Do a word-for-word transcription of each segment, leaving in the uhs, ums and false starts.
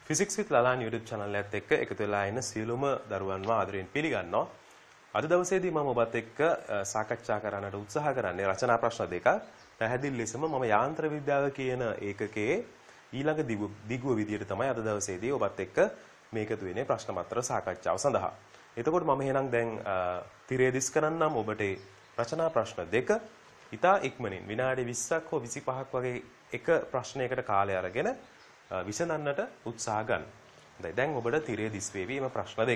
Physics with Lalan YouTube channel එකත් එක්ක එකතු වෙලා ඉන්න සියලුම දරුවන්ව ආදරයෙන් පිළිගන්නවා. අද දවසේදී මම ඔබත් එක්ක සාකච්ඡා කරන්නට උත්සාහ කරන්නේ රචනා ප්‍රශ්න දෙකක්. පැහැදිලි ලෙසම මම යාන්ත්‍ර විද්‍යාව කියන ඒකකයේ ඊළඟ දිගුව විදියට තමයි අද දවසේදී ඔබත් එක්ක මේකතු වෙන්නේ ප්‍රශ්න පත්‍ර සාකච්ඡාව සඳහා. එතකොට මම එහෙනම් දැන් තිරේ දිස් කරන්නම් ඔබට රචනා ප්‍රශ්න දෙක ඉතා ඉක්මනින් විනාඩි විස්සක් හෝ විසිපහක් වගේ එක ප්‍රශ්නයකට කාලය අරගෙන විසඳන්නට උත්සාහ ගන්න. හොඳයි දැන් ඔබට තිරේ දිස් වේවි මේ ප්‍රශ්න දෙක.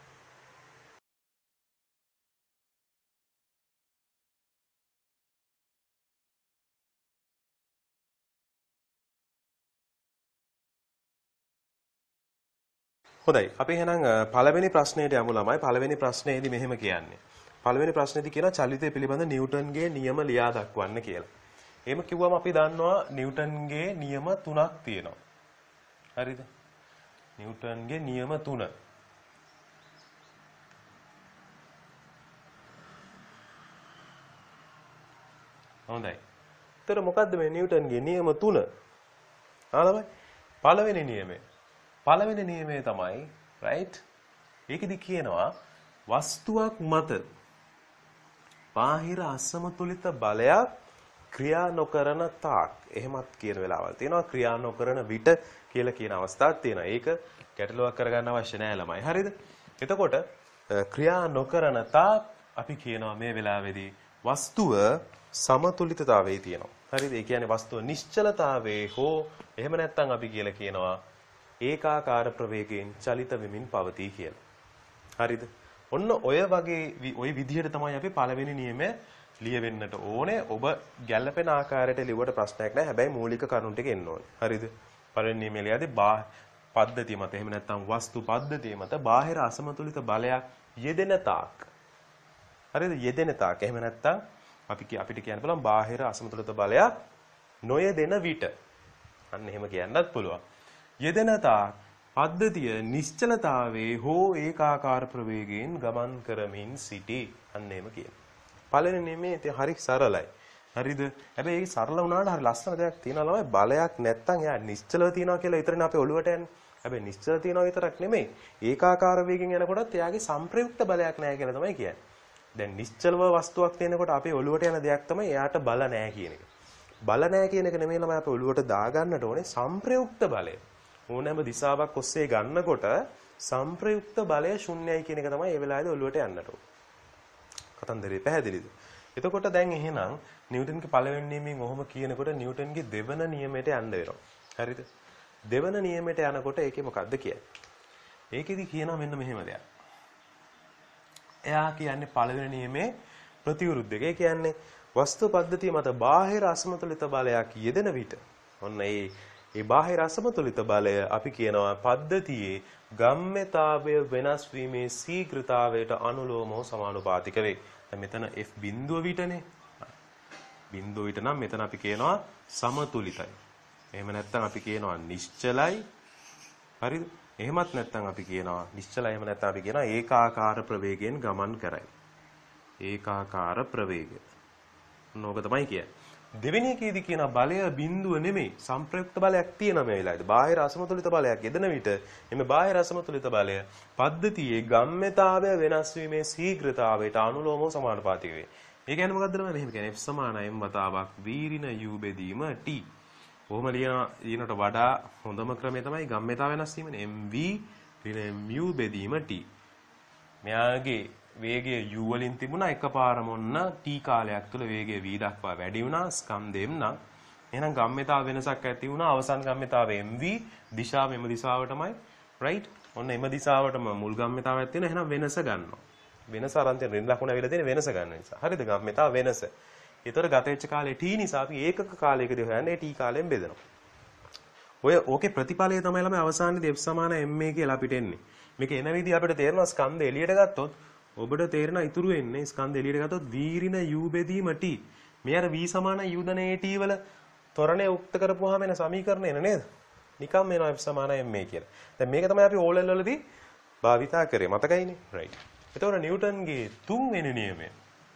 හොඳයි අපි එහෙනම් පළවෙනි ප්‍රශ්නයට යමු ළමයි. පළවෙනි ප්‍රශ්නයේදී මෙහෙම කියන්නේ. පළවෙනි ප්‍රශ්නේදී කියනවා චලිතය පිළිබඳ නිව්ටන්ගේ නියම ලියා දක්වන්න කියලා. එහෙම කිව්වම අපි දන්නවා නිව්ටන්ගේ නියම තුනක් තියෙනවා. හරිද? නිව්ටන්ගේ නියම තුන. හොඳයි. ඒතර මොකද්ද මේ නිව්ටන්ගේ නියම තුන? ආලමයි. පළවෙනි නියමය. පළවෙනි නියමය තමයි right. ඒකෙදි කියනවා වස්තුවක් මත බාහිර අසමතුලිත බලයක් ක්‍රියා නොකරන තාක්. එහෙමත් කියන වෙලාවල් තියෙනවා ක්‍රියා නොකරන විට කියලා කියන අවස්ථාවක් තියෙනවා. ඒක ගැටලුවක් කරගන්න අවශ්‍ය නැහැ ළමයි. හරිද? එතකොට ක්‍රියා නොකරන තාක් අපි කියනවා මේ වෙලාවේදී වස්තුව සමතුලිතතාවයේ තියෙනවා. හරිද? ඒ කියන්නේ වස්තුව නිශ්චලතාවයේ හෝ එහෙම නැත්නම් අපි කියලා කියනවා ඒකාකාර ප්‍රවේගයෙන් චලිත වෙමින් පවතී කියලා. හරිද? ඔන්න ඔය වගේ ඔය විදිහට තමයි අපි පළවෙනි නියමය ලියවෙන්නට ඕනේ. ඔබ ගැළපෙන ආකාරයට ලියුවට ප්‍රශ්නයක් නැහැ. හැබැයි මූලික කරුණු ටික එන්න ඕනේ. හරිද? පළවෙනි නියමය ලියද්දී බා පද්ධතිය මත එහෙම නැත්නම් වස්තු පද්ධතිය මත බාහිර අසමතුලිත බලයක් යෙදෙන තාක්. හරිද? යෙදෙන තාක්. එහෙම නැත්නම් අපි අපිට කියන්න පුළුවන් බාහිර අසමතුලිත බලයක් නොයෙදෙන විට. අන්න එහෙම කියන්නත් පුළුවන්. යෙදෙන තාක් පද්ධතිය නිශ්චලතාවයේ හෝ ඒකාකාර ප්‍රවේගයෙන් ගමන් කරමින් සිටී. අන්න එහෙම කියන. පළවෙනි නියමයේ ඉතින් හරි සරලයි. හරිද? හැබැයි ඒක සරල වුණාට හරි ලස්සන දෙයක් තියෙනවා ළමයි. බලයක් නැත්තම් එයා නිශ්චලව තියනවා කියලා විතරනේ අපේ ඔළුවට යන්නේ. හැබැයි නිශ්චල තියනවා විතරක් නෙමෙයි. ඒකාකාර වේගෙන් යනකොටත් එයාගේ සංප්‍රයුක්ත බලයක් නැහැ කියලා තමයි කියන්නේ. දැන් නිශ්චලව වස්තුවක් තියෙනකොට අපේ ඔළුවට යන දෙයක් තමයි එයාට බල නැහැ කියන එක. බල නැහැ කියන එක නෙමෙයි ළමයි අපේ ඔළුවට දාගන්නට ඕනේ සංප්‍රයුක්ත බලය. ඕනෑම දිශාවක් ඔස්සේ ගන්නකොට සංප්‍රයුක්ත බලය ශුන්‍යයි කියන එක තමයි ඒ වෙලාවේදී ඔළුවට යන්නට ඕනේ. කතන්දරේ පැහැදිලිද? එතකොට දැන් එහෙනම් නිව්ටන්ගේ පළවෙනි නියමයෙන් ඔහොම කියනකොට නිව්ටන්ගේ දෙවන නියමයට යන්න වෙනවා. හරිද? දෙවන නියමයට යනකොට ඒකේ මොකද්ද කියන්නේ? ඒකෙදි කියනවා මෙන්න මෙහෙම දෙයක්. එයා කියන්නේ පළවෙනි නියමේ ප්‍රතිවිරුද්ධක. ඒ කියන්නේ වස්තු පද්ධතිය මත බාහිර අසමතුලිත බලයක් යෙදෙන විට ඔන්න ඒ ඒ බාහිර අසමතුලිත බලය අපි කියනවා පද්ධතියේ ගම්ම්‍යතාවය වෙනස් වීමේ ශීඝ්‍රතාවයට අනුලෝමව සමානුපාතික වේ. දැන් මෙතන F බිඳුව විටනේ. බිඳුව විට නම් මෙතන අපි කියනවා සමතුලිතයි. එහෙම නැත්නම් අපි කියනවා නිශ්චලයි. හරිද? එහෙමත් නැත්නම් අපි කියනවා නිශ්චලයි. එහෙම නැත්නම් අපි කියනවා ඒකාකාර ප්‍රවේගයෙන් ගමන් කරයි. ඒකාකාර ප්‍රවේගය. නෝක තමයි කියන්නේ. දෙවෙනි එකේදී කියන බලය බිඳුව නෙමෙයි සංප්‍රයුක්ත බලයක් තියෙනවා මේ වෙලාවේදී. බාහිර අසමතුලිත බලයක් යෙදෙන විට එමෙ බාහිර අසමතුලිත බලය පද්ධතියේ ගම්ම්‍යතාවය වෙනස් වීමේ ශීඝ්‍රතාවයට අනුලෝමව සමානුපාතික වේ. ඒ කියන්නේ මොකද්ද ළමයි? මෙහෙම කියන්නේ F සමාන m වතාවක් v ඍණ u බෙදීම t. කොහොම ලියන ඊනට වඩා හොඳම ක්‍රමය තමයි ගම්ම්‍යතාව වෙනස් වීමනේ mv ඍණ mu බෙදීම t. මෙයාගේ වේගය u වලින් තිබුණා එකපාරම ඔන්න t කාලයක් තුළ වේගය v දක්වා වැඩි වුණා ස්කන්ධෙම් නම් එහෙනම් ගම්ම්‍යතාව වෙනසක් ඇති වුණා අවසන් ගම්ම්‍යතාවය mv දිශාව එම දිශාවටමයි right ඔන්න එම දිශාවටම මුල් ගම්ම්‍යතාවයක් තියෙන එහෙනම් වෙනස ගන්නවා වෙනස අරන් තියෙන ඍණ ලකුණ ඇවිල්ලා තියෙන වෙනස ගන්න නිසා හරිද ගම්ම්‍යතාව වෙනස ඒතර ගත වෙච්ච කාලේ t නිසා අපි ඒකක කාලයකදී හොයන්නේ t කාලයෙන් බෙදනවා ඔය ඕකේ ප්‍රතිඵලය තමයි ළමයි අවසානයේදී f සමාන m කියලා අපිට එන්නේ මේක එන විදිහ අපිට තේරෙනවා ස්කන්ධය එළියට ගත්තොත් ඔබට තේරෙනවා ඉතුරු වෙන්නේ ස්කන්ධ එළියට ගත්තොත් v ඍණ u බෙදීම t. මේ අර v සමාන u ධන at වල ත්වරණය උක්ත කරපුවාම එන සමීකරණ එන නේද? නිකම් එනවා f සමාන ma කියලා. දැන් මේක තමයි අපි O level වලදී භාවිතා කරේ. මතකයිනේ? right. එතකොට නිව්ටන්ගේ තුන්වෙනි නියමය.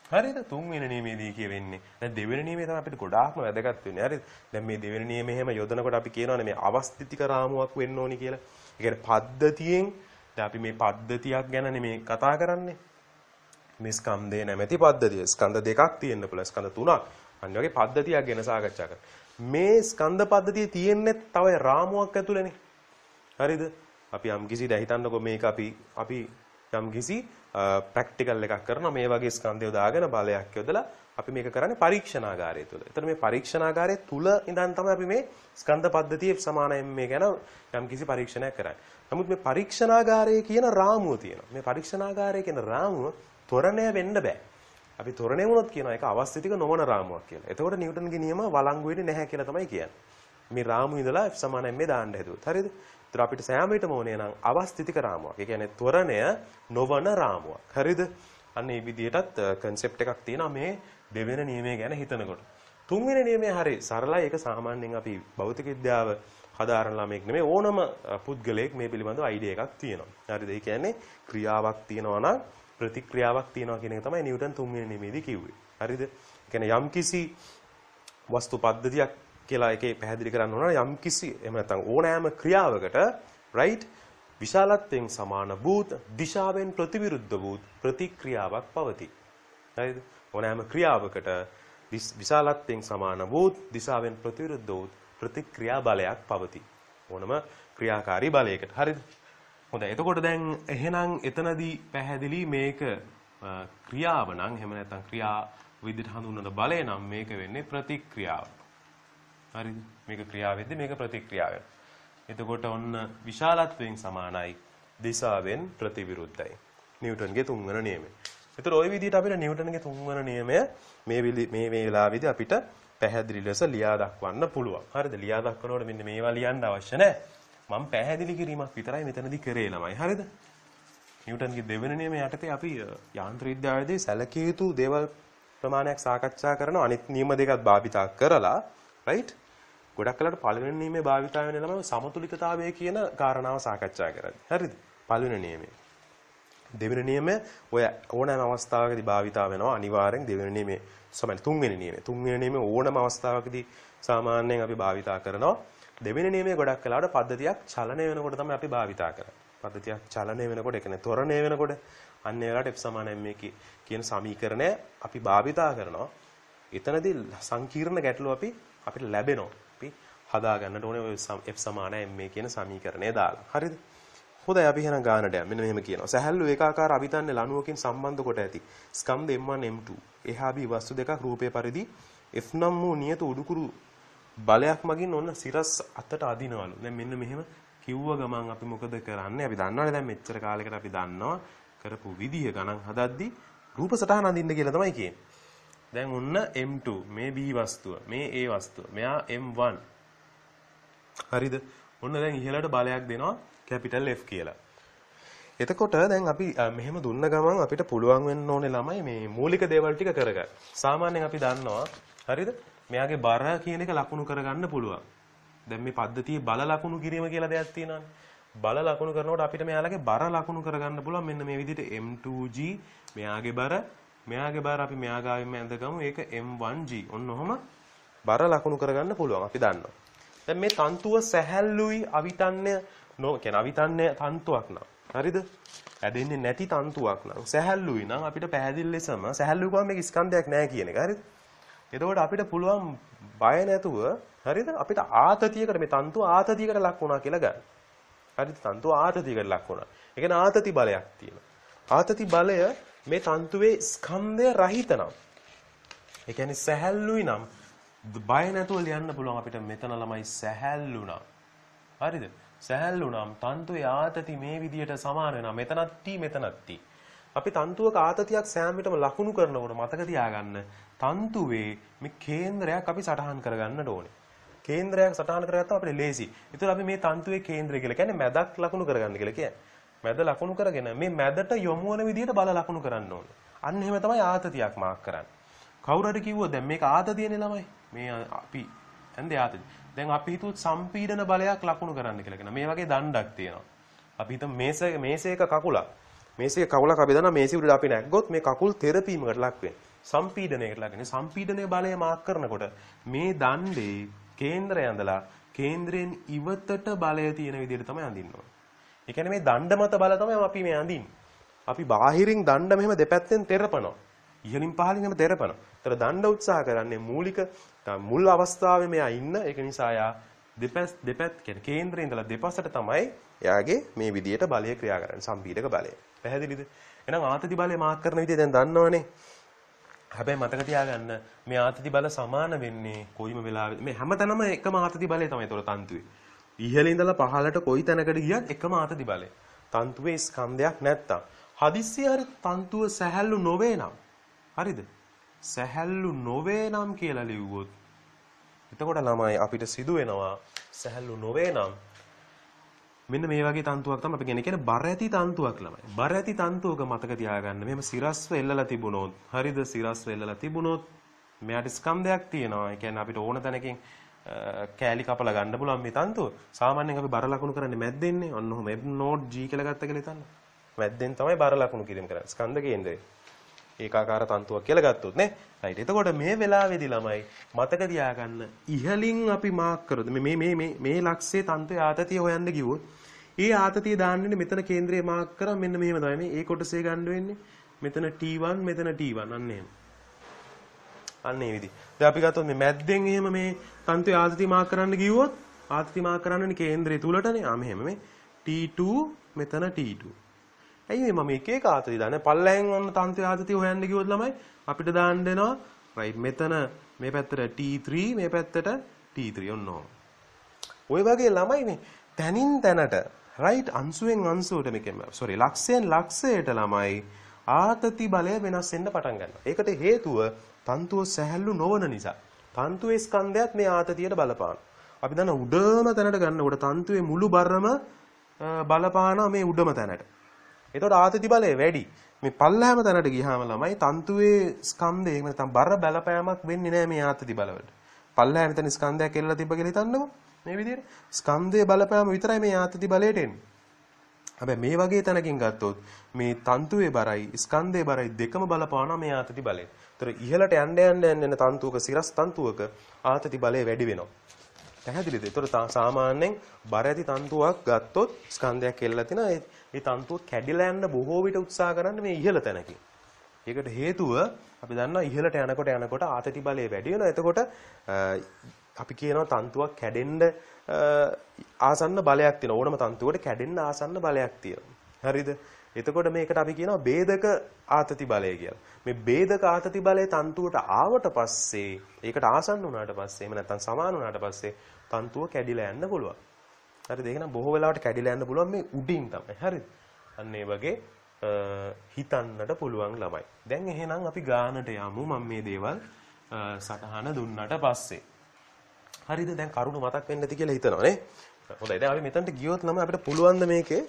හරිද? තුන්වෙනි නියමයේදී කියවෙන්නේ. දැන් දෙවෙනි නියමය තමයි අපිට ගොඩාක්ම වැදගත් වෙන්නේ. හරිද? දැන් මේ දෙවෙනි නියමය එහෙම යොදනකොට අපි කියනවානේ මේ අවස්ථිතික රාමුවක් වෙන්න ඕනි කියලා. ඒ කියන්නේ පද්ධතියෙන් දැන් අපි මේ පද්ධතියක් ගැනනේ මේ කතා කරන්නේ. මේ ස්කන්ධය නැමැති පද්ධතිය. ස්කන්ධ දෙකක් තියෙන්න පුළුවන්. ස්කන්ධ තුනක්. අන්න වගේ පද්ධතියක් ගැන සාකච්ඡා කරනවා. මේ ස්කන්ධ පද්ධතිය තියෙන්නේ තව රාමුවක් ඇතුළේනේ. හරිද? අපි යම් කිසි දැන් හිතන්නකෝ මේක අපි අපි යම් කිසි ප්‍රැක්ටිකල් එකක් කරනවා මේ වගේ ස්කන්ධය දාගෙන බලයක් යොදලා අපි මේක කරන්නේ පරීක්ෂණාගාරය තුල. එතන මේ පරීක්ෂණාගාරය තුල ඉඳන් තමයි අපි මේ ස්කන්ධ පද්ධතියේ සමානයෙන් මේ ගැන යම් කිසි පරීක්ෂණයක් කරන්නේ. නමුත් මේ පරීක්ෂණාගාරයේ කියන රාමුව තියෙනවා. මේ පරීක්ෂණාගාරයේ කියන රාමුව ත්වරණය වෙන්න බෑ. අපි ත්වරණය වුණොත් කියනවා ඒක අවස්ථිතික නොවන රාමුවක් කියලා. එතකොට නිව්ටන්ගේ නියම වළංගු වෙන්නේ නැහැ කියලා තමයි කියන්නේ. මේ රාමුව ඉඳලා F සමාන m දාන්න හැදුවොත්. හරිද? ඒතර අපිට සෑම විටම ඕනේ නම් අවස්ථිතික රාමුවක්. ඒ කියන්නේ ත්වරණය නොවන රාමුවක්. හරිද? අන්න මේ විදිහටත් concept එකක් තියෙනවා මේ දෙවෙනි නියමය ගැන හිතනකොට. තුන්වෙනි නියමය හරි සරලයි. ඒක සාමාන්‍යයෙන් අපි භෞතික විද්‍යාව හදාරන ළමෙක් නෙමෙයි ඕනම පුද්ගලයෙක් මේ පිළිබඳව අයිඩියා එකක් තියෙනවා. හරිද? ඒ කියන්නේ ක්‍රියාවක් තියෙනවා නම් ප්‍රතික්‍රියාවක් තියෙනවා කියන එක තමයි නිව්ටන් තුන්වෙනි නියමයේදී කිව්වේ. හරිද? ඒ කියන්නේ යම්කිසි වස්තු පද්ධතියක් කියලා එකේ පැහැදිලි කරන්න ඕන නම් යම්කිසි එහෙම නැත්නම් ඕනෑම ක්‍රියාවකට right විශාලත්වයෙන් සමාන වූත් දිශාවෙන් ප්‍රතිවිරුද්ධ වූත් ප්‍රතික්‍රියාවක් පවතී. හරිද? ඕනෑම ක්‍රියාවකට විශාලත්වයෙන් සමාන වූත් දිශාවෙන් ප්‍රතිවිරුද්ධ වූත් ප්‍රතික්‍රියා බලයක් පවතී. ඕනම ක්‍රියාකාරී බලයකට. හරිද? හොඳයි. එතකොට දැන් එහෙනම් එතනදී පැහැදිලි මේක ක්‍රියාව නම් එහෙම නැත්නම් ක්‍රියා විදිහට හඳුන්වන බලය නම් මේක වෙන්නේ ප්‍රතික්‍රියාව. හරිද? මේක ක්‍රියාව වෙද්දී මේක ප්‍රතික්‍රියාව වෙනවා. එතකොට ඔන්න විශාලත්වයෙන් සමානයි දිශාවෙන් ප්‍රතිවිරුද්ධයි. නිව්ටන්ගේ තුන්වන නියමය. ඒතර ওই විදිහට අපිට නිව්ටන්ගේ තුන්වන නියමය මේ මේ මේ වෙලාවේදී අපිට පැහැදිලි ලෙස ලියා දක්වන්න පුළුවන්. හරිද? ලියා දක්වනකොට මෙන්න මේවා ලියන්න අවශ්‍ය නැහැ. මම පැහැදිලි කිරීමක් විතරයි මෙතනදී කරේ ළමයි. හරිද? නිව්ටන්ගේ දෙවෙනි නියමය යටතේ අපි යාන්ත්‍ර විද්‍යාවේදී සැලකිය යුතු දේවල් ප්‍රමාණයක් සාකච්ඡා කරනවා. අනිත් නියම දෙකත් භාවිතා කරලා right? ගොඩක් වෙලාවට පළවෙනි නියමයේ භාවිතා වෙන ළමයි සමතුලිතතාවය කියන කාරණාව සාකච්ඡා කරන්නේ. හරිද? පළවෙනි නියමය. දෙවෙනි නියමය ඔය ඕනෑම අවස්ථාවකදී භාවිතා වෙනවා අනිවාර්යෙන් දෙවෙනි නියමයේ සමාන තුන්වෙනි නියමය. තුන්වෙනි නියමයේ ඕනම අවස්ථාවකදී සාමාන්‍යයෙන් අපි භාවිතා කරනවා. දෙවෙනි නියමයේ ගොඩක් වෙලාවට පද්ධතියක් චලනය වෙනකොට තමයි අපි භාවිතා කරන්නේ. පද්ධතියක් චලනය වෙනකොට ඒ කියන්නේ ත්වරණය වෙනකොට අන්න ඒ වෙලාවට F සමාන m කියන සමීකරණය අපි භාවිතා කරනවා. එතනදී සංකීර්ණ ගැටලු අපි අපිට ලැබෙනවා. අපි හදා ගන්නට ඕනේ ඔය F සමාන m කියන සමීකරණය දාලා. හරිද? හොඳයි අපි එහෙනම් ගානට යමු. මෙන්න මෙහෙම කියනවා. සැහැල්ලු ඒකාකාර අවිතන්නේ ලණුවකින් සම්බන්ධ කොට ඇති ස්කන්ධ m one m two එහා බී වස්තු දෙකක් රූපේ පරිදි F නම් වූ නියත උඩුකුරු බලයක් මගින් ඔන්න සිරස් අතට අදිනවලු. දැන් මෙන්න මෙහෙම කිව්ව ගමන් අපි මොකද කරන්නේ? අපි දන්නවනේ දැන් මෙච්චර කාලයකට අපි දන්නවා කරපු විදිය ගණන් හදද්දී රූප සටහන අඳින්න කියලා තමයි කියන්නේ. දැන් ඔන්න m two මේ B වස්තුව, මේ A වස්තුව, මෙයා m one. හරිද? ඔන්න දැන් ඉහළට බලයක් දෙනවා capital F කියලා. එතකොට දැන් අපි මෙහෙම දුන්න ගමන් අපිට පුළුවන් වෙන්න ඕනේ ළමයි මේ මූලික දේවල් ටික කරගන්න. සාමාන්‍යයෙන් අපි දන්නවා හරිද? මෙයාගේ බර කියන එක ලකුණු කරගන්න පුළුවන්. දැන් මේ පද්ධතියේ බල ලකුණු කිරීම කියලා දෙයක් තියෙනවානේ. බල ලකුණු කරනකොට අපිට මෙයාලගේ බර ලකුණු කරගන්න පුළුවන් මෙන්න මේ විදිහට m two g මෙයාගේ බර මෙයාගේ බර අපි මෙයා ගාවින්ම ඇඳගමු ඒක m one g. ඔන්න ඔහම බර ලකුණු කරගන්න පුළුවන් අපි දන්නවා. දැන් මේ තන්තුව සැහැල්ලුයි අවිතන්නේ නෝ කියන අවිතන්නේ තන්තුවක් නා. හරිද? ඇදෙන්නේ නැති තන්තුවක් නම් සැහැල්ලුයි නම් අපිට පැහැදිලි ලෙසම සැහැල්ලුයි කොහොම මේක ස්කන්ධයක් නැහැ කියන එක. හරිද? එතකොට අපිට පුළුවන් බය නැතුව හරිද අපිට ආතතියකට මේ තන්තුව ආතතියකට ලක් වුණා කියලා ගන්න. හරිද? තන්තුව ආතතියකට ලක් වුණා. ඒ කියන්නේ ආතති බලයක් තියෙනවා. ආතති බලය මේ තන්තුවේ ස්කන්ධය රහිත නම් ඒ කියන්නේ සැහැල්ලුයි නම් බය නැතුව ලියන්න පුළුවන් අපිට මෙතන ළමයි සැහැල්ලු නම්. හරිද? සැහැල්ලු නම් තන්තුවේ ආතති මේ විදියට සමාන වෙනවා. මෙතනත් T මෙතනත් T. අපි තන්තුවක ආතතියක් සෑම විටම ලකුණු කරනකොට මතක තියාගන්න තන්තුවේ මේ කේන්ද්‍රයක් අපි සටහන් කරගන්නට ඕනේ. කේන්ද්‍රයක් සටහන් කරගත්තාම අපිට ලේසි. ඒතර අපි මේ තන්තුවේ කේන්ද්‍රය කියලා කියන්නේ මැදක් ලකුණු කරගන්න කියලා කියන්නේ. මැද ලකුණු කරගෙන මේ මැදට යොමු වන විදිහට බල ලකුණු කරන්න ඕනේ. අන්න එහෙම තමයි ආතතියක් මාක් කරන්නේ. කවුරු හරි කිව්වොත් දැන් මේක ආතතියනේ ළමයි. මේ අපි හන්දේ ආතතිය. දැන් අපි හිතුවොත් සම්පීඩන බලයක් ලකුණු කරන්න කියලා කියන. මේ වගේ දණ්ඩක් තියෙනවා. අපි හිතමු මේසයක මේසයක කකුලක් මේසයේ කකුලක් අපි දන්නා මේසෙ උඩට අපි නැග්ගොත් මේ කකුල් තෙරපීමකට ලක් වෙනවා. සම්පීඩනයකට ලක්නේ. සම්පීඩනයේ බලය මාක් කරනකොට මේ දණ්ඩේ කේන්ද්‍රය ඇඳලා කේන්ද්‍රයෙන් ඉවතට බලය තියෙන විදිහට තමයි අඳින්න ඕනේ. ඒ කියන්නේ මේ දණ්ඩ මත බල තමයි අපි මේ අඳින්නේ. අපි බාහිරින් දණ්ඩ මෙහෙම දෙපැත්තෙන් තෙරපනවා. ඉහළින් පහළින් එහෙම තෙරපනවා. ඒතර දණ්ඩ උත්සාහ කරන්නේ මූලික මුල් අවස්ථාවේ මෙයා ඉන්න. ඒක නිසා යා දෙපැස් දෙපැත් කියන්නේ කේන්ද්‍රයේ ඉඳලා දෙපසට තමයි එයාගේ මේ විදියට බලය ක්‍රියා කරන්නේ. සම්පීඩක බලය. පැහැදිලිද? එහෙනම් ආතති බලය මාක් කරන විදිය දැන් දන්නවනේ. හැබැයි මතක තියාගන්න මේ ආතති බල සමාන වෙන්නේ කොයිම වෙලාවෙද මේ හැමතැනම එකම ආතති බලය තමයි ඒතර තන්තුවේ. ඉහළ ඉඳලා පහළට කොයි තැනකට ගියත් එකම ආතති බලය. තන්තුවේ ස්කන්ධයක් නැත්තම් හදිස්සිය හරි තන්තුව සැහැල්ලු නොවේ නම් හරිද? සැහැල්ලු නොවේ නම් කියලා ලිව්වොත් එතකොට ළමයි අපිට සිදු වෙනවා සැහැල්ලු නොවේ නම් මෙන්න මේ වගේ තන්තුවක් තමයි අපි කියන්නේ කියන්නේ බර ඇති තන්තුවක් ළමයි. බර ඇති තන්තුවක මතක තියාගන්න. මෙහෙම සිරස්ව එල්ලලා තිබුණොත් හරිද? සිරස්ව එල්ලලා තිබුණොත් මෙයාට ස්කන්ධයක් තියෙනවා. ඒ කියන්නේ අපිට ඕන තැනකින් කෑලි කපලා ගන්න පුළුවන් මේ තන්තුව. සාමාන්‍යයෙන් අපි බර ලකුණු කරන්නේ මැද්දෙන්නේ. ඔන්න ඔහොම F නෝඩ් G කියලා ගත්ත කියලා හිතන්න. මැද්දෙන් තමයි බර ලකුණු කිරීම කරන්නේ. ස්කන්ධ කේන්ද්‍රය. ඒකාකාර තන්තුවක් කියලා ගත්තොත් නේ. රයිට්. එතකොට මේ වෙලාවේදී ළමයි මතක තියාගන්න ඉහලින් අපි මාක් කරොත් මේ මේ මේ මේ ලක්ෂයේ තන්තුවේ ආතතිය හොයන්න ගියොත් ඒ ආතතිය දාන්නේ මෙතන කේන්ද්‍රය මාක් කරා මෙන්න මෙහෙම තමයි මේ ඒ කොටසේ ගන්න වෙන්නේ. මෙතන T one මෙතන T one අන්න එහෙම. අන්න ඒ විදිහ. දැන් අපි ගත්තොත් මේ මැද්දෙන් එහෙම මේ තන්තුවේ ආතතිය මාක් කරන්න ගියොත් ආතතිය මාක් කරන්නනේ කේන්ද්‍රය තුලටනේ. ආ මෙහෙම මේ T two මෙතන T two. ඇයි මේ මම එක එක ආතතිය දාන්නේ? පල්ලෙහෙන් ඔන්න තන්තුවේ ආතතිය හොයන්න ගියොත් ළමයි අපිට දාන්න දෙනවා රයිට් මෙතන මේ පැත්තට T three මේ පැත්තට T three ඔන්න ඔහොම. ওই වගේ ළමයි මේ තනින් තැනට රයිට් අංශුවෙන් අංශුවට මේකෙම සෝරි ලක්ෂයෙන් ලක්ෂයට ළමයි ආතති බලය වෙනස් වෙන්න පටන් ගන්නවා. ඒකට හේතුව තන්තුව සැහැල්ලු නොවන නිසා. තන්තුවේ ස්කන්ධයත් මේ ආතතියට බලපාන. අපි දන්න උඩම තැනට ගන්නකොට තන්තුවේ මුළු බරම බලපානවා මේ උඩම තැනට. ඒතකොට ආතති බලය වැඩි. මේ පල්ලෑම තැනට ගියාම ළමයි තන්තුවේ ස්කන්ධය එහෙම නැත්නම් බර බලපෑමක් වෙන්නේ නැහැ මේ ආතති බලවලට. පල්ලෑම තැන ස්කන්ධයක් එල්ලලා තිබ්බ කියලා හිතන්නකෝ. මේ විදිහට ස්කන්ධයේ බලපෑම විතරයි මේ ආතති බලයට එන්නේ. හැබැයි මේ වගේ තැනකින් ගත්තොත් මේ තන්තුවේ බරයි ස්කන්ධයේ බරයි දෙකම බලපානවා මේ ආතති බලය. ඒතර ඉහළට යන්න යන්න යන්න යන තන්තුවක සිරස් තන්තුවක ආතති බලය වැඩි වෙනවා. පැහැදිලිද? ඒතර සාමාන්‍යයෙන් බර ඇති තන්තුවක් ගත්තොත් ස්කන්ධයක් එල්ලලා තිනා ඒ තන්තුව කැඩිලා යන්න බොහෝ විට උත්සාහ කරන්නේ මේ ඉහළ තැනකින්. ඒකට හේතුව අපි දන්නවා ඉහළට යනකොට යනකොට ආතති බලය වැඩි වෙනවා. එතකොට අපි කියනවා තන්තුවක් කැඩෙන්න ආසන්න බලයක් තියෙනවා. ඕනම තන්තුවකට කැඩෙන්න ආසන්න බලයක් තියෙනවා. හරිද? එතකොට මේකට අපි කියනවා ભેදක ආතති බලය කියලා. මේ ભેදක ආතති බලය තන්තුවට ආවට පස්සේ ඒකට ආසන්න වුණාට පස්සේ එහෙම නැත්නම් සමාන වුණාට පස්සේ තන්තුව කැඩිලා යන්න පුළුවන්. හරිද? ඒක නම් බොහෝ වෙලාවට කැඩිලා යන්න පුළුවන් මේ උඩින් තමයි. හරිද? අන්න ඒ වගේ හිතන්නට පුළුවන් ළමයි. දැන් එහෙනම් අපි ගානට යමු. මම මේ දේවල් සටහන දුන්නට පස්සේ. හරිද? දැන් කරුණු මතක් වෙන්නේ නැති කියලා හිතනවා නේ. හොඳයි. දැන් අපි මෙතනට ගියොත් නම් අපිට පුළුවන් ද මේකේ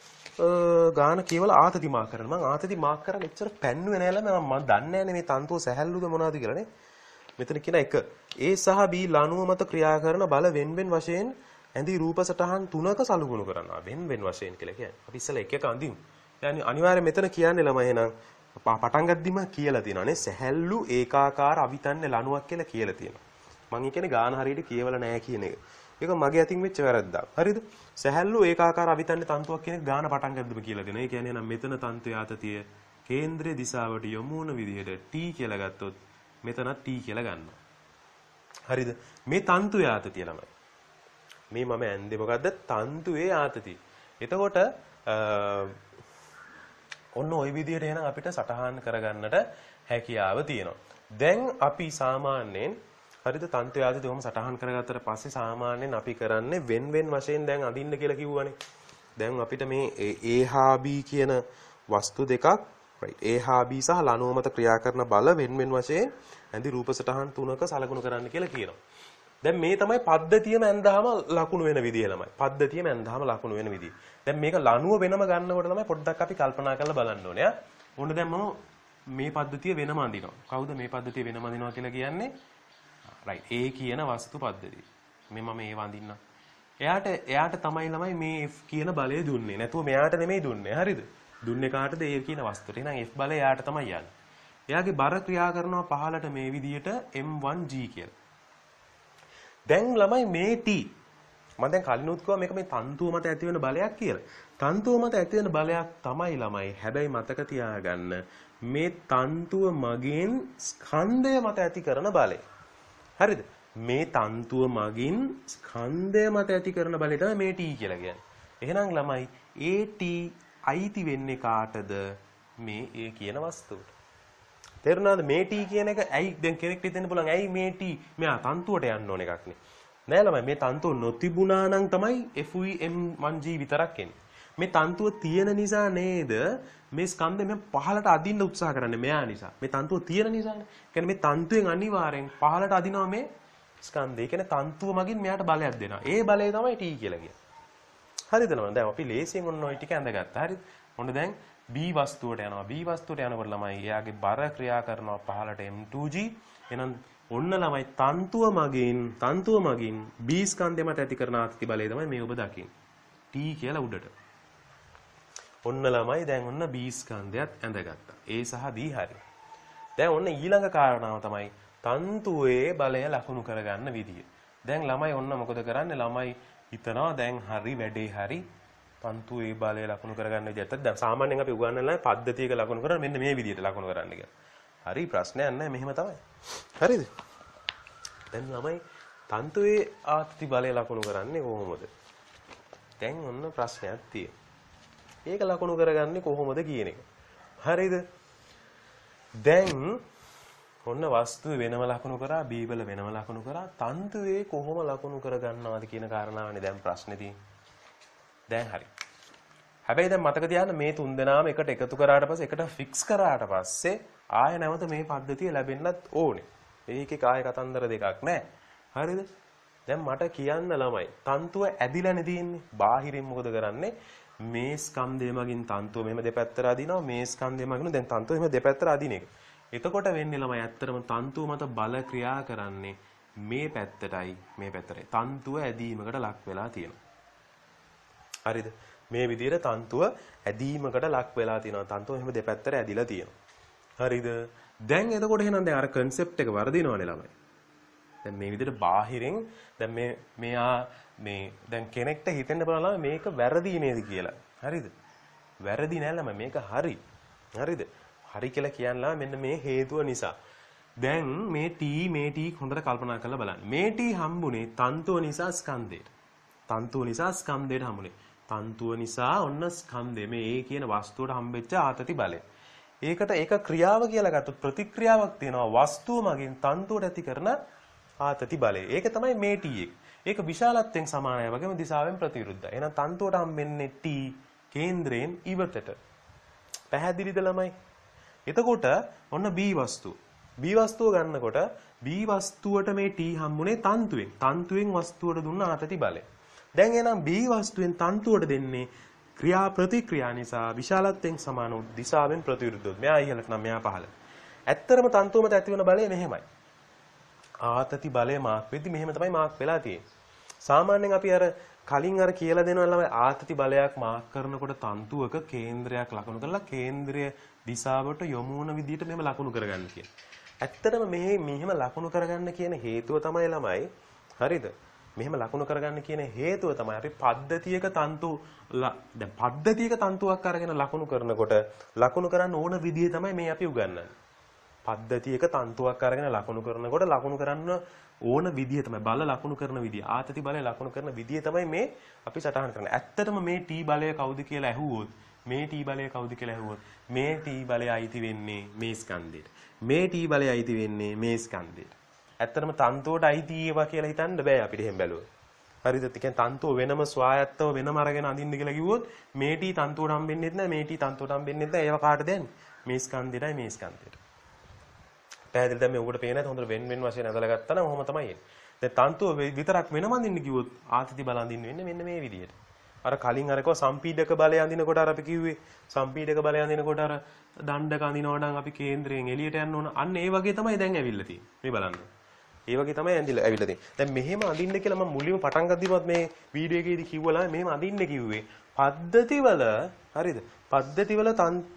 ගාන කියවල ආතති මාක් කරන්න. මම ආතති මාක් කරන්න එච්චර පැන්නුවේ නෑ ළමයි. මම දන්නේ නැහැ මේ තන්තුව සැහැල්ලුද මොනවද කියලා නේ. මෙතන කියන එක A සහ B ලණුව මත ක්‍රියා කරන බල වෙන වෙන වශයෙන් ඇඳි රූප සටහන් තුනක සලකුණු කරනවා. වෙන වෙන වශයෙන් කියලා කියන්නේ. අපි ඉස්සෙල්ලා එක එක අඳිමු. يعني අනිවාර්යයෙන් මෙතන කියන්නේ ළමයි එහෙනම් පටන් ගද්දිම කියලා තියෙනවා නේ. සැහැල්ලු ඒකාකාර අවිතන්නේ ලණුවක් කියලා කියලා තියෙනවා. මම කියන්නේ ගාන හරියට කියවලා නැහැ කියන එක. ඒක මගේ අතින් වෙච්ච වැරද්දක්. හරිද? සැහැල්ලු ඒකාකාර අවිතන්නේ තන්තුවක් කියන එක ගාන පටන් ගද්දිම කියලා දෙනවා. ඒ කියන්නේ නම් මෙතන තන්තු යාතතිය කේන්ද්‍රයේ දිශාවට යොමු වන විදිහට T කියලා ගත්තොත් මෙතනත් T කියලා ගන්නවා. හරිද? මේ තන්තු යාතතිය ළමයි. මේ මම ඇන්දේ මොකද්ද? තන්තුවේ ආතතිය. එතකොට ඔන්න ওই විදිහට එහෙනම් අපිට සටහන් කරගන්නට හැකියාව තියෙනවා. දැන් අපි සාමාන්‍යයෙන් හරිද තන්තු ආදී දෙකම සටහන් කරගත්තට පස්සේ සාමාන්‍යයෙන් අපි කරන්නේ වෙන වෙන වශයෙන් දැන් අඳින්න කියලා කිව්වනේ. දැන් අපිට මේ A හා B කියන වස්තු දෙකක් right A හා B සහ ලණුව මත ක්‍රියා කරන බල වෙන වෙන වශයෙන් ඇඳි රූප සටහන් තුනක සලකුණු කරන්න කියලා කියනවා. දැන් මේ තමයි පද්ධතියම ඇඳාම ලකුණු වෙන විදිය ළමයි. පද්ධතියම ඇඳාම ලකුණු වෙන විදිය. දැන් මේක ලණුව වෙනම ගන්නකොට තමයි පොඩ්ඩක් අපි කල්පනා කරලා බලන්න ඕනේ. ආ ඕන දැන් මම මේ පද්ධතිය වෙනම අඳිනවා. කවුද මේ පද්ධතිය වෙනම අඳිනවා කියලා කියන්නේ? right A කියන වස්තු පද්ධතිය. මේ මම ඒ වඳින්න. එයාට එයාට තමයි ළමයි මේ F කියන බලය දුන්නේ. නැතුව මෙයාට නෙමෙයි දුන්නේ. හරිද? දුන්නේ කාටද? A කියන වස්තුවට. එහෙනම් F බලය එයාට තමයි යන්නේ. එයාගේ බර ක්‍රියා කරනවා පහළට මේ විදියට එම් වන් ජී කියලා. දැන් ළමයි මේ T මම දැන් කලිනුත් කිව්වා මේක මේ තන්තුව මත ඇති වෙන බලයක් කියලා. තන්තුව මත ඇති වෙන බලයක් තමයි ළමයි. හැබැයි මතක තියාගන්න මේ තන්තුව මගින් ස්කන්ධය මත ඇති කරන බලය. හරිද? මේ තන්තුව මගින් ස්කන්ධය මත ඇති කරන බලය තමයි මේ T කියලා කියන්නේ. එහෙනම් ළමයි ඒ T අයිති වෙන්නේ කාටද? මේ A කියන වස්තුවට. තේරුණාද? මේ T කියන එක ඇයි දැන් කෙනෙක්ට හිතෙන්න පුළුවන් ඇයි මේ T මෙයා තන්තුවට යන්න ඕන එකක් නේ. නෑ ළමයි මේ තන්තුව නොතිබුණා නම් තමයි F U M one G විතරක් එන්නේ. මේ තන්තුව තියෙන නිසා නේද මේ ස්කන්ධය මෙහෙම පහළට අදින්න උත්සාහ කරන්නේ මෙයා නිසා. මේ තන්තුව තියෙන නිසානේ. කියන්නේ මේ තන්තුවෙන් අනිවාර්යෙන් පහළට අදිනවා මේ ස්කන්ධය. ඒ කියන්නේ තන්තුව මගින් මෙයාට බලයක් දෙනවා. ඒ බලය තමයි T කියලා කියන්නේ. හරිද ළමයි? දැන් අපි ලේසියෙන් ඔන්න ඔය ටික ඇඳගත්තා. හරිද? ඔන්න දැන් B වස්තුවට යනවා. B වස්තුවට යනකොට ළමයි එයාගේ බර ක්‍රියා කරනවා පහළට එම් ටූ ජී. එහෙනම් ඔන්න ළමයි තන්තුව මගින් තන්තුව මගින් B ස්කන්ධය මත ඇති කරන ආතති බලය තමයි මේ ඔබ දකින්නේ. T කියලා උඩට. ඔන්න ළමයි දැන් ඔන්න B ස්කන්ධයත් ඇඳගත්තා. A සහ B හරි. දැන් ඔන්න ඊළඟ කාරණාව තමයි තන්තුවේ බලය ලකුණු කරගන්න විදිය. දැන් ළමයි ඔන්න මොකද කරන්නේ? ළමයි හිතනවා දැන් හරි වැඩේ හරි තන්තුවේ බලය ලකුණු කරගන්න විදිහට. දැන් සාමාන්‍යයෙන් අපි උගන්වන්නේ පද්ධතියක ලකුණු කරන මෙන්න මේ විදිහට ලකුණු කරන්න කියලා. හරි ප්‍රශ්නයක් නැහැ මෙහෙම තමයි. හරිද? දැන් ළමයි තන්තුවේ ආතති බලය ලකුණු කරන්නේ කොහොමද? දැන් ඔන්න ප්‍රශ්නයක් තියෙනවා. ඒක ලකුණු කරගන්නේ කොහොමද කියන එක. හරිද? දැන් ඔන්න වස්තුවේ වෙනම ලකුණු කරා B වල වෙනම ලකුණු කරා තන්තුවේ කොහොම ලකුණු කරගන්නවද කියන කාරණාවනේ දැන් ප්‍රශ්නේ තියෙන්නේ. දැන් හරි. හැබැයි දැන් මතක තියාගන්න මේ තුන් දෙනාම එකට එකතු කරාට පස්සේ එකට ෆික්ස් කරාට පස්සේ ආය නැවත මේ පද්ධතිය ලැබෙන්නත් ඕනේ. මේකේ කාය කතන්දර දෙකක් නැහැ. හරිද? දැන් මට කියන්න ළමයි තන්තුව ඇදිලානේ තියෙන්නේ. බාහිරින් මොකද කරන්නේ? මේ ස්කන්ධය මගින් තන්තුව මෙහෙම දෙපැත්තට අදිනවා. මේ ස්කන්ධය මගින් දැන් තන්තුව මෙහෙම දෙපැත්තට අදින එක. එතකොට වෙන්නේ ළමයි ඇත්තටම තන්තුව මත බල ක්‍රියා කරන්නේ මේ පැත්තටයි මේ පැත්තටයි. තන්තුව ඇදීමකට ලක් වෙලා තියෙනවා. හරිද? මේ විදිහට තන්තුව ඇදීමකට ලක් වෙලා තියෙනවා. තන්තුව එහෙම දෙපැත්තට ඇදිලා තියෙනවා. හරිද? දැන් එතකොට එහෙනම් දැන් අර concept එක වර්ධිනවනේ ළමයි. දැන් මේ විදිහට බාහිරින් දැන් මේ මෙයා මේ දැන් කෙනෙක්ට හිතෙන්න බලන්න මේක වැරදි නේද කියලා. හරිද? වැරදි නෑ ළමයි මේක හරි. හරිද? හරි කියලා කියන්නලා මෙන්න මේ හේතුව නිසා. දැන් මේ T මේ T හොඳට කල්පනා කරලා බලන්න. මේ T හම්බුනේ තන්තුව නිසා ස්කන්ධයට. තන්තුව නිසා ස්කන්ධයට හම්බුනේ. තන්තුව නිසා ඔන්න ස්කන්ධය මේ A කියන වස්තුවට හම්බෙච්ච ආතති බලය. ඒකට ඒක ක්‍රියාව කියලා ගත්තොත් ප්‍රතික්‍රියාවක් තියෙනවා වස්තුව මගින් තන්තුවට ඇති කරන ආතති බලය. ඒක තමයි මේ T එක. ඒක විශාලත්වයෙන් සමානයි වගේම දිශාවෙන් ප්‍රතිවිරුද්ධයි. එහෙනම් තන්තුවට හම්බෙන්නේ T කේන්ද්‍රයෙන් ඉවතට. පැහැදිලිද ළමයි? එතකොට ඔන්න B වස්තුව. B වස්තුව ගන්නකොට B වස්තුවට මේ T හම්බුනේ තන්තුවෙන්. තන්තුවෙන් වස්තුවට දුන්න ආතති බලය. දැන් එහෙනම් B වස්තුවෙන් තන්තුවට දෙන්නේ ක්‍රියා ප්‍රතික්‍රියා නිසා විශාලත්වයෙන් සමාන වූ දිශාවෙන් ප්‍රතිවිරුද්ධව. මෙයා ඉහළට නම් මෙයා පහළට. ඇත්තරම තන්තුව මත ඇති වෙන බලය මෙහෙමයි. ආතති බලය මාක් වෙද්දි මෙහෙම තමයි මාක් වෙලා තියෙන්නේ. සාමාන්‍යයෙන් අපි අර කලින් අර කියලා දෙනවා ළමයි ආතති බලයක් මාක් කරනකොට තන්තුවක කේන්ද්‍රයක් ලකුණු කරලා කේන්ද්‍රය දිශාවට යොමු වන විදිහට මෙහෙම ලකුණු කරගන්න කියලා. ඇත්තටම මේ මෙහෙම ලකුණු කරගන්න කියන හේතුව තමයි ළමයි. හරිද? මෙහෙම ලකුණු කරගන්න කියන හේතුව තමයි අපි පද්ධතියක තන්තු දැන් පද්ධතියක තන්තුවක් අරගෙන ලකුණු කරනකොට ලකුණු කරන්න ඕන විදිය තමයි මේ අපි උගන්වන්නේ. පද්ධතියක තන්තුවක් අරගෙන ලකුණු කරනකොට ලකුණු කරන්න ඕන විදිය තමයි බල ලකුණු කරන විදිය. ආතති බලය ලකුණු කරන විදිය තමයි මේ අපි සටහන් කරන්නේ. ඇත්තටම මේ T බලය කවුද කියලා ඇහුවොත් මේ T බලය කවුද කියලා ඇහුවොත් මේ T බලය අයිති වෙන්නේ මේ ස්කන්ධයට. මේ T බලය අයිති වෙන්නේ මේ ස්කන්ධයට. ඇත්තටම තන්තුවට අයිති ඒවා කියලා හිතන්න බෑ අපිට එහෙම බැලුවොත්. හරිද? ඒ කියන්නේ තන්තුව වෙනම ස්වායත්තව වෙනම අරගෙන අඳින්න කියලා කිව්වොත් මේ T තන්තුවට හම්බෙන්නේ නැහැ මේ T තන්තුවට හම්බෙන්නේ නැහැ. ඒවා කාටද යන්නේ? මේ ස්කන්ධයටයි මේ ස්කන්ධයට. පැහැදිලිද? දැන් මේ උකට පේන්නේ නැත හොඳට වෙන වෙන වශයෙන් අදලා ගත්තා නම් ඔහොම තමයි එන්නේ. දැන් තන්තුව විතරක් වෙනම අඳින්න කිව්වොත් ආතති බල අඳින්න වෙන්නේ මෙන්න මේ විදිහට. අර කලින් අරකව සම්පීඩක බලය අඳිනකොට අර අපි කිව්වේ සම්පීඩක බලය අඳිනකොට අර දණ්ඩක අඳිනවා නම් අපි කේන්ද්‍රයෙන් එළියට යන්න ඕන. අන්න ඒ වගේ තමයි දැන් ඇවිල්ලා තියෙන්නේ. මේ බලන්න. ඒ වගේ තමයි ඇඳිලා ඇවිල්ලා තියෙන්නේ. දැන් මෙහෙම අඳින්න කියලා මම මුලින්ම පටන් ගද්දිමත් මේ වීඩියෝ එකේදී කිව්වලා මෙහෙම අඳින්න කිව්වේ. පද්ධතිවල හරිද? පද්ධතිවල තන්ති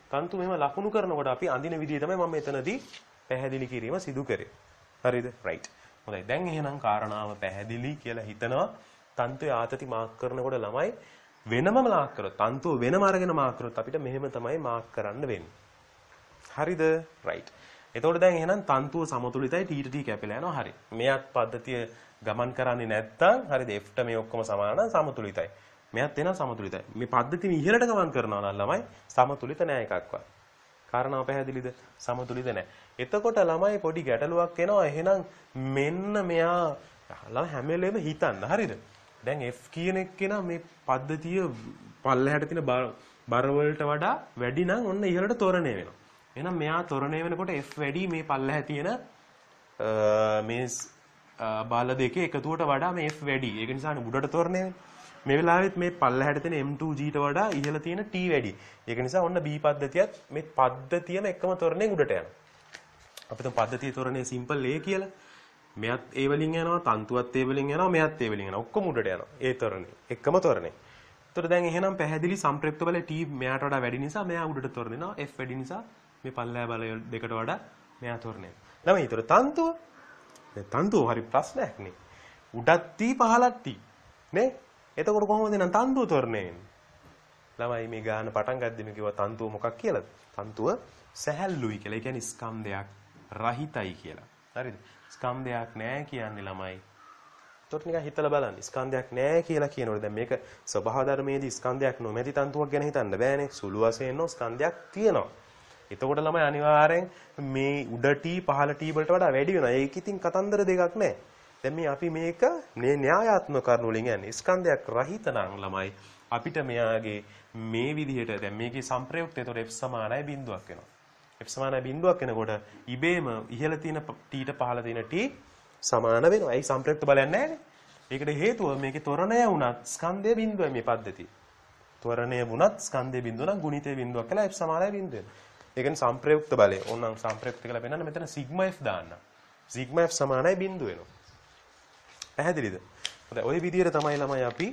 තන්තු මෙහෙම ලකුණු කරනකොට අපි අඳින විදිය තමයි මම මෙතනදී පැහැදිලි කිරීම සිදු කරේ. හරිද? right. හොඳයි. දැන් එහෙනම් කාරණාව පැහැදිලි කියලා හිතනවා. තන්තුවේ ආතති මාක් කරනකොට ළමයි වෙනම මාක් කරොත් තන්තුව වෙනම අරගෙන මාක් කරොත් අපිට මෙහෙම තමයි මාක් කරන්න වෙන්නේ. හරිද? right. එතකොට දැන් එහෙනම් තන්තුව සමතුලිතයි T ට T කැපිලා යනවා. හරි. මෙයත් පද්ධතිය ගමන් කරන්නේ නැත්තම් හරිද? F ට මේ ඔක්කොම සමාන නම් සමතුලිතයි. මෙයත් එනවා සමතුලිතයි. මේ පද්ධතිය ඉහළට ගමන් කරනවා නම් ළමයි සමතුලිත නෑ එකක්වත්. කාරණාව පැහැදිලිද? සමතුලිත නෑ. එතකොට ළමයි පොඩි ගැටලුවක් එනවා. එහෙනම් මෙන්න මෙයා ළමයි හැම වෙලේම හිතන්න. හරිද? දැන් F කියන එක්කෙනා මේ පද්ධතිය පල්ලෙහාට තියෙන බර වලට වඩා වැඩි නම් ඔන්න ඉහළට තොරණය වෙනවා. එහෙනම් මෙයා තොරණය වෙනකොට F වැඩි මේ පල්ලෙහා තියෙන මේ බාල දෙකේ එකතුවට වඩා මේ F වැඩි. ඒක නිසා උඩට තොරණය වෙන්නේ. මේ වෙලාවෙත් මේ පල්ලෙහාට තියෙන M two G ට වඩා ඉහළ තියෙන T වැඩි. ඒක නිසා ඔන්න B පද්ධතියත් මේ පද්ධතියම එකම තොරණයෙන් උඩට යනවා. අපිට පද්ධතිය තොරණේ සිම්පල් A කියලා. මෙයත් A වලින් යනවා, තන්තුවත් A වලින් යනවා, මෙයත් A වලින් යනවා. ඔක්කොම උඩට යනවා. ඒ තොරණේ. එකම තොරණේ. ඒතර දැන් එහෙනම් පැහැදිලි සම්ප්‍රයුක්ත බලය T මෙයාට වඩා වැඩි නිසා මෙයා උඩට තොරණනවා. F වැඩි නිසා මේ පල්ලෙහා බලය දෙකට වඩා මෙයා තොරණේ. ළමයි ඒතර තන්තුව. දැන් තන්තුව හරි ප්‍රශ්නයක් නේ. උඩත් T පහළත් T. නේ? එතකොට කොහොමද නම් තන්තුව තොරණය වෙන්නේ? ළමයි මේ ගාන පටන් ගද්දිම කිව්වා තන්තුව මොකක් කියලාද? තන්තුව සැහැල්ලුයි කියලා. ඒ කියන්නේ ස්කන්ධයක් රහිතයි කියලා. හරිද? ස්කන්ධයක් නැහැ කියන්නේ ළමයි. එතකොට නිකන් හිතලා බලන්න. ස්කන්ධයක් නැහැ කියලා කියනකොට දැන් මේක ස්වභාව ධර්මයේදී ස්කන්ධයක් නොමැති තන්තුවක් ගැන හිතන්න බෑනේ. සුළු වශයෙන් නෝ ස්කන්ධයක් තියෙනවා. එතකොට ළමයි අනිවාර්යෙන් මේ උඩ T පහළ T වලට වඩා වැඩි වෙනවා. ඒක ඉතින් කතන්දර දෙකක් නෑ. දැන් මේ අපි මේක මේ න්‍යායාත්මක කරුණු වලින් යන්නේ. ස්කන්ධයක් රහිත නම් ළමයි අපිට මෙයාගේ මේ විදිහට දැන් මේකේ සංප්‍රයුක්තය එතකොට F සමානයි බිඳුවක් වෙනවා. F සමානයි බිඳුවක් වෙනකොට ඉබේම ඉහළ තියෙන T ට පහළ තියෙන T සමාන වෙනවා. ඒයි සංප්‍රයුක්ත බලයක් නැහැනේ. ඒකට හේතුව මේකේ ත්වරණය වුණත් ස්කන්ධය බිඳුවයි මේ පද්ධතිය. ත්වරණය වුණත් ස්කන්ධය බිඳුව නම් ගුණිතය බිඳුවක් කියලා F සමානයි බිඳුව වෙනවා. ඒ කියන්නේ සංප්‍රයුක්ත බලය. ඕනනම් සංප්‍රයුක්ත කියලා පෙන්නන්න මෙතන සිග්මා F දාන්න. සිග්මා F සමානයි බිඳුව වෙනවා. පැහැදිලිද? හොඳයි. ওই විදිහට තමයි ළමයි අපි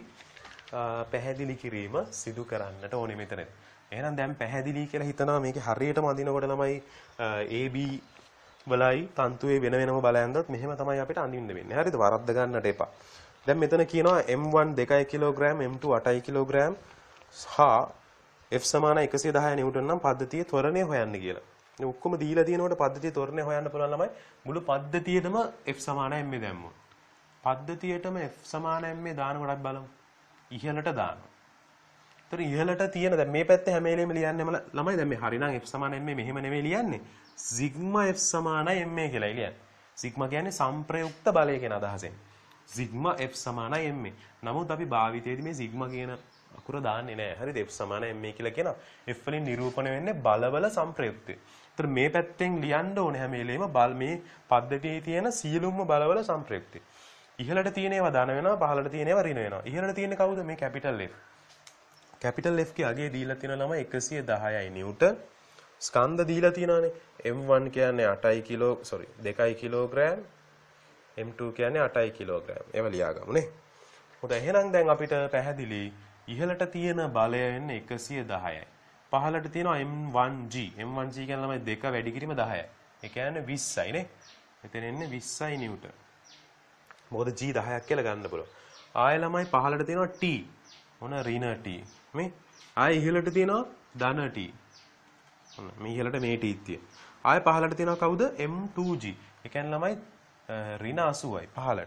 පැහැදිලි කිරීම සිදු කරන්නට ඕනේ මෙතනදී. එහෙනම් දැන් පැහැදිලි කියලා හිතනවා මේකේ හරියටම අඳිනකොට ළමයි A B වලයි තන්තුවේ වෙන වෙනම බලයන්දත් මෙහෙම තමයි අපිට අඳින්න වෙන්නේ. හරිද? වරද්ද ගන්නට එපා. දැන් මෙතන කියනවා M one දෙකයි කිලෝග්‍රෑම්, M two අටයි කිලෝග්‍රෑම් හා F සමාන එකසිය දහය නිව්ටන් නම් පද්ධතියේ ත්වරණය හොයන්න කියලා. මේ ඔක්කොම දීලා තියෙනකොට පද්ධතියේ ත්වරණය හොයන්න පුළුවන් ළමයි මුළු පද්ධතියේම F සමාන M දැම්මොත්. පද්ධතියටම F සමාන M දානකොටත් බලමු. ඉහළට දානවා. ඒතර ඉහළට තියෙන දැන් මේ පැත්තේ හැම වෙලෙම ලියන්නේම ළමයි දැන් මේ හරිනම් F සමාන M මෙහෙම නෙමෙයි ලියන්නේ. සිග්මා F සමානයි M කියලා ලියන්නේ. සිග්මා කියන්නේ සංප්‍රයුක්ත බලය කියන අදහසෙන්. සිග්මා F සමානයි M. නමුත් අපි භාවිතයේදී මේ සිග්මා කියන අකුර දාන්නේ නැහැ. හරිද? F සමානයි M කියලා කියනවා. F වලින් නිරූපණය වෙන්නේ බලවල සංප්‍රයුක්තය. ඒතර මේ පැත්තෙන් ලියන්න ඕනේ හැම වෙලෙම බල මේ පද්ධතියේ තියෙන සියලුම බලවල සංප්‍රයුක්තය. ඉහළට තියෙන ඒවා ධන වෙනවා, පහළට තියෙන ඒවා ඍණ වෙනවා. ඉහළට තියෙන්නේ කවුද? මේ කැපිටල් F. කැපිටල් F ගේ අගය දීලා තියෙනවා ළමයි එකසිය දහයයි නිව්ටන්. ස්කන්ධ දීලා තියෙනවානේ. M one කියන්නේ අටයි කිලෝ sorry දෙකයි කිලෝග්‍රෑම්. M two කියන්නේ අටයි කිලෝග්‍රෑම්. ඒවා ලියාගමු නේ. හොඳයි එහෙනම් දැන් අපිට පැහැදිලි ඉහළට තියෙන බලය එන්නේ එකසිය දහයයි. පහළට තියෙනවා M one G. M one G කියන්නේ ළමයි දෙක වැඩි කිරීම දහයයි. ඒ කියන්නේ විස්සයි නේ. මෙතන එන්නේ විස්සයි නිව්ටන්. මොකද G දහයක් කියලා ගන්න පුළුවන්. ආයෙ ළමයි පහළට තියෙනවා T. මොන ඍණ T. මේ ආයෙ ඉහළට තියෙනවා ධන T. ඔන්න මේ ඉහළට මේ T තියෙනවා. ආයෙ පහළට තියෙනවා කවුද? M two G. ඒ කියන්නේ ළමයි ඍණ අසූවයි පහළට.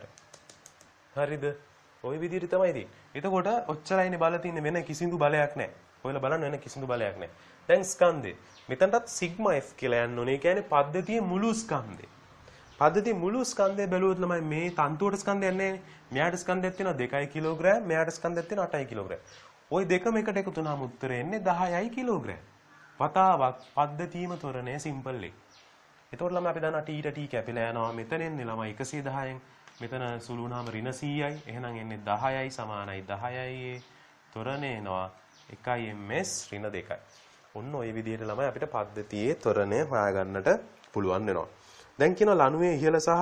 හරිද? ওই විදිහට තමයි තියෙන්නේ. එතකොට ඔච්චරයිනේ බල තින්නේ වෙන කිසිදු බලයක් නැහැ. ඔයලා බලන්න වෙන කිසිදු බලයක් නැහැ. දැන් ස්කන්ධය. මෙතනටත් සිග්මා F කියලා යන්න ඕනේ. ඒ කියන්නේ පද්ධතියේ මුළු ස්කන්ධය. පද්ධතියේ මුළු ස්කන්ධය බැලුවොත් ළමයි මේ තන්තුවට ස්කන්ධයක් නැහැ. මෙයාට ස්කන්ධයක් තියෙනවා දෙකයි කිලෝග්‍රෑම්, මෙයාට ස්කන්ධයක් තියෙනවා අටයි කිලෝග්‍රෑම්. ওই දෙකම එකට එකතු වුණාම උත්තරේ එන්නේ දහයයි කිලෝග්‍රෑම්. වතාවක් පද්ධතියම තොරණේ සිම්පල් එක. එතකොට ළමයි අපි දන්නවා T ට T කැපිලා යනවා. මෙතන එන්නේ ළමයි එකසිය දහයෙන්. මෙතන සුළු වුණාම ඍණ සීයයි. එහෙනම් එන්නේ දහයයි සමානයි දහයයි. තොරණේ එනවා එකයි ms ඍණ දෙකයි. ඔන්න ওই විදිහට ළමයි අපිට පද්ධතියේ තොරණය හොයාගන්නට පුළුවන් වෙනවා. දැන් කියනවා ලණුවේ ඉහළ සහ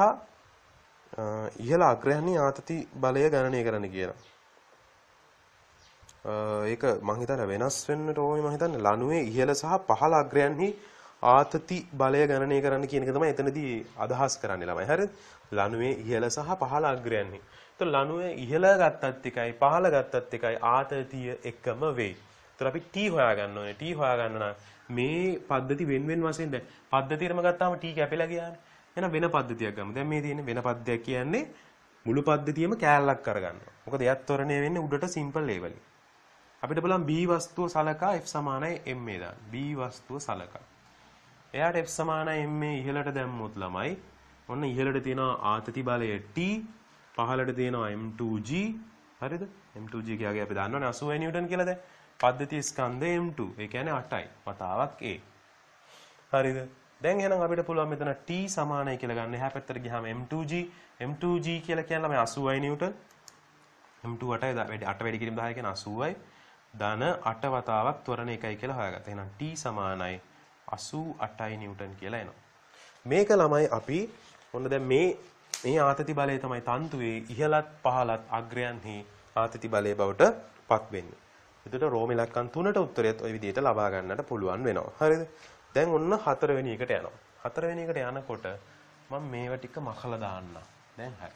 ඉහළ අග්‍රයන්හි ආතති බලය ගණනය කරන්න කියලා. ඒක මම හිතන්නේ වෙනස් වෙන්නට ඕනේ. මම හිතන්නේ ලණුවේ ඉහළ සහ පහළ අග්‍රයන්හි ආතති බලය ගණනය කරන්න කියන එක තමයි එතනදී අදහස් කරන්නේ ළමයි. හරිද? ලණුවේ ඉහළ සහ පහළ අග්‍රයන්හි. ඒතර ලණුවේ ඉහළ ගත්තත් එකයි පහළ ගත්තත් එකයි ආතතිය එකම වෙයි. ඒතර අපි T හොයාගන්න ඕනේ. T හොයාගන්න නම් මේ පද්ධති වෙන වෙන වශයෙන් දැන් පද්ධතියටම ගත්තාම T කැපිලා ගියානේ. එහෙනම් වෙන පද්ධතියක් ගමු. දැන් මේ තියෙන වෙන පද්ධතියක් කියන්නේ මුළු පද්ධතියම කෑල්ලක් කරගන්නවා. මොකද එයත් ත්වරණය වෙන්නේ උඩට සිම්පල් ලේවලින්. අපිට බලන්න B වස්තුව සලකා F සමානයි M දාන්න. B වස්තුව සලකා. එයාට F සමානයි M ඉහළට දැම්මොත් ළමයි ඔන්න ඉහළට තියෙනවා ආතති බලය T, පහළට තියෙනවා M two G. හරිද? M two G කියලාගේ අපි දන්නවනේ අසූවයි නිව්ටන් කියලා දැන්. පද්ධතිය ස්කන්ධය M two. ඒ කියන්නේ අටයි. වතාවක් A. හරිද? දැන් එහෙනම් අපිට පුළුවන් මෙතන T සමානයි කියලා ගන්න. එහා පැත්තට ගියාම M two G, M two G කියලා කියන්නේ ළමයි අසූවයි නිව්ටන්. M two අටයි වැඩි අට වැඩි කිරීම දහය කියන්නේ අසූවයි. ධන අට වතාවක් ත්වරණ එකයි කියලා හොයාගත්තා. එහෙනම් T සමානයි අසූ අටයි නිව්ටන් කියලා එනවා. මේක ළමයි අපි ඔන්න දැන් මේ මේ ආතති බලය තමයි තන්තුවේ ඉහළත් පහළත් අග්‍රයන්හි ආතති බලය බවට පත් වෙන්නේ. එතකොට රෝම ඉලක්කම් තුනට උත්තරයත් ওই විදිහට ලබා ගන්නට පුළුවන් වෙනවා. හරිද? දැන් ඔන්න හතරවෙනි එකට යනවා. හතරවෙනි එකට යනකොට මම මේවා ටික මකලා දාන්නම්. දැන් හරි.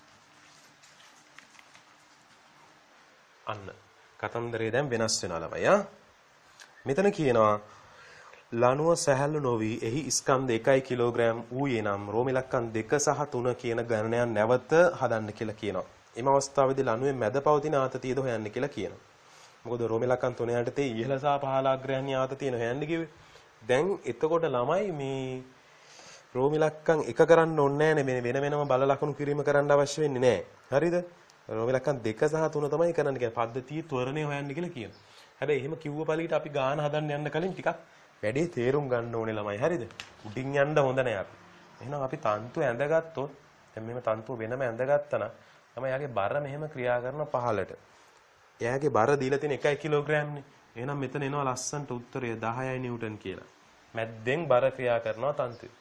අන්න කතන්දරේ දැන් වෙනස් වෙනවා ළමයි ආ. මෙතන කියනවා ලණුව සැහැල්ලු නොවි එහි ස්කන්ධ එකයි කිලෝග්‍රෑම් වූයේ නම් රෝම ඉලක්කම් දෙක සහ තුන කියන ගණනයන් නැවත හදන්න කියලා කියනවා. එම අවස්ථාවේදී ලණුවේ මැද පවතින ආතතියද හොයන්න කියලා කියනවා. මොකද රෝම ඉලක්කම් තුන යටතේ ඉහළ සහ පහළ අග්‍රයන්හි ආතතියන හොයන්න කිව්වේ. දැන් එතකොට ළමයි මේ රෝම ඉලක්කම් එක කරන්න ඕනේ නැහැ වෙන වෙනම බල ලකුණු කිරීම කරන්න අවශ්‍ය වෙන්නේ නැහැ. හරිද? රෝම ඉලක්කම් දෙක සහ තුන තමයි කරන්න කියන්නේ. පද්ධතිය ත්වරණය හොයන්න කියලා කියනවා. හැබැයි එහෙම කිව්ව පළියට අපි ගාන හදන්න යන්න කලින් ටිකක් වැඩි තේරුම් ගන්න ඕනේ ළමයි. හරිද? උඩින් යන්න හොඳ නැහැ අපි. එහෙනම් අපි තන්තු ඇඳගත්තොත් දැන් මෙහෙම තන්තුව වෙනම ඇඳගත්තා නම් තමයි යාගේ බර මෙහෙම ක්‍රියා කරන පහළට. එයාගේ බර දීලා තියෙන එකයි කිලෝග්‍රෑම්නේ. එහෙනම් මෙතන එනවා ලස්සන්ට උත්තරය දහයයි නිව්ටන් කියලා. මැද්දෙන් බර ක්‍රියා කරනවා තන්තුවේ.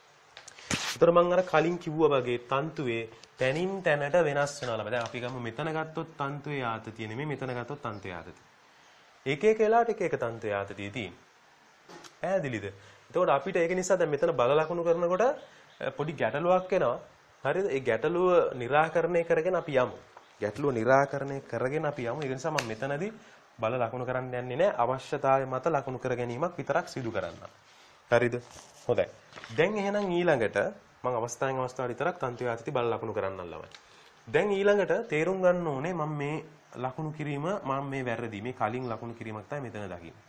ඒතර මම අර කලින් කිව්වා වගේ තන්තුවේ තැනින් තැනට වෙනස් වෙනවා ළමයි. දැන් අපි ගමු මෙතන ගත්තොත් තන්තුවේ ආතතිය නෙමෙයි මෙතන ගත්තොත් තන්තුවේ ආතතිය. එක එක වෙලාවට එක එක තන්තුවේ ආතතිය තියෙන්නේ. ඈදිලිද? එතකොට අපිට ඒක නිසා දැන් මෙතන බල ලකුණු කරනකොට පොඩි ගැටලුවක් එනවා. හරිද? ඒ ගැටලුව निराකරණය කරගෙන අපි යමු. ගැටලුව निराකරණය කරගෙන අපි යමු. ඒ නිසා මම මෙතනදී බල ලකුණු කරන්න යන්නේ නැහැ. අවශ්‍යතාවය මත ලකුණු කර ගැනීමක් විතරක් සිදු කරන්න. හරිද? හොඳයි. දැන් එහෙනම් ඊළඟට මම අවස්ථාවෙන් අවස්ථාවට විතරක් තන්තුවේ ආතති බල ලකුණු කරන්නම් ළමයි. දැන් ඊළඟට තේරුම් ගන්න ඕනේ මම මේ ලකුණු කිරීම මම මේ වැරදි. මේ කලින් ලකුණු කිරීමක් තමයි මෙතන දකින්නේ.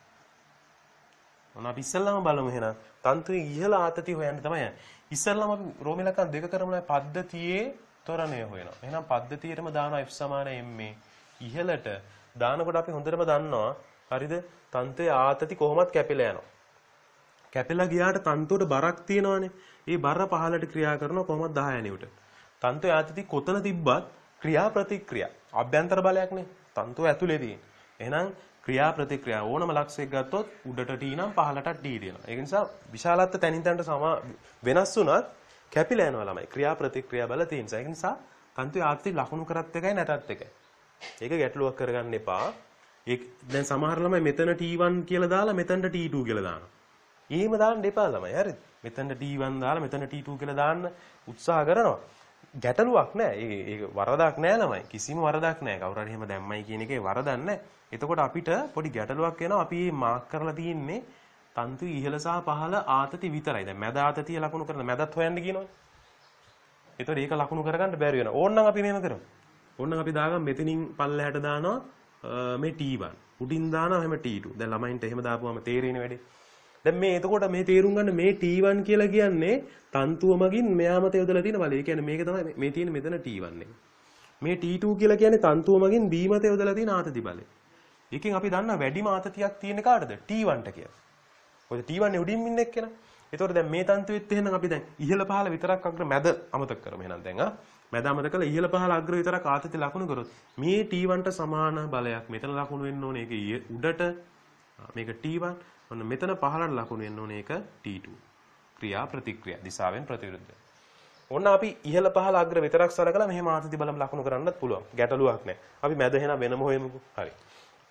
ඔන්න අපි ඉස්සෙල්ලාම බලමු එහෙනම් තන්තුවේ ඉහළ ආතතිය හොයන්න තමයි යන්නේ. ඉස්සෙල්ලාම අපි රෝම ඉලක්කම් දෙක කරමුලා පද්ධතියේ ත්වරණය හොයනවා. එහෙනම් පද්ධතියටම දානවා F සමාන M ඉහළට දානකොට අපි හොඳටම දන්නවා හරිද? තන්තුවේ ආතති කොහොමත් කැපිලා යනවා. කැපිලා ගියාට තන්තුවට බරක් තියෙනවානේ. ඒ බර පහළට ක්‍රියා කරනවා කොහොමද දහය නිව්ටන්. තන්තුවේ ආතති කොතන තිබ්බත් ක්‍රියා ප්‍රතික්‍රියා අභ්‍යන්තර බලයක්නේ. තන්තුව ඇතුලේ තියෙන. එහෙනම් ක්‍රියා ප්‍රතික්‍රියා ඕනම ලක්ෂයක් ගත්තොත් උඩට T නම් පහළට T දෙනවා. ඒක නිසා විශාලත්ව තැනින් තැනට සම වෙනස් වුණත් කැපිලා යනවා ළමයි. ක්‍රියා ප්‍රතික්‍රියා බල තියෙන නිසා. ඒක නිසා තන්තුවේ ආතති ලකුණු කරත් එකයි නැතත් එකයි. ඒක ගැටලුවක් කරගන්න එපා. ඒ දැන් සමහර ළමයි මෙතන T one කියලා දාලා මෙතනට T two කියලා දානවා. එහෙම දාන්න එපා ළමයි. හරිද? මෙතනට T one දාලා මෙතන T two කියලා දාන්න උත්සාහ කරනවා. ගැටලුවක් නෑ. ඒ ඒක වරදක් නෑ ළමයි. කිසිම වරදක් නෑ. කවුරු හරි එහෙම දැම්මයි කියන එකේ වරදක් නෑ. එතකොට අපිට පොඩි ගැටලුවක් එනවා. අපි මේ මාක් කරලා තියෙන්නේ තන්තු ඉහළ සහ පහළ ආතති විතරයි. දැන් මැද ආතතිය ලකුණු කරලා මැදත් හොයන්න කියනවනේ. එතකොට ඒක ලකුණු කරගන්න බැරි වෙනවා. ඕනනම් අපි මෙහෙම කරමු. ඕනනම් අපි දාගමු මෙතනින් පල්ලෙහාට දානවා මේ T one. උඩින් දානවා එහෙම T two. දැන් ළමයින්ට එහෙම දාපුවම තේරෙන්නේ වැඩි. දැන් මේ එතකොට මේ තේරුම් ගන්න මේ T one කියලා කියන්නේ තන්තුව මගින් මෙයා මත යොදලා තියෙන බලය. ඒ කියන්නේ මේක තමයි මේ තියෙන මෙතන T one එක. මේ T two කියලා කියන්නේ තන්තුව මගින් B මත යොදලා තියෙන ආතති බලය. එකෙන් අපි දන්නා වැඩිම ආතතියක් තියෙන කාටද? T one ට කියලා. මොකද T one නේ උඩින් ඉන්න එක්කෙනා. ඒතකොට දැන් මේ තන්තුවෙත් එහෙනම් අපි දැන් ඉහළ පහළ විතරක් අග්‍ර මැද අමතක කරමු එහෙනම් දැන් ආ. මැද අමතක කළා ඉහළ පහළ අග්‍ර විතරක් ආතති ලකුණු කරොත් මේ T one ට සමාන බලයක් මෙතන ලකුණු වෙන්න ඕනේ. ඒක උඩට මේක T one. ඔන්න මෙතන පහළට ලකුණු වෙන්න ඕනේ ඒක T two. ක්‍රියා ප්‍රතික්‍රියා දිශාවෙන් ප්‍රතිවිරුද්ධ. ඔන්න අපි ඉහළ පහළ අග්‍ර විතරක් සලකලා මෙහෙම ආතති බලම් ලකුණු කරන්නත් පුළුවන්. ගැටලුවක් නැහැ. අපි මැද එහෙනම් වෙනම හොයමුකෝ. හරි.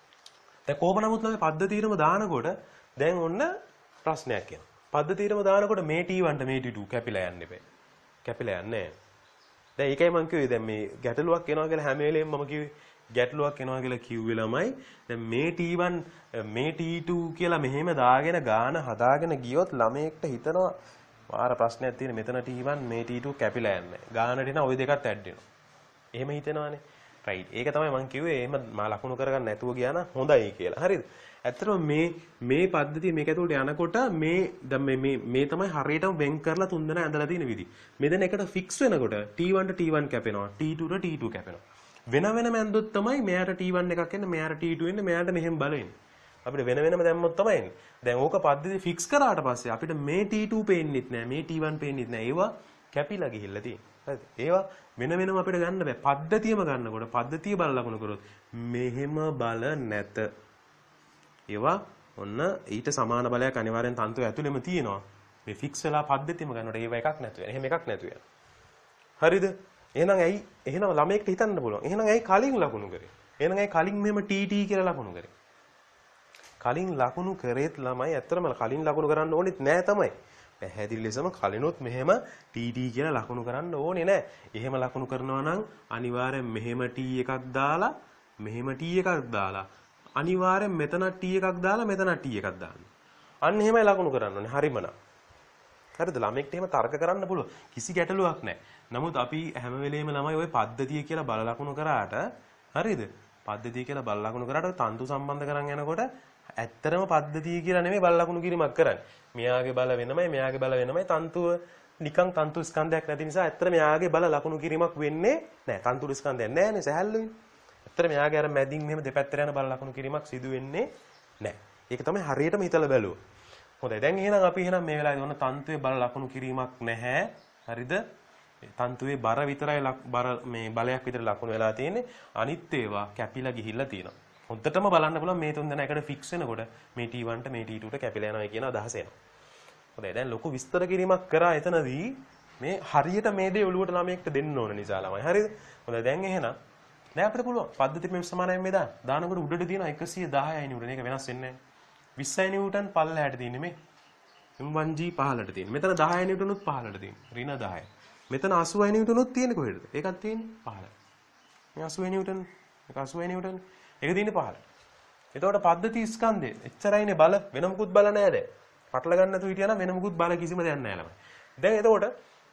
දැන් කොහොම නමුත් ළමයි පද්ධතියටම දානකොට දැන් ඔන්න ප්‍රශ්නයක් එනවා. පද්ධතියටම දානකොට මේ T one ට මේ T two කැපිලා යන්න එපා. කැපිලා යන්නේ නැහැ. දැන් ඒකයි මම කිව්වේ දැන් මේ ගැටලුවක් එනවා කියලා හැම වෙලේම මම කිව්වේ ගැටලුවක් එනවා කියලා කිව්වේ ළමයි. දැන් මේ T one මේ T two කියලා මෙහෙම දාගෙන ගාන හදාගෙන ගියොත් ළමයෙක්ට හිතනවා මාර ප්‍රශ්නයක් තියෙන මෙතන T one මේ T two කැපිලා යන්නේ. ගානට එන ওই දෙකත් ඇඩ් වෙනවා. එහෙම හිතෙනවානේ. රයිට්. ඒක තමයි මම කිව්වේ එහෙම මා ලකුණු කරගන්න නැතුව ගියා නම් හොඳයි කියලා. හරිද? ඇත්තටම මේ මේ පද්ධතිය මේක ඇතුළට යනකොට මේ දැන් මේ මේ මේ තමයි හරියටම වෙන් කරලා තුන්දෙනා ඇඳලා තියෙන විදි. මෙතන එකට ෆික්ස් වෙනකොට T one ට T one කැපෙනවා. T two ට T two කැපෙනවා. වෙන වෙනම ඇඳුත් තමයි මෙයාට T one එකක් එන්නේ, මෙයාට T two එන්නේ, මෙයාට මෙහෙම බල එන්නේ. අපිට වෙන වෙනම දැම්මොත් තමයි එන්නේ. දැන් ඕක පද්ධතිය ෆික්ස් කරාට පස්සේ අපිට මේ T two පේන්නෙත් නෑ, මේ T one පේන්නෙත් නෑ. ඒවා කැපිලා ගිහිල්ලා තියෙනවා. හරිද? ඒවා වෙන වෙනම අපිට ගන්න බෑ. පද්ධතියම ගන්නකොට පද්ධතිය බල ලකුණු කරොත් මෙහෙම බල නැත. ඒවා ඔන්න ඊට සමාන බලයක් අනිවාර්යෙන් තන්තුව ඇතුළෙම තියෙනවා. මේ ෆික්ස් වෙලා පද්ධතියම ගන්නකොට ඒව එකක් නැතු වෙන. එහෙම එකක් නැතු වෙන. හරිද? එහෙනම් ඇයි එහෙනම් ළමයෙක්ට හිතන්න පුළුවන්. එහෙනම් ඇයි කලින් ලකුණු කරේ? එහෙනම් ඇයි කලින් මෙහෙම T T කියලා ලකුණු කරේ? කලින් ලකුණු කරේත් ළමයි ඇත්තටම කලින් ලකුණු කරන්න ඕනෙත් නෑ තමයි. පැහැදිලි ලෙසම කලිනුත් මෙහෙම T T කියලා ලකුණු කරන්න ඕනේ නෑ. එහෙම ලකුණු කරනවා නම් අනිවාර්යෙන් මෙහෙම T එකක් දාලා මෙහෙම T එකක් දාලා අනිවාර්යෙන් මෙතන T එකක් දාලා මෙතන T එකක් දාන්න. අන්න එහෙමයි ලකුණු කරන්න ඕනේ. හරිම නා. හරිද? ළමෙක්ට එහෙම තර්ක කරන්න පුළුවන්. කිසි ගැටලුවක් නැහැ. නමුත් අපි හැම වෙලේම ළමයි ওই පද්ධතිය කියලා බල ලකුණු කරාට හරිද? පද්ධතිය කියලා බල ලකුණු කරාට ඔය තන්තු සම්බන්ධ කරන් යනකොට ඇත්තරම පද්ධතිය කියලා නෙමෙයි බල ලකුණු කිරීමක් කරන්නේ. මෙයාගේ බල වෙනමයි මෙයාගේ බල වෙනමයි තන්තුව නිකන් තන්තු ස්කන්ධයක් නැති නිසා ඇත්තට මෙයාගේ බල ලකුණු කිරීමක් වෙන්නේ නැහැ. තන්තු ස්කන්ධයක් නැහැනේ සහැල්ලුනේ. ඇත්තට මෙයාගේ අර මැදින් මෙහෙම දෙපැත්තට යන බල ලකුණු කිරීමක් සිදු වෙන්නේ නැහැ. ඒක තමයි හරියටම හිතලා බැලුවා. හොඳයි. දැන් එහෙනම් අපි එහෙනම් මේ වෙලාවේ ඔන්න තන්තුවේ බල ලකුණු කිරීමක් නැහැ. හරිද? තන්තුවේ බර විතරයි බර මේ බලයක් විතර ලකුණු වෙලා තියෙන්නේ. අනිත් ඒවා කැපිලා ගිහිල්ලා තියෙනවා. හොඳටම බලන්න පුළුවන් මේ තුන් දෙනා එකට ෆික්ස් වෙනකොට මේ T one ට මේ T two ට කැපිලා යනවා කියන අදහස එනවා. හොඳයි. දැන් ලොකු විස්තර කිරීමක් කරා එතනදී මේ හරියට මේ දේ ඔලුවට ළමයෙක්ට දෙන්න ඕන නිසා ළමයි. හරිද? හොඳයි. දැන් එහෙනම් දැන් අපිට පුළුවන් පද්ධතිය මේ සමානයි මේ දාන්න. දානකොට උඩට තියෙනවා එකසිය දහයයි නිව්ටන්. ඒක වෙනස් වෙන්නේ නැහැ. විස්සයි නිව්ටන් පල්ලෙහාට තියෙන්නේ මේ. M one G පහළට තියෙන්නේ. මෙතන දහයයි නිව්ටන් උත් පහළට තියෙන්නේ. ඍණ දහයයි. මෙතන අසූවයි නිව්ටන් උත් තියෙන්නේ කොහෙද? ඒකත් තියෙන්නේ පහළ. මේ අසූවයි නිව්ටන්, මේක අසූවයි නිව්ටන්. ඒක තියෙන්නේ පහළ. එතකොට පද්ධති ස්කන්ධය එච්චරයිනේ බල වෙන මොකුත් බල නැහැ දැන්. පටල ගන්න නැතුව හිටියා නම් වෙන මොකුත් බල කිසිම දෙයක් නැහැ ළමයි. දැන් එතකොට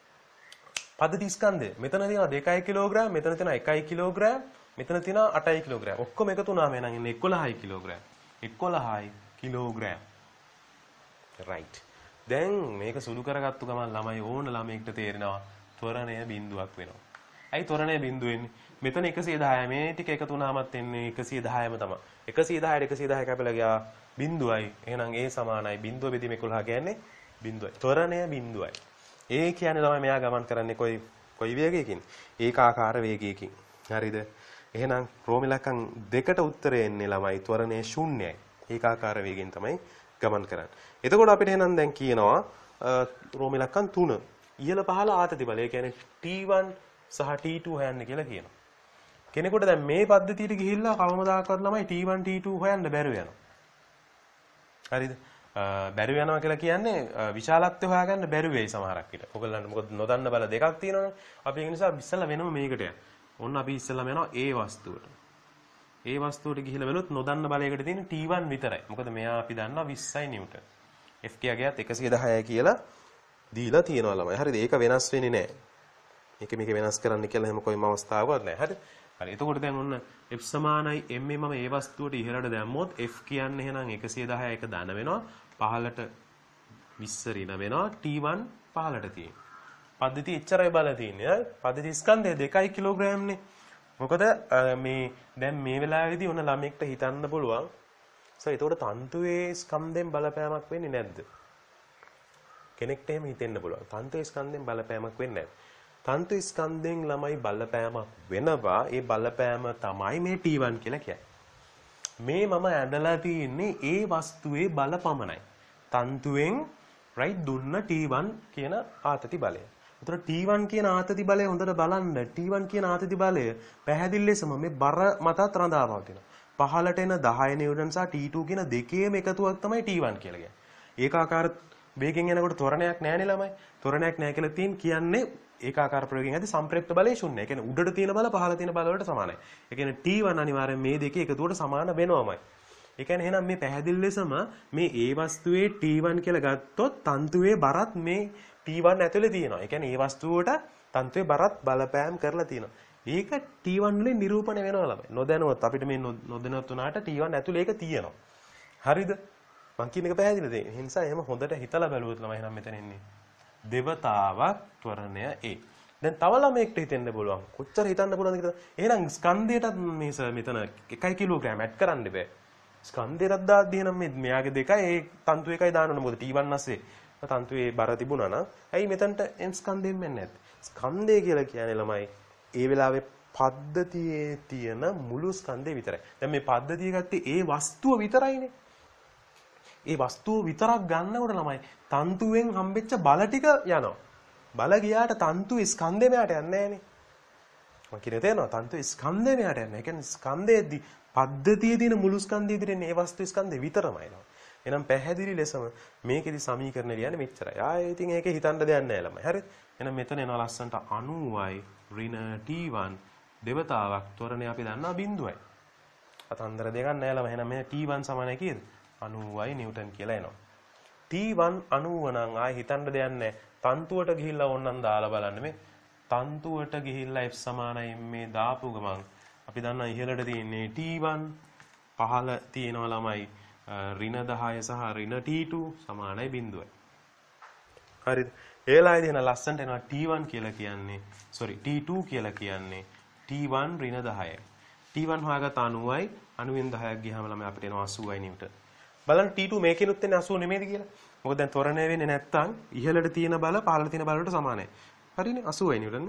පද්ධති ස්කන්ධය මෙතන තියෙනවා දෙකයි කිලෝග්‍රෑම්, මෙතන තියෙනවා එකයි කිලෝග්‍රෑම්, මෙතන තියෙනවා අටයි කිලෝග්‍රෑම්. ඔක්කොම එකතු වුණාම එනං ඉන්නේ එකොළහයි කිලෝග්‍රෑම්. එකොළහයි කිලෝග්‍රෑම්. right. දැන් මේක සුළු කරගත්තු ගමන් ළමයි ඕන ළමයෙක්ට තේරෙනවා ත්වරණය බිඳුවක් වෙනවා. ඇයි ත්වරණය බිඳුව වෙන්නේ? මෙතන එකසිය දහයයි මේ ටික එකතු වුණාමත් එන්නේ එකසිය දහයම තමයි. එකසිය දහයට එකසිය දහය කැපලා ගියා බිඳුවයි. එහෙනම් ඒ සමානයි බිඳුව බෙදීම එකොළහ කියන්නේ බිඳුවයි. ත්වරණය බිඳුවයි. ඒ කියන්නේ තමයි මෙයා ගමන් කරන්නේ කොයි කොයි වේගයකින්? ඒකාකාර වේගයකින්. හරිද? එහෙනම් රෝමිලකම් දෙකට උත්තරය එන්නේ ළමයි ත්වරණය ශූන්‍යයි. ඒකාකාර වේගයෙන් තමයි ගමන් කරන්නේ. එතකොට අපිට එහෙනම් දැන් කියනවා රෝමිලකම් තුන ඉහළ පහළ ආතති බල. ඒ කියන්නේ T one සහ T two හොයන්න කියලා කියනවා. කෙනෙකුට දැන් මේ පද්ධතියට ගිහිල්ලා කවමදාකවත් ළමයි T one T two හොයන්න බැරුව යනවා. හරිද? බැරුව යනවා කියලා කියන්නේ විශාලත්වය හොයාගන්න බැරුව වෙයි සමහරක් විට. ඔයගොල්ලන්ට මොකද නොදන්න බල දෙකක් තියෙනවනේ. අපි ඒ නිසා ඉස්සෙල්ලා වෙනම මේකට යනවා. ඔන්න අපි ඉස්සෙල්ලාම යනවා A වස්තුවට. A වස්තුවට ගිහිල්ලා බලුවොත් නොදන්න බලයකට තියෙන T one විතරයි. මොකද මෙයා අපි දන්නවා විස්සයි නිව්ටන්. F K ගියත් එකසිය දහයයි කියලා දීලා තියෙනවා ළමයි. හරිද? ඒක වෙනස් වෙන්නේ නැහැ. මේක මේක වෙනස් කරන්න කියලා හැම කොයිම අවස්ථාවකවත් නැහැ. හරි? හරි. එතකොට දැන් ඔන්න F සමානයි M මම A වස්තුවට ඉහළට දැම්මොත් F කියන්නේ එහෙනම් එකසිය දහය එක ධන වෙනවා. පහළට විස්ස ඍණ වෙනවා. T one පහළට තියෙනවා. පද්ධතිය එච්චරයි බල තියෙන්නේ. පද්ධති ස්කන්ධය දෙකයි කිලෝග්‍රෑම්නේ. මොකද මේ දැන් මේ වෙලාවේදී ඔන්න ළමෙක්ට හිතන්න පුළුවන් සර් එතකොට තන්තුවේ ස්කන්ධෙන් බලපෑමක් වෙන්නේ නැද්ද? කෙනෙක්ට එහෙම හිතෙන්න පුළුවන්. තන්තුවේ ස්කන්ධෙන් බලපෑමක් වෙන්නේ නැහැ. තන්තු ස්කන්ධෙන් ළමයි බලපෑමක් වෙනවා. ඒ බලපෑම තමයි මේ T one කියලා කියන්නේ. මේ මම ඇඳලා තියෙන්නේ ඒ වස්තුවේ බල පමණයි. තන්තුවෙන් right දුන්න T one කියන ආතති බලය. උතර T one කියන ආතති බලය හොඳට බලන්න. T one කියන ආතති බලය පැහැදිලි ලෙසම මේ බර මතත් රඳා පවතිනවා. පහළට එන දහය නිව්ටන් සහ T two කියන දෙකේම එකතුවක් තමයි T one කියලා කියන්නේ. ඒකාකාර වේගෙන් යනකොට ත්වරණයක් නැහැ නේ ළමයි. ත්වරණයක් නැහැ කියලා තියෙන කියන්නේ ඒකාකාර ප්‍රවේගයෙන් ඇති සම්ප්‍රේක්ෂ බලය ශුන්‍යයි. ඒ කියන්නේ උඩට තියෙන බල පහළ තියෙන බල වලට සමානයි. ඒ කියන්නේ T one අනිවාර්යෙන් මේ දෙකේ එකතුවට සමාන වෙනවමයි. ඒ කියන්නේ එහෙනම් මේ පැහැදිලි ලෙසම මේ ඒ වස්තුවේ T one කියලා ගත්තොත් තන්තුවේ බරත් මේ T one ඇතුලේ තියෙනවා. ඒ කියන්නේ ඒ වස්තුවට තන්තුවේ බරත් බලපෑම් කරලා තියෙනවා. ඒක T one වලින් නිරූපණය වෙනවා ළමයි. නොදැනුවත් අපිට මේ නොදැනුවත් උනාට T one ඇතුලේ ඒක තියෙනවා. හරිද? මං කියන එක පැහැදිලිද? ඒ නිසා එහෙම හොඳට හිතලා බැලුවොත් ළමයි එහෙනම් මෙතන ඉන්නේ. දෙවතාවක් ත්වරණය A. දැන් තව ළමයෙක්ට හිතෙන්න පුළුවන්. කොච්චර හිතන්න පුළුවන්ද කියලා. එහෙනම් ස්කන්ධයටත් මේ සර් මෙතන එකයි කිලෝග්‍රෑම් ඇඩ් කරන්න බෑ. ස්කන්ධයටත් දාද්දී එහෙනම් මේ මෙයාගේ දෙකයි ඒ තන්තු එකයි දාන්න ඕන. මොකද T one අස්සේ තන්තුවේ බර තිබුණා නම් ඇයි මෙතනට M ස්කන්ධයෙන් වෙන්නේ නැත්තේ? ස්කන්ධය කියලා කියන්නේ ළමයි ඒ වෙලාවේ පද්ධතියේ තියෙන මුළු ස්කන්ධය විතරයි. දැන් මේ පද්ධතිය ගත්තේ ඒ වස්තුව විතරයිනේ. ඒ වස්තුව විතරක් ගන්නකොට ළමයි තන්තුවෙන් හම්බෙච්ච බල ටික යනවා. බල ගියාට තන්තුවේ ස්කන්ධේ මෙයාට යන්නේ නැහනේ. මම කියන්නේ තේරෙනවද? තන්තුවේ ස්කන්ධේ මෙයාට යන්නේ. ඒ කියන්නේ ස්කන්ධයේදී පද්ධතියේ තියෙන මුළු ස්කන්ධය ඉදිරියේ ඒ වස්තු ස්කන්ධේ විතරමයි ළමයි. එහෙනම් පැහැදිලි ලෙසම මේකෙදි සමීකරණ ලියන්නේ මෙච්චරයි. ආයේ ඉතින් ඒකේ හිතන්න දෙයක් නැහැ ළමයි. හරිද? එහෙනම් මෙතන එනවා ලස්සන්ට අනූවයි ඍණ T one දෙවතාවක් ත්වරණය අපි දන්නවා බිඳුවයි. අතන්දර දෙකක් නැහැ ළමයි. එහෙනම් මේ T one සමානයි කීයද? අනූවයි නිව්ටන් කියලා එනවා. T one අනූව නම් ආයේ හිතන්න දෙයක් නැහැ. තන්තුවට ගිහිල්ලා ඕනනම් දාලා බලන්න මේ තන්තුවට ගිහිල්ලා F සමානයි මේ දාපු ගමන් අපි දන්නා ඉහළට තියෙන්නේ T one පහළ තියෙනවා ළමයි ඍණ දහය සහ ඍණ T two සමානයි බිඳුවයි. හරිද? ඒලායිදී එන ලස්සන්ට එනවා T one කියලා කියන්නේ sorry T two කියලා කියන්නේ T one ඍණ දහයයි. T one හොයාගත්ත අනූවයි අනූවෙන් දහයක් ගියාම ළමයි අපිට එනවා අසූවයි නිව්ටන්. බලන්න T two මේකෙනුත් එන්නේ අසූව නෙමෙයිද කියලා. මොකද දැන් ත්වරණය වෙන්නේ නැත්තම් ඉහළට තියෙන බල පහළට තියෙන බල වලට සමානයි. හරිනේ අසූවයි නිව්ටන්.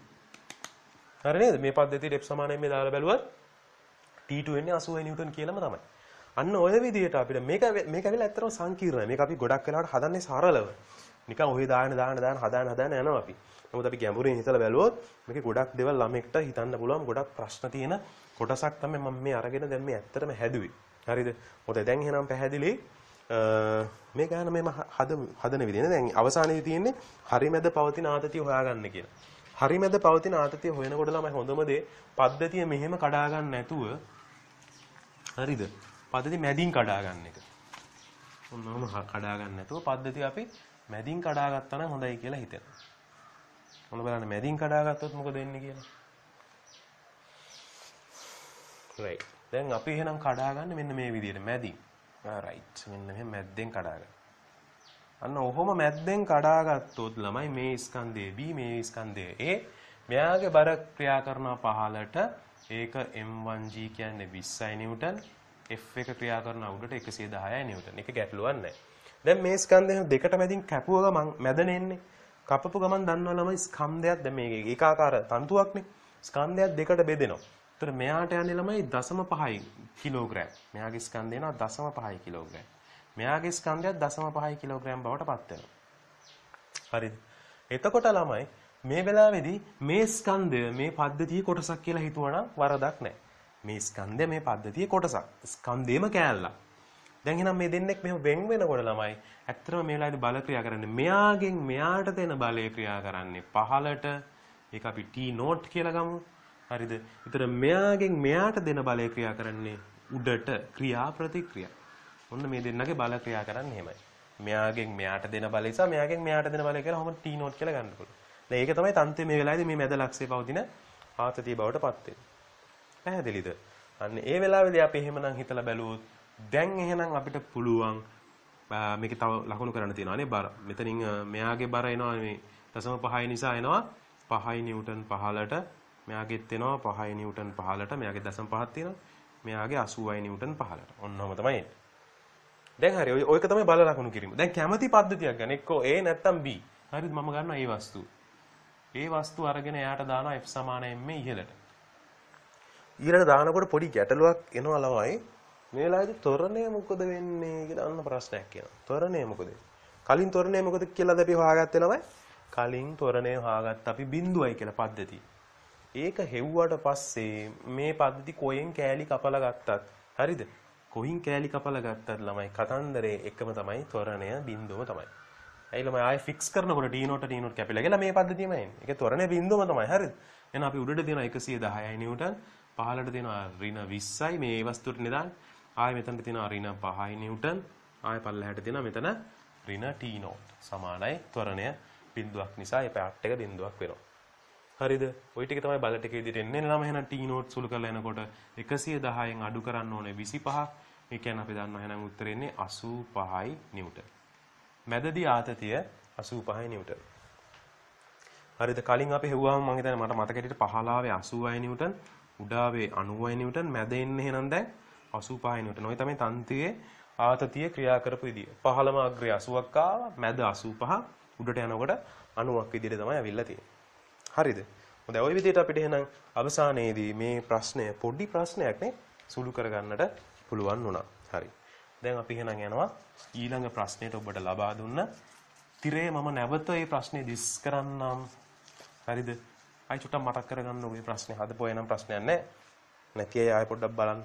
හරි නේද? මේ පද්ධතියට F සමානයි මේ දාලා බැලුවත් T two එන්නේ අසූවයි නිව්ටන් කියලාම තමයි. අන්න ඔය විදිහට අපිට මේක මේක ඇවිල්ලා ඇත්තටම සංකීර්ණයි. මේක අපි ගොඩක් වෙලාවට හදන්නේ සරලව. නිකන් ඔහේ දාන දාන දාන හදාන හදාන යනවා අපි. නමුත් අපි ගැඹුරින් හිතලා බැලුවොත් මේකේ ගොඩක් දේවල් ළමෙක්ට හිතන්න පුළුවන් ගොඩක් ප්‍රශ්න තියෙන කොටසක් තමයි මම මේ අරගෙන දැන් මේ ඇත්තටම හැදුවේ. හරිද? මොකද දැන් එහෙනම් පැහැදිලි මේ ගාන මේ හද හදන විදිහ නේ. දැන් අවසානයේදී තියෙන්නේ හරිමැද පවතින ආතතිය හොයාගන්න කියලා. හරිමැද පවතින ආතතිය හොයනකොට ළමයි හොඳම දේ පද්ධතිය මෙහෙම කඩා ගන්න නැතුව හරිද? පද්ධතිය මැදින් කඩා ගන්න එක. ඔන්නෝම කඩා ගන්න නැතුව පද්ධතිය අපි මැදින් කඩා ගත්තා නම් හොඳයි කියලා හිතෙනවා. මොන බලන්න මැදින් කඩා ගත්තොත් මොකද වෙන්නේ කියලා. right. දැන් අපි එහෙනම් කඩා ගන්න මෙන්න මේ විදිහට මැදින්. right. මෙන්න මෙහෙම මැද්දෙන් කඩා ගන්න. අන්න ඔහොම මැද්දෙන් කඩා ගත්තොත් ළමයි මේ ස්කන්ධයේ B මේ ස්කන්ධයේ A මෙයාගේ බර ක්‍රියා කරන පහළට ඒක M one G කියන්නේ විස්සයි නිව්ටන්. F එක ක්‍රියා කරන උඩට එකසිය දහයයි නිව්ටන්. ඒක ගැටලුවක් නැහැ. දැන් මේ ස්කන්ධය දෙකට මැදින් කැපුව ගමන් මැදනේ එන්නේ. කපපු ගමන් දන්නවා ළමයි ස්කන්ධයක් දැන් මේක ඒකාකාර තන්තුවක්නේ. ස්කන්ධයක් දෙකට බෙදෙනවා. ඒතර මෙයාට යන්නේ ළමයි දශම පහයි කිලෝග්‍රෑම්. මෙයාගේ ස්කන්ධය නා දශම පහයි කිලෝග්‍රෑම්. මෙයාගේ ස්කන්ධයක් දශම පහයි කිලෝග්‍රෑම් බවට පත් වෙනවා. හරිද? එතකොට ළමයි මේ වෙලාවේදී මේ ස්කන්ධය මේ පද්ධතියේ කොටසක් කියලා හිතුවනම් වරදක් නැහැ. මේ ස්කන්ධය මේ පද්ධතියේ කොටසක්. ස්කන්ධේම කෑල්ලක්. දැන් එහෙනම් මේ දෙන්නෙක් මෙහෙම වෙන් වෙනකොට ළමයි ඇත්තටම මේ වෙලාවේදී බල ක්‍රියා කරන්නේ මෙයාගෙන් මෙයාට දෙන බලය ක්‍රියා කරන්නේ පහළට. ඒක අපි T නෝට් කියලා ගමු. හරිද? ඒතර මෙයාගෙන් මෙයාට දෙන බලය ක්‍රියා කරන්නේ උඩට ක්‍රියා ප්‍රතික්‍රියා. ඔන්න මේ දෙන්නගේ බල ක්‍රියා කරන්නේ එහෙමයි. මෙයාගෙන් මෙයාට දෙන බලය නිසා මෙයාගෙන් මෙයාට දෙන බලය කියලා ඔහොම T නෝට් කියලා ගන්න පුළුවන්. දැන් ඒක තමයි තන්ත්‍රයේ මේ වෙලාවේදී මේ මැද ලක්ෂයේ පවතින ආතතිය බවට පත් වෙන්නේ. පැහැදිලිද? අන්න ඒ වෙලාවේදී අපි එහෙමනම් හිතලා බැලුවොත් දැන් එහෙනම් අපිට පුළුවන් මේක තව ලකුණු කරන්න තියෙනවා නේ බර. මෙතනින් මෙයාගේ බර එනවා මේ දශම පහයි නිසා එනවා පහයි නිව්ටන් පහළට. මෙයාගෙත් එනවා පහයි නිව්ටන් පහළට. මෙයාගේ දශම පහක් තියෙනවා. මෙයාගේ අසූවයි නිව්ටන් පහළට. ඔන්නෝම තමයි එන්නේ. දැන් හරි ඔයක තමයි බල ලකුණු කිරීම. දැන් කැමැති පද්ධතියක් ගන්න. එක්කෝ A නැත්තම් B. හරිද? මම ගන්නවා A වස්තුව. A වස්තුව අරගෙන එයාට දානවා F සමානයි M ඉහළට. ඊළඟ දානකොට පොඩි ගැටලුවක් එනවා ළමයි. මේ වෙලාවේදී ත්වරණය මොකද වෙන්නේ කියලා අන්න ප්‍රශ්නයක් එනවා. ත්වරණය මොකද? කලින් ත්වරණය මොකද කියලාද අපි හොයාගත්තේ ළමයි? කලින් ත්වරණය හොයාගත්ත අපි බිඳුවයි කියලා පද්ධතිය. ඒක හෙව්වට පස්සේ මේ පද්ධති කොහෙන් කෑලි කපලා ගත්තත් හරිද? කොහින් කෑලි කපලා ගත්තත් ළමයි කතන්දරේ එකම තමයි ත්වරණය බිඳුවම තමයි. ඇයි ළමයි ආයෙ ෆික්ස් කරනකොට T නෝට T නෝට කැපිලා ගිහලා මේ පද්ධතියම එන්නේ. ඒකේ ත්වරණය බිඳුවම තමයි. හරිද? එහෙනම් අපි උඩට දෙනවා එකසිය දහයයි නිව්ටන්, පහළට දෙනවා ඍණ විස්සයි මේ වස්තුවට නේද? ආයෙ මෙතනට තියෙනවා ඍණ පහයි නිව්ටන්, ආයෙ පල්ලෙහාට දෙනවා මෙතන ඍණ T නෝට සමානයි ත්වරණය බිඳුවක් නිසා ඒ පාට් එක බිඳුවක් වෙනවා. හරිද? ওই ටික තමයි බල ටික විදිහට එන්නේ. ළම එහෙනම් T නෝට් සුළු කරලා එනකොට එකසිය දහයෙන් අඩු කරන්න ඕනේ විසිපහක්. ඒ කියන්නේ අපි දන්නවා එහෙනම් උත්තරේ එන්නේ අසූ පහයි නිව්ටන්. මැදදී ආතතිය අසූ පහයි නිව්ටන්. හරිද? කලින් අපි හෙව්වාම මම හිතන්නේ මට මතක හිටියට පහළාවේ අසූවයි නිව්ටන්, උඩාවේ අනූවයි නිව්ටන්, මැද එන්නේ එහෙනම් දැන් අසූ පහයි නිව්ටන්. ඔය තමයි තන්තියේ ආතතිය ක්‍රියා කරපු විදිය. පහළම අග්‍රය අසූවක් ආවා, මැද අසූ පහ, උඩට යනකොට අනූවක් විදියට තමයි අවිල්ලා තියෙන්නේ. හරිද? හොඳයි ওই විදිහට අපිට එහෙනම් අවසානයේදී මේ ප්‍රශ්නය පොඩි ප්‍රශ්නයක් නේ සුළු කරගන්නට පුළුවන් වුණා. හරි. දැන් අපි එහෙනම් යනවා ඊළඟ ප්‍රශ්නෙට ඔබට ලබා දුන්න තිරේ මම නැවත මේ ප්‍රශ්නේ දිස් කරන්නම්. හරිද? ආයි චුට්ටක් මතක් කරගන්න ඔය ප්‍රශ්නේ හදපුවා එනම් ප්‍රශ්නයක් නැහැ. නැති අය ආයෙ පොඩ්ඩක් බලන්න.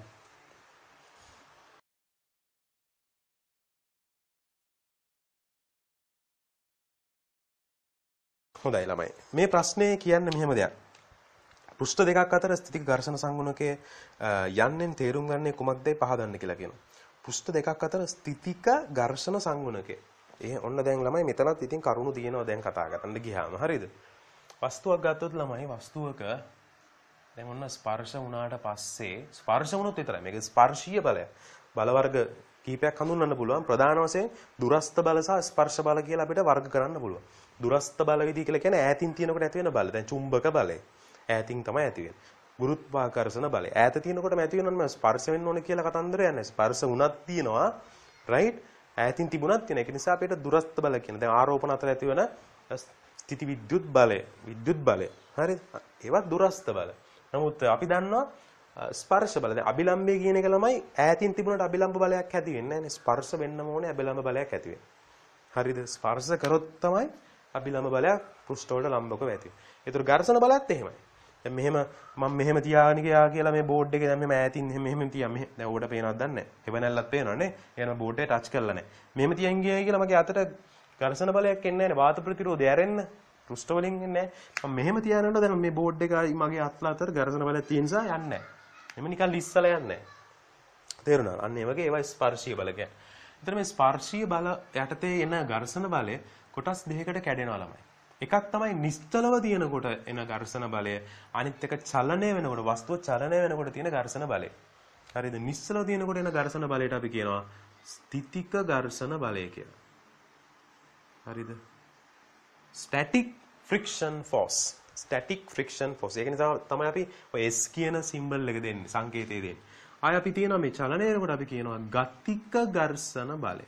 හොඳයි ළමයි. මේ ප්‍රශ්නේ කියන්නේ මෙහෙම දෙයක්. පෘෂ්ඨ දෙකක් අතර ස්ථිතික ඝර්ෂණ සංගුණකයේ යන්නෙන් තේරුම් ගන්නේ කුමක්දයි පහදන්න කියලා කියනවා. පෘෂ්ඨ දෙකක් අතර ස්ථිතික ඝර්ෂණ සංගුණකය. ඒ ඔන්න දැන් ළමයි මෙතනත් ඉතින් කරුණු තියෙනවා දැන් කතා කරන්න ගියාම. හරිද? වස්තුවක් ගත්තොත් ළමයි වස්තුවක දැන් ඔන්න ස්පර්ශ වුණාට පස්සේ ස්පර්ශ වුණොත් විතරයි මේක ස්පර්ශීය බලය. බල වර්ග කීපයක් හඳුන්වන්න පුළුවන්. ප්‍රධාන වශයෙන් දුරස්ත බල සහ ස්පර්ශ බල කියලා අපිට වර්ග කරන්න පුළුවන්. දුරස්ත බල විදි කියලා කියන්නේ ඈතින් තියෙනකොට ඇති වෙන බල. දැන් චුම්බක බලය. ඈතින් තමයි ඇති වෙන්නේ. ගුරුත්වාකර්ෂණ බලය. ඈත තියෙනකොටම ඇති වෙනවනේ ස්පර්ශ වෙන්න ඕනේ කියලා කතන්දරයක් නැහැ. ස්පර්ශ වුණත් තියෙනවා. රයිට්? ඈතින් තිබුණත් තියෙන. ඒක නිසා අපිට දුරස්ත බල කියන. දැන් ආරෝපණ අතර ඇති වෙන ස්ථಿತಿ විද්‍යුත් බලය, විද්‍යුත් බලය. හරිද? ඒවත් දුරස්ත බල. නමුත් අපි දන්නවා ස්පර්ශ බල. දැන් අභිලම්බය කියන එක ළමයි ඈතින් තිබුණට අභිලම්බ බලයක් ඇති වෙන්නේ නැහැ නේ. ස්පර්ශ වෙන්නම ඕනේ අභිලම්බ බලයක් ඇති වෙන්නේ. හරිද? ස්පර්ශ කරොත් තමයි අභිලම්බ බලයක් පෘෂ්ඨ වලට ලම්බකව ඇති වෙන්නේ. ඒතර ඝර්ෂණ බලයත් එහෙමයි. දැන් මෙහෙම මම මෙහෙම තියාගෙන ගියා කියලා මේ බෝඩ් එකේ දැන් මෙහෙම ඈතින් මෙහෙම තියා මෙහෙ දැන් ඕකට පේනවද දන්නේ නැහැ. හෙවණැල්ලක් පේනවනේ. එහෙනම් බෝඩ් එක ටච් කරලා නැහැ. මෙහෙම තියන් ගියයි කියලා මගේ අතට ඝර්ෂණ බලයක් එන්නේ නැහැ නේ. වාත ප්‍රතිරෝධය ඇරෙන්න පෘෂ්ඨ වලින් එන්නේ නැහැ. මම මෙහෙම තියානකොට දැන් මේ බෝඩ් එක මගේ අත්ල අතර ඝර්ෂණ බලයක් තියෙන නිසා යන්නේ නැහැ. එමෙ නිකන් ලිස්සලා යන්නේ නැහැ. තේරුණාද? අන්න ඒ වගේ ඒවා ස්පර්ශීය බල කියන්නේ. එතන මේ ස්පර්ශීය බල යටතේ එන ඝර්ෂණ බලය කොටස් දෙකකට කැඩෙනවා ළමයි. එකක් තමයි නිශ්චලව තියෙනකොට එන ඝර්ෂණ බලය. අනිත් එක චලනය වෙනකොට වස්තුව චලනය වෙනකොට තියෙන ඝර්ෂණ බලය. හරිද? නිශ්චලව තියෙනකොට එන ඝර්ෂණ බලයට අපි කියනවා ස්ථිතික ඝර්ෂණ බලය කියලා. හරිද? static friction force. static friction force. ඒක නිසා තමයි අපි ඔය S කියන සිම්බල් එක දෙන්නේ, සංකේතය දෙන්නේ. ආය අපි තියෙනවා මේ චලනය වෙනකොට අපි කියනවා ගතික ඝර්ෂණ බලය.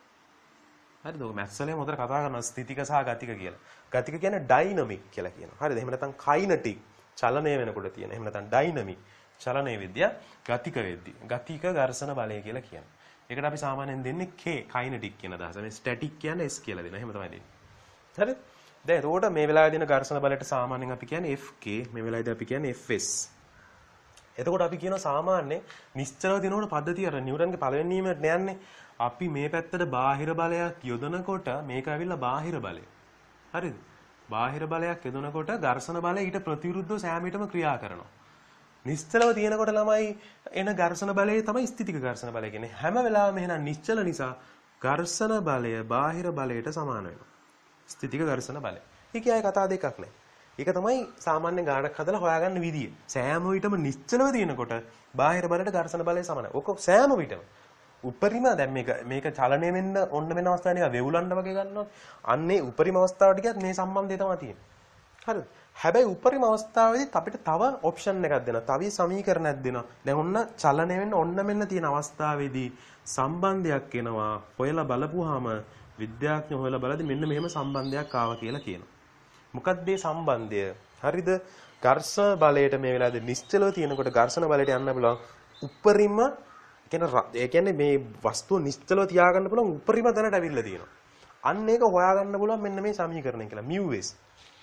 හරිද? ඔය මැත්ස් වලින් මොකද කතා කරනවා ස්ථිතික සහ ගතික කියලා. ගතික කියන්නේ ඩයිනමික් කියලා කියනවා. හරිද? එහෙම නැත්නම් කයිනටික් චලනය වෙනකොට තියෙන. එහෙම නැත්නම් ඩයිනමික් චලනයේ විද්‍යා ගතික වෙද්දී. ගතික ඝර්ෂණ බලය කියලා කියනවා. ඒකට අපි සාමාන්‍යයෙන් දෙන්නේ K කයිනටික් කියන අදහස. මේ ස්ටැටික් කියන්නේ S කියලා දෙනවා. එහෙම තමයි දෙන්නේ. හරිද? දැන් ඒකට මේ වෙලාවේ දෙන ඝර්ෂණ බලයට සාමාන්‍යයෙන් අපි කියන්නේ F K, මේ වෙලාවේදී අපි කියන්නේ F S. එතකොට අපි කියනවා සාමාන්‍ය නිශ්චලව දිනවන පද්ධතිය අර නිව්ටන්ගේ පළවෙනි නියමයට යන්නේ. අපි මේ පැත්තට බාහිර බලයක් යොදනකොට මේක ඇවිල්ලා බාහිර බලය. හරිද? බාහිර බලයක් යොදනකොට ඝර්ෂණ බලය ඊට ප්‍රතිවිරුද්ධව සෑම විටම ක්‍රියා කරනවා. නිශ්චලව තියෙනකොට ළමයි එන ඝර්ෂණ බලය තමයි ස්ථිතික ඝර්ෂණ බලය කියන්නේ. හැම වෙලාවෙම එහෙනම් නිශ්චල නිසා ඝර්ෂණ බලය බාහිර බලයට සමාන වෙනවා. ස්ථිතික ඝර්ෂණ බලය. ඒකේ ආයේ කතා දෙකක් නැහැ. ඒක තමයි සාමාන්‍ය ගානක් හදලා හොයාගන්න විදිය. සෑම විටම නිශ්චලව තියෙනකොට බාහිර බලයට ඝර්ෂණ බලය සමානයි. ඔක සෑම විටම. උපරිම දැන් මේක මේක චලනය වෙන්න ඕන වෙන අවස්ථාව නිකන් වෙවුලන්න වගේ ගන්නවා. අන්නේ උපරිම අවස්ථාවට ගියත් මේ සම්බන්ධය තමයි තියෙන්නේ. හරිද? හැබැයි උපරිම අවස්ථාවේදීත් අපිට තව ඔප්ෂන් එකක් දෙනවා. තව සමීකරණයක් දෙනවා. දැන් ඔන්න චලනය වෙන්න ඔන්න මෙන්න තියෙන අවස්ථාවේදී සම්බන්ධයක් එනවා. හොයලා බලපුවාම විද්‍යාඥයෝ හොයලා බලද්දි මෙන්න මෙහෙම සම්බන්ධයක් ආවා කියලා කියනවා. මොකක්ද මේ සම්බන්ධය? හරිද? ඝර්ෂණ බලයට මේ වෙලාවේදී නිශ්චලව තියෙනකොට ඝර්ෂණ බලයට යන්න බලන උපරිම ඒ කියන්නේ මේ වස්තුව නිශ්චලව තියාගන්න පුළුවන් උපරිම තැනට අවිල්ල තියෙනවා. අන්න ඒක හොයාගන්න පුළුවන් මෙන්න මේ සමීකරණය කියලා. mu s.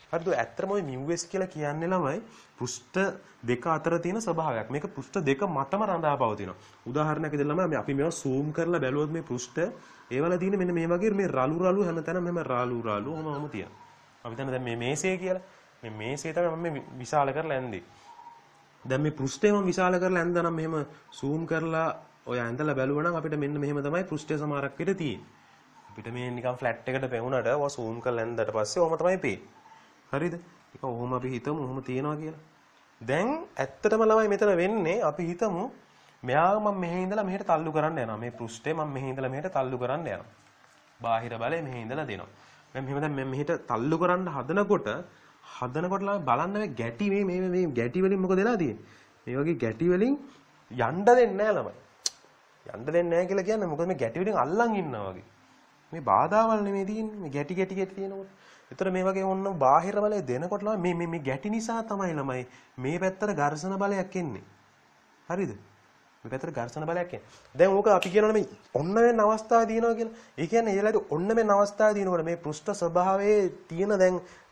හරිද? ඇත්තටම ওই μs කියලා කියන්නේ ළමයි පෘෂ්ඨ දෙක අතර තියෙන ස්වභාවයක්. මේක පෘෂ්ඨ දෙක මතම රඳා පවතිනවා. උදාහරණයක් විදිහට ළමයි අපි මේවා zoom කරලා බැලුවොත් මේ පෘෂ්ඨ ඒවල තියෙන මෙන්න මේ වගේ මේ රළු රළු හැමතැනම මෙහෙම රළු රළු ඔහොමම තියෙනවා. අපි දැන් දැන් මේ මේසේ කියලා මේ මේසේ තමයි මම මේ විශාල කරලා ඇඳේ. දැන් මේ පෘෂ්ඨය මම විශාල කරලා ඇඳා නම් මෙහෙම zoom කරලා ඔය ඇඳලා බැලුවා නම් අපිට මෙන්න මෙහෙම තමයි පෘෂ්ඨය සමහරක් විතර තියෙන්නේ. අපිට මේ නිකන් ෆ්ලැට් එකට පෙවුනට ඔය zoom කරලා ඇඳලා පස්සේ ඔහොම තමයි පේන්නේ. හරිද? ඒක ඔහොම අපි හිතමු ඔහොම තියෙනවා කියලා. දැන් ඇත්තටම ළමයි මෙතන වෙන්නේ අපි හිතමු මෙයාව මම මෙහෙ ඉඳලා මෙහෙට තල්ලු කරන්න යනවා. මේ පෘෂ්ඨය මම මෙහෙ ඉඳලා මෙහෙට තල්ලු කරන්න යනවා. බාහිර බලය මෙහෙ ඉඳලා දෙනවා. මම මෙහෙම දැන් මම මෙහෙට තල්ලු කරන්න හදනකොට හදනකොට ළමයි බලන්න මේ ගැටි මේ මේ මේ ගැටි වලින් මොකද වෙලා තියෙන්නේ? මේ වගේ ගැටි වලින් යන්න දෙන්නේ නැහැ ළමයි. යන්න දෙන්නේ නැහැ කියලා කියන්නේ මොකද මේ ගැටි වලින් අල්ලන් ඉන්නවා වගේ. මේ බාධාවල් නෙමෙයි තියෙන්නේ. මේ ගැටි ගැටි ගැටි තියෙනකොට. ඒතර මේ වගේ ඔන්න බාහිර බලය දෙනකොට ළමයි මේ මේ ගැටි නිසා තමයි ළමයි මේ පැත්තට ඝර්ෂණ බලයක් එන්නේ. හරිද? මේ පැත්තට ඝර්ෂණ බලයක් එන්නේ. දැන් ඕක අපි කියනවා මේ ඔන්න වෙන අවස්ථාවක් තියෙනවා කියලා. ඒ කියන්නේ ඒ වෙලාවට ඔන්න වෙන අවස්ථාවක් තියෙනකොට මේ පෘෂ්ඨ ස්වභාවයේ තියෙන දැන්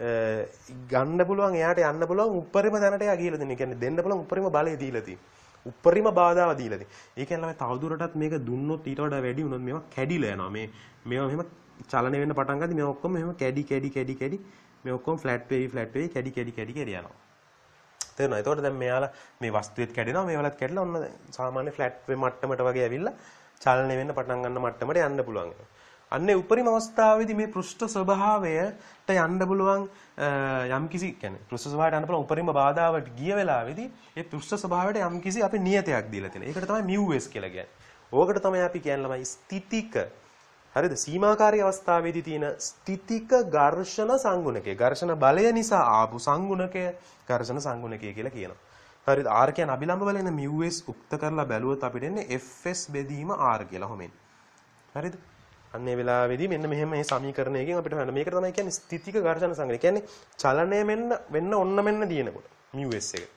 ගන්න පුළුවන් එයාට යන්න පුළුවන් උපරිම තැනට එයා ගිහිලා තියෙනවා. ඒ කියන්නේ දෙන්න පුළුවන් උපරිම බලය දීලා තියෙනවා. උපරිම බාධාව දීලා තියෙනවා. ඒ කියන්නේ ළමයි තවදුරටත් මේක දුන්නොත් ඊට වඩා වැඩි වුණොත් මේවා කැඩිලා යනවා. මේ මේවා මෙහෙම චලනය වෙන්න පටන් ගද්දි මේ ඔක්කොම මෙහෙම කැඩි කැඩි කැඩි කැඩි මේ ඔක්කොම ෆ්ලැට් වෙවි ෆ්ලැට් වෙවි කැඩි කැඩි කැඩි කැඩි යනවා. තේරෙනවද? එතකොට දැන් මෙයාලා මේ වස්තුවෙත් කැඩෙනවා මේවලත් කැඩලා ඔන්න සාමාන්‍ය ෆ්ලැට් වේ මට්ටමට වගේ ඇවිල්ලා චලනය වෙන්න පටන් ගන්න මට්ටමට යන්න පුළුවන්. අන්නේ උපරිම අවස්ථාවේදී මේ පෘෂ්ඨ ස්වභාවයට යන්න පුළුවන් යම්කිසි කියන්නේ පෘෂ්ඨ ස්වභාවයට යන්න පුළුවන් උපරිම බාධාවට ගිය වෙලාවේදී ඒ පෘෂ්ඨ ස්වභාවයට යම්කිසි අපි නියතයක් දීලා තියෙනවා. ඒකට තමයි μs කියලා කියන්නේ. ඕකට තමයි අපි කියන්නේ ළමයි ස්ථිතික. හරිද? සීමාකාරී අවස්ථාවේදී තියෙන ස්ථිතික ඝර්ෂණ සංගුණකය. ඝර්ෂණ බලය නිසා ආපු සංගුණකය ඝර්ෂණ සංගුණකය කියලා කියනවා. හරිද? R කියන්නේ අභිලම්බ බලයෙන් μs උක්ත කරලා බැලුවොත් අපිට එන්නේ fs බෙදීම R කියලා හොමෙන්. හරිද? අන්න ඒ වෙලාවේදී මෙන්න මෙහෙම මේ සමීකරණයකින් අපිට හොයන්න. මේකට තමයි කියන්නේ ස්ථිතික ඝර්ෂණ සංගුණකය. කියන්නේ චලනය මෙන්න වෙන්න ඔන්න මෙන්න දිනකොට μs එක.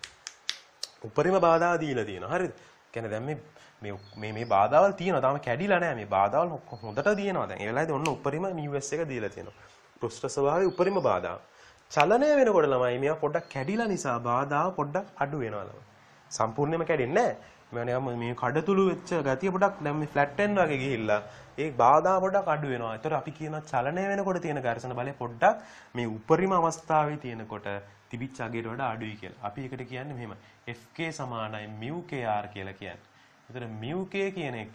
උපරිම බාධා දීලා තියෙනවා. හරිද? කියන්නේ දැන් මේ මේ මේ මේ බාධාවල් තියෙනවා. තාම කැඩිලා නැහැ. මේ බාධාවල් හොඳට තියෙනවා. දැන් ඒ වෙලාවේදී ඔන්න උපරිම μs එක දීලා තියෙනවා. පෘෂ්ඨ ස්වභාවයේ උපරිම බාධා. චලනය වෙනකොට ළමයි මේවා පොඩ්ඩක් කැඩිලා නිසා බාධාව පොඩ්ඩක් අඩු වෙනවා ළමයි. සම්පූර්ණයෙන්ම කැඩෙන්නේ නැහැ. මේ මේ කඩතුළු වෙච්ච ගතිය පොඩ්ඩක් දැන් මේ ෆ්ලැට් වෙන වගේ ගිහිල්ලා ඒ බාධා පොඩ්ඩක් අඩු වෙනවා. ඒතර අපි කියනවා චලනය වෙනකොට තියෙන ඝර්ෂණ බලය පොඩ්ඩක් මේ උපරිම අවස්ථාවේ තියෙනකොට තිබිච්ච අගයට වඩා අඩුයි කියලා. අපි ඒකට කියන්නේ මෙහෙම fk සමානයි μkr කියලා කියන්නේ. ඒතර μk කියන එක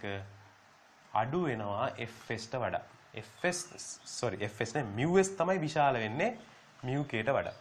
අඩු වෙනවා fs-ට වඩා. fs sorry fs නේ μs තමයි විශාල වෙන්නේ μk-ට වඩා.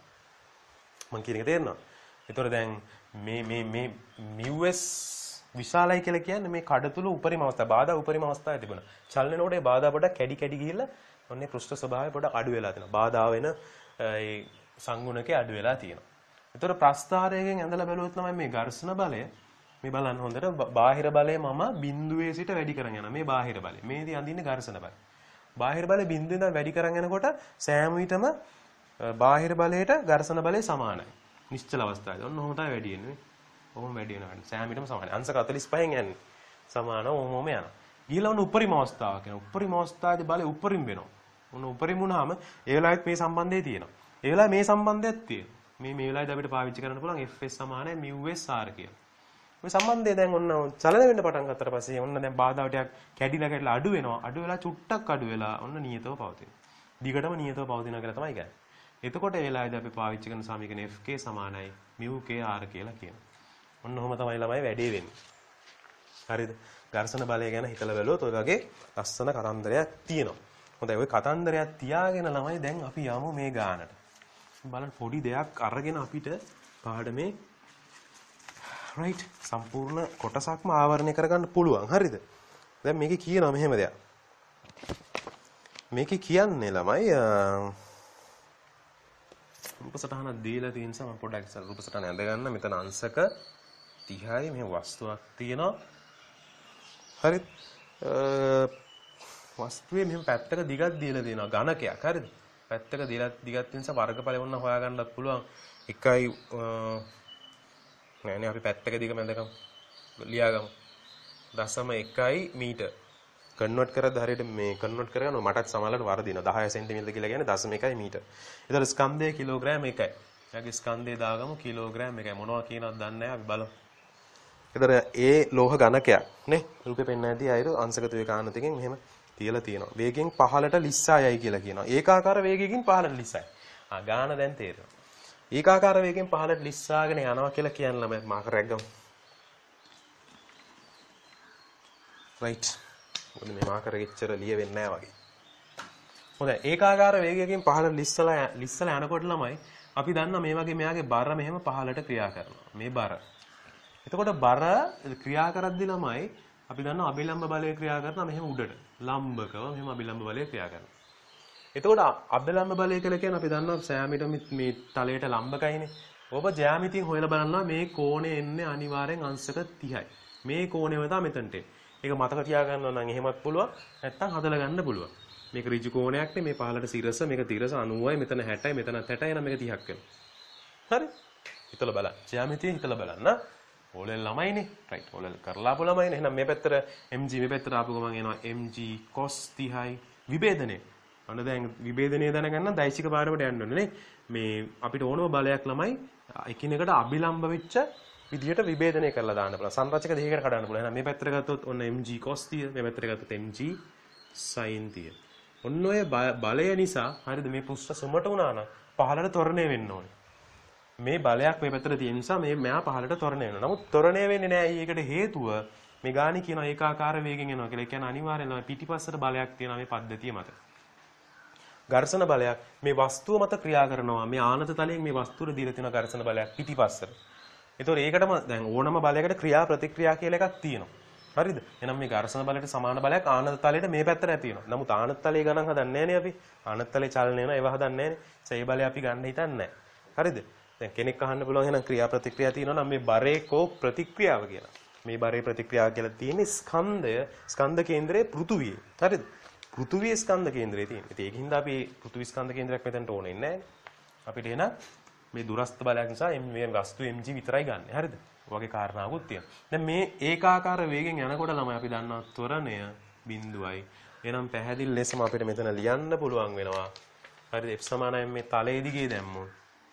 මම කියන එක තේරෙනවද? ඒතර දැන් මේ මේ මේ μs විශාලයි කියලා කියන්නේ මේ කඩතුළු උපරිම අවස්ථාව බාධා උපරිම අවස්ථාවේ තිබුණා. චලනනෝට ඒ බාධා පොඩක් කැඩි කැඩි ගිහිල්ලා ඔන්නේ පෘෂ්ඨ ස්වභාවය පොඩක් අඩු වෙලා තියෙනවා. බාධා වෙන ඒ සංගුණකේ අඩු වෙලා තියෙනවා. ඒතර ප්‍රස්ථාරයෙන් ඇඳලා බැලුවොත් තමයි මේ ඝර්ෂණ බලය මේ බලන්න හොඳට බාහිර බලය මම බිඳුවේ සිට වැඩි කරන් යනවා. මේ බාහිර බලය. මේදී අඳින්නේ ඝර්ෂණ බලය. බාහිර බලය බිඳුවේ ඉඳන් වැඩි කරන් යනකොට සෑම විටම බාහිර බලයට ඝර්ෂණ බලය සමානයි. නිශ්චල අවස්ථාවේදී. ඔන්න ඔහොම තමයි වැඩි වෙන්නේ. ඔහොම වැඩි වෙනවා. සෑම විටම සමානයි. අංශක හතළිස් පහෙන් යන්නේ. සමාන ඔහොම ඔහොම යනවා. ඊළඟ ඔන්න උපරිම අවස්ථාව කියන උපරිම අවස්ථාවේදී බලය උපරිම වෙනවා. ඔන්න උපරිම වුණාම ඒ වෙලාවෙත් මේ සම්බන්ධය තියෙනවා. ඒ වෙලාවේ මේ සම්බන්ධයක් තියෙනවා. මේ මේ වෙලාවේදී අපිට පාවිච්චි කරන්න පුළුවන් fs සමානයි μs r කියලා. මේ සම්බන්ධය දැන් ඔන්න චලන වෙන්න පටන් ගත්තට පස්සේ ඔන්න දැන් බාධා ටිකක් කැඩිලා කැඩිලා අඩු වෙනවා. අඩු වෙලා චුට්ටක් අඩු වෙලා ඔන්න නියතව පවතිනවා. දිගටම නියතව පවතිනවා කියලා තමයි කියන්නේ. එතකොට ඒ වෙලාවේදී අපි පාවිච්චි කරන සමීකරණ fk සමානයි μkr කියලා කියනවා. ඔන්න ඔහොම තමයි ළමයි වැඩේ වෙන්නේ. හරිද? ඝර්ෂණ බලය ගැන හිතලා බැලුවොත් ඔය වගේ ලස්සන කතන්දරයක් තියෙනවා. හොඳයි ඔය කතන්දරයක් තියාගෙන ළමයි දැන් අපි යමු මේ ගානට. බලන්න පොඩි දෙයක් අරගෙන අපිට පාඩමේ right සම්පූර්ණ කොටසක්ම ආවරණය කරගන්න පුළුවන්. හරිද? දැන් මේකේ කියනවා මෙහෙම දෙයක්. මේකේ කියන්නේ ළමයි රූප සටහනක් දීලා තියෙන නිසා මම පොඩ්ඩක් ඉස්සර රූප සටහන ඇඳ ගන්න. මෙතන අංශක තිහයි මේ වස්තුවක් තියෙනවා. හරිද? වස්තුවේ මෙහෙම පැත්තක දිගක් දීලා තියෙනවා ඝනකයක්. හරිද? පැත්තක දිගක් දිගක් තියෙන නිසා වර්ගඵලය වුණා හොයාගන්නත් පුළුවන්. එකයි නෑ නේ අපි පැත්තක දිග මැදකම ලියාගමු. දශම එකයි මීටර්. කන්වර්ට් කරද්දී හරියට මේ කන්වර්ට් කරගන්න මටත් සමහරවිට වරදිනවා. දහය සෙන්ටිමීටර කියලා කියන්නේ දශම එකයි මීටර. ඒතර ස්කන්ධය කිලෝග්‍රෑම් එකයි. එයාගේ ස්කන්ධය දාගමු කිලෝග්‍රෑම් එකයි. මොනවා කියනවද දන්නේ නැහැ අපි බලමු. ඒතර ඒ ලෝහ ඝනකයක් නේ රූපේ පෙන්වන්න ඇති අයරු අංශක ත්‍රිකාණතකින් මෙහෙම තියලා තියෙනවා. වේගයෙන් පහළට ලිස්සායයි කියලා කියනවා. ඒකාකාර වේගයකින් පහළට ලිස්සයි. ආ ගාන දැන් තේරෙනවා. ඒකාකාර වේගයෙන් පහළට ලිස්සාගෙන යනවා කියලා කියන ළමයි මාකරයක් ගමු. right. මොකද මේ මාකරෙ ඉච්චර ලියෙන්නේ නැහැ වගේ. හොඳයි. ඒකාකාර වේගයකින් පහළට ලිස්සලා ලිස්සලා යනකොට ළමයි අපි දන්නවා මේ වගේ මෙයාගේ බර මෙහෙම පහළට ක්‍රියා කරනවා. මේ බර. එතකොට බර ක්‍රියා කරද්දී ළමයි අපි දන්නවා අභිලම්බ බලය ක්‍රියා කරනවා මෙහෙම උඩට. ලම්බකව මෙහෙම අභිලම්බ බලය ක්‍රියා කරනවා. එතකොට අභිලම්බ බලය කියලා කියන්නේ අපි දන්නවා සෑමිට මේ තලයට ලම්බකයිනේ. ඔබ ජ්‍යාමිතියෙන් හොයලා බලනවා මේ කෝණය එන්නේ අනිවාර්යෙන් අංශක තිහයි. මේ කෝණයම තමයි මෙතනට. ඒක මතක තියාගන්නවා නම් එහෙමත් පුළුවන්. නැත්තම් හදලා ගන්න පුළුවන්. මේක ඍජු කෝණයක් නේ මේ පහළට සිරස මේක තිරස අනූවයි මෙතන හැටයි මෙතන හැටයි එන මේක තිහක් වෙනවා. හරි? හිතලා බලන්න. ජ්‍යාමිතියෙන් හිතලා බලන්න. ඕලෙල් ළමයිනේ. රයිට්. ඕලෙල් කරලා ආපු ළමයිනේ. එහෙනම් මේ පැත්තට mg මේ පැත්තට ආපු ගමන් එනවා mg cos තිහයි විභේදනය. අන්න දැන් විභේදනය දැනගන්න දෛශික පාඩමට යන්න ඕනේ නේ. මේ අපිට ඕනම බලයක් ළමයි එකිනෙකට අභිලම්බ වෙච්ච විදියට විභේදනය කරලා දාන්න පුළුවන්. සංරචක දෙකකට කඩන්න පුළුවන්. එහෙනම් මේ පැත්තට ගත්තොත් ඔන්න mg cos තිහ, මේ පැත්තට ගත්තොත් mg sin තිහ. ඔන්න ඔය බලය නිසා හරිද මේ පෘෂ්ඨ සුමට වුණා නම් පහළට ත්වරණය වෙන්න ඕනේ. මේ බලයක් මේ පැත්තට තියෙන නිසා මේ මෙයා පහළට ත්වරණය වෙනවා. නමුත් ත්වරණය වෙන්නේ නැහැ. ඒකට හේතුව මේ ගාණි කියන ඒකාකාර වේගෙන් එනවා කියලා. ඒ කියන්නේ අනිවාර්යයෙන්ම පිටිපස්සට බලයක් තියෙනවා මේ පද්ධතිය මත. ඝර්ෂණ බලයක් මේ වස්තුව මත ක්‍රියා කරනවා. මේ ආනත තලයෙන් මේ වස්තුවට දීලා තියෙන ඝර්ෂණ බලයක් පිටිපස්සට. ඒතකොට ඒකටම දැන් ඕනම බලයකට ක්‍රියා ප්‍රතික්‍රියා කියලා එකක් තියෙනවා. හරිද? එහෙනම් මේ ඝර්ෂණ බලයට සමාන බලයක් ආනත තලයට මේ පැත්තට ඇති වෙනවා. නමුත් ආනත තලයේ ගණන් හදන්නේ නැහැ නේ අපි. ආනත තලයේ චලනය වෙනවා ඒව හදන්නේ නැහැ නේ. ඒ බලය අපි ගන්න හිතන්නේ නැහැ. හරිද? දැන් කෙනෙක් අහන්න පුළුවන් එහෙනම් ක්‍රියා ප්‍රතික්‍රියා තියෙනවා නම් මේ බරේ කෝ ප්‍රතික්‍රියාව කියලා. මේ බරේ ප්‍රතික්‍රියාව කියලා තියෙන්නේ ස්කන්ධය ස්කන්ධ කේන්දරයේ පෘථුවියේ. හරිද? පෘථුවියේ ස්කන්ධ කේන්දරයේ තියෙන. ඉතින් ඒකින්ද අපි පෘථුවි ස්කන්ධ කේන්දරයක් මෙතනට ඕනේ නැහැ. අපිට එන මේ දුරස්ත බලයක් නිසා මේ වස්තු mg විතරයි ගන්න. හරිද? ඔයගේ කාරණාවකුත් තියෙනවා. දැන් මේ ඒකාකාර වේගෙන් යනකොට ළමයි අපි දන්නවා ත්වරණය බිඳුවයි. එහෙනම් පැහැදිලි ලෙසම අපිට මෙතන ලියන්න පුළුවන් වෙනවා. හරිද? f සමානයි මේ තලයේ දිගේ දැම්මොත්.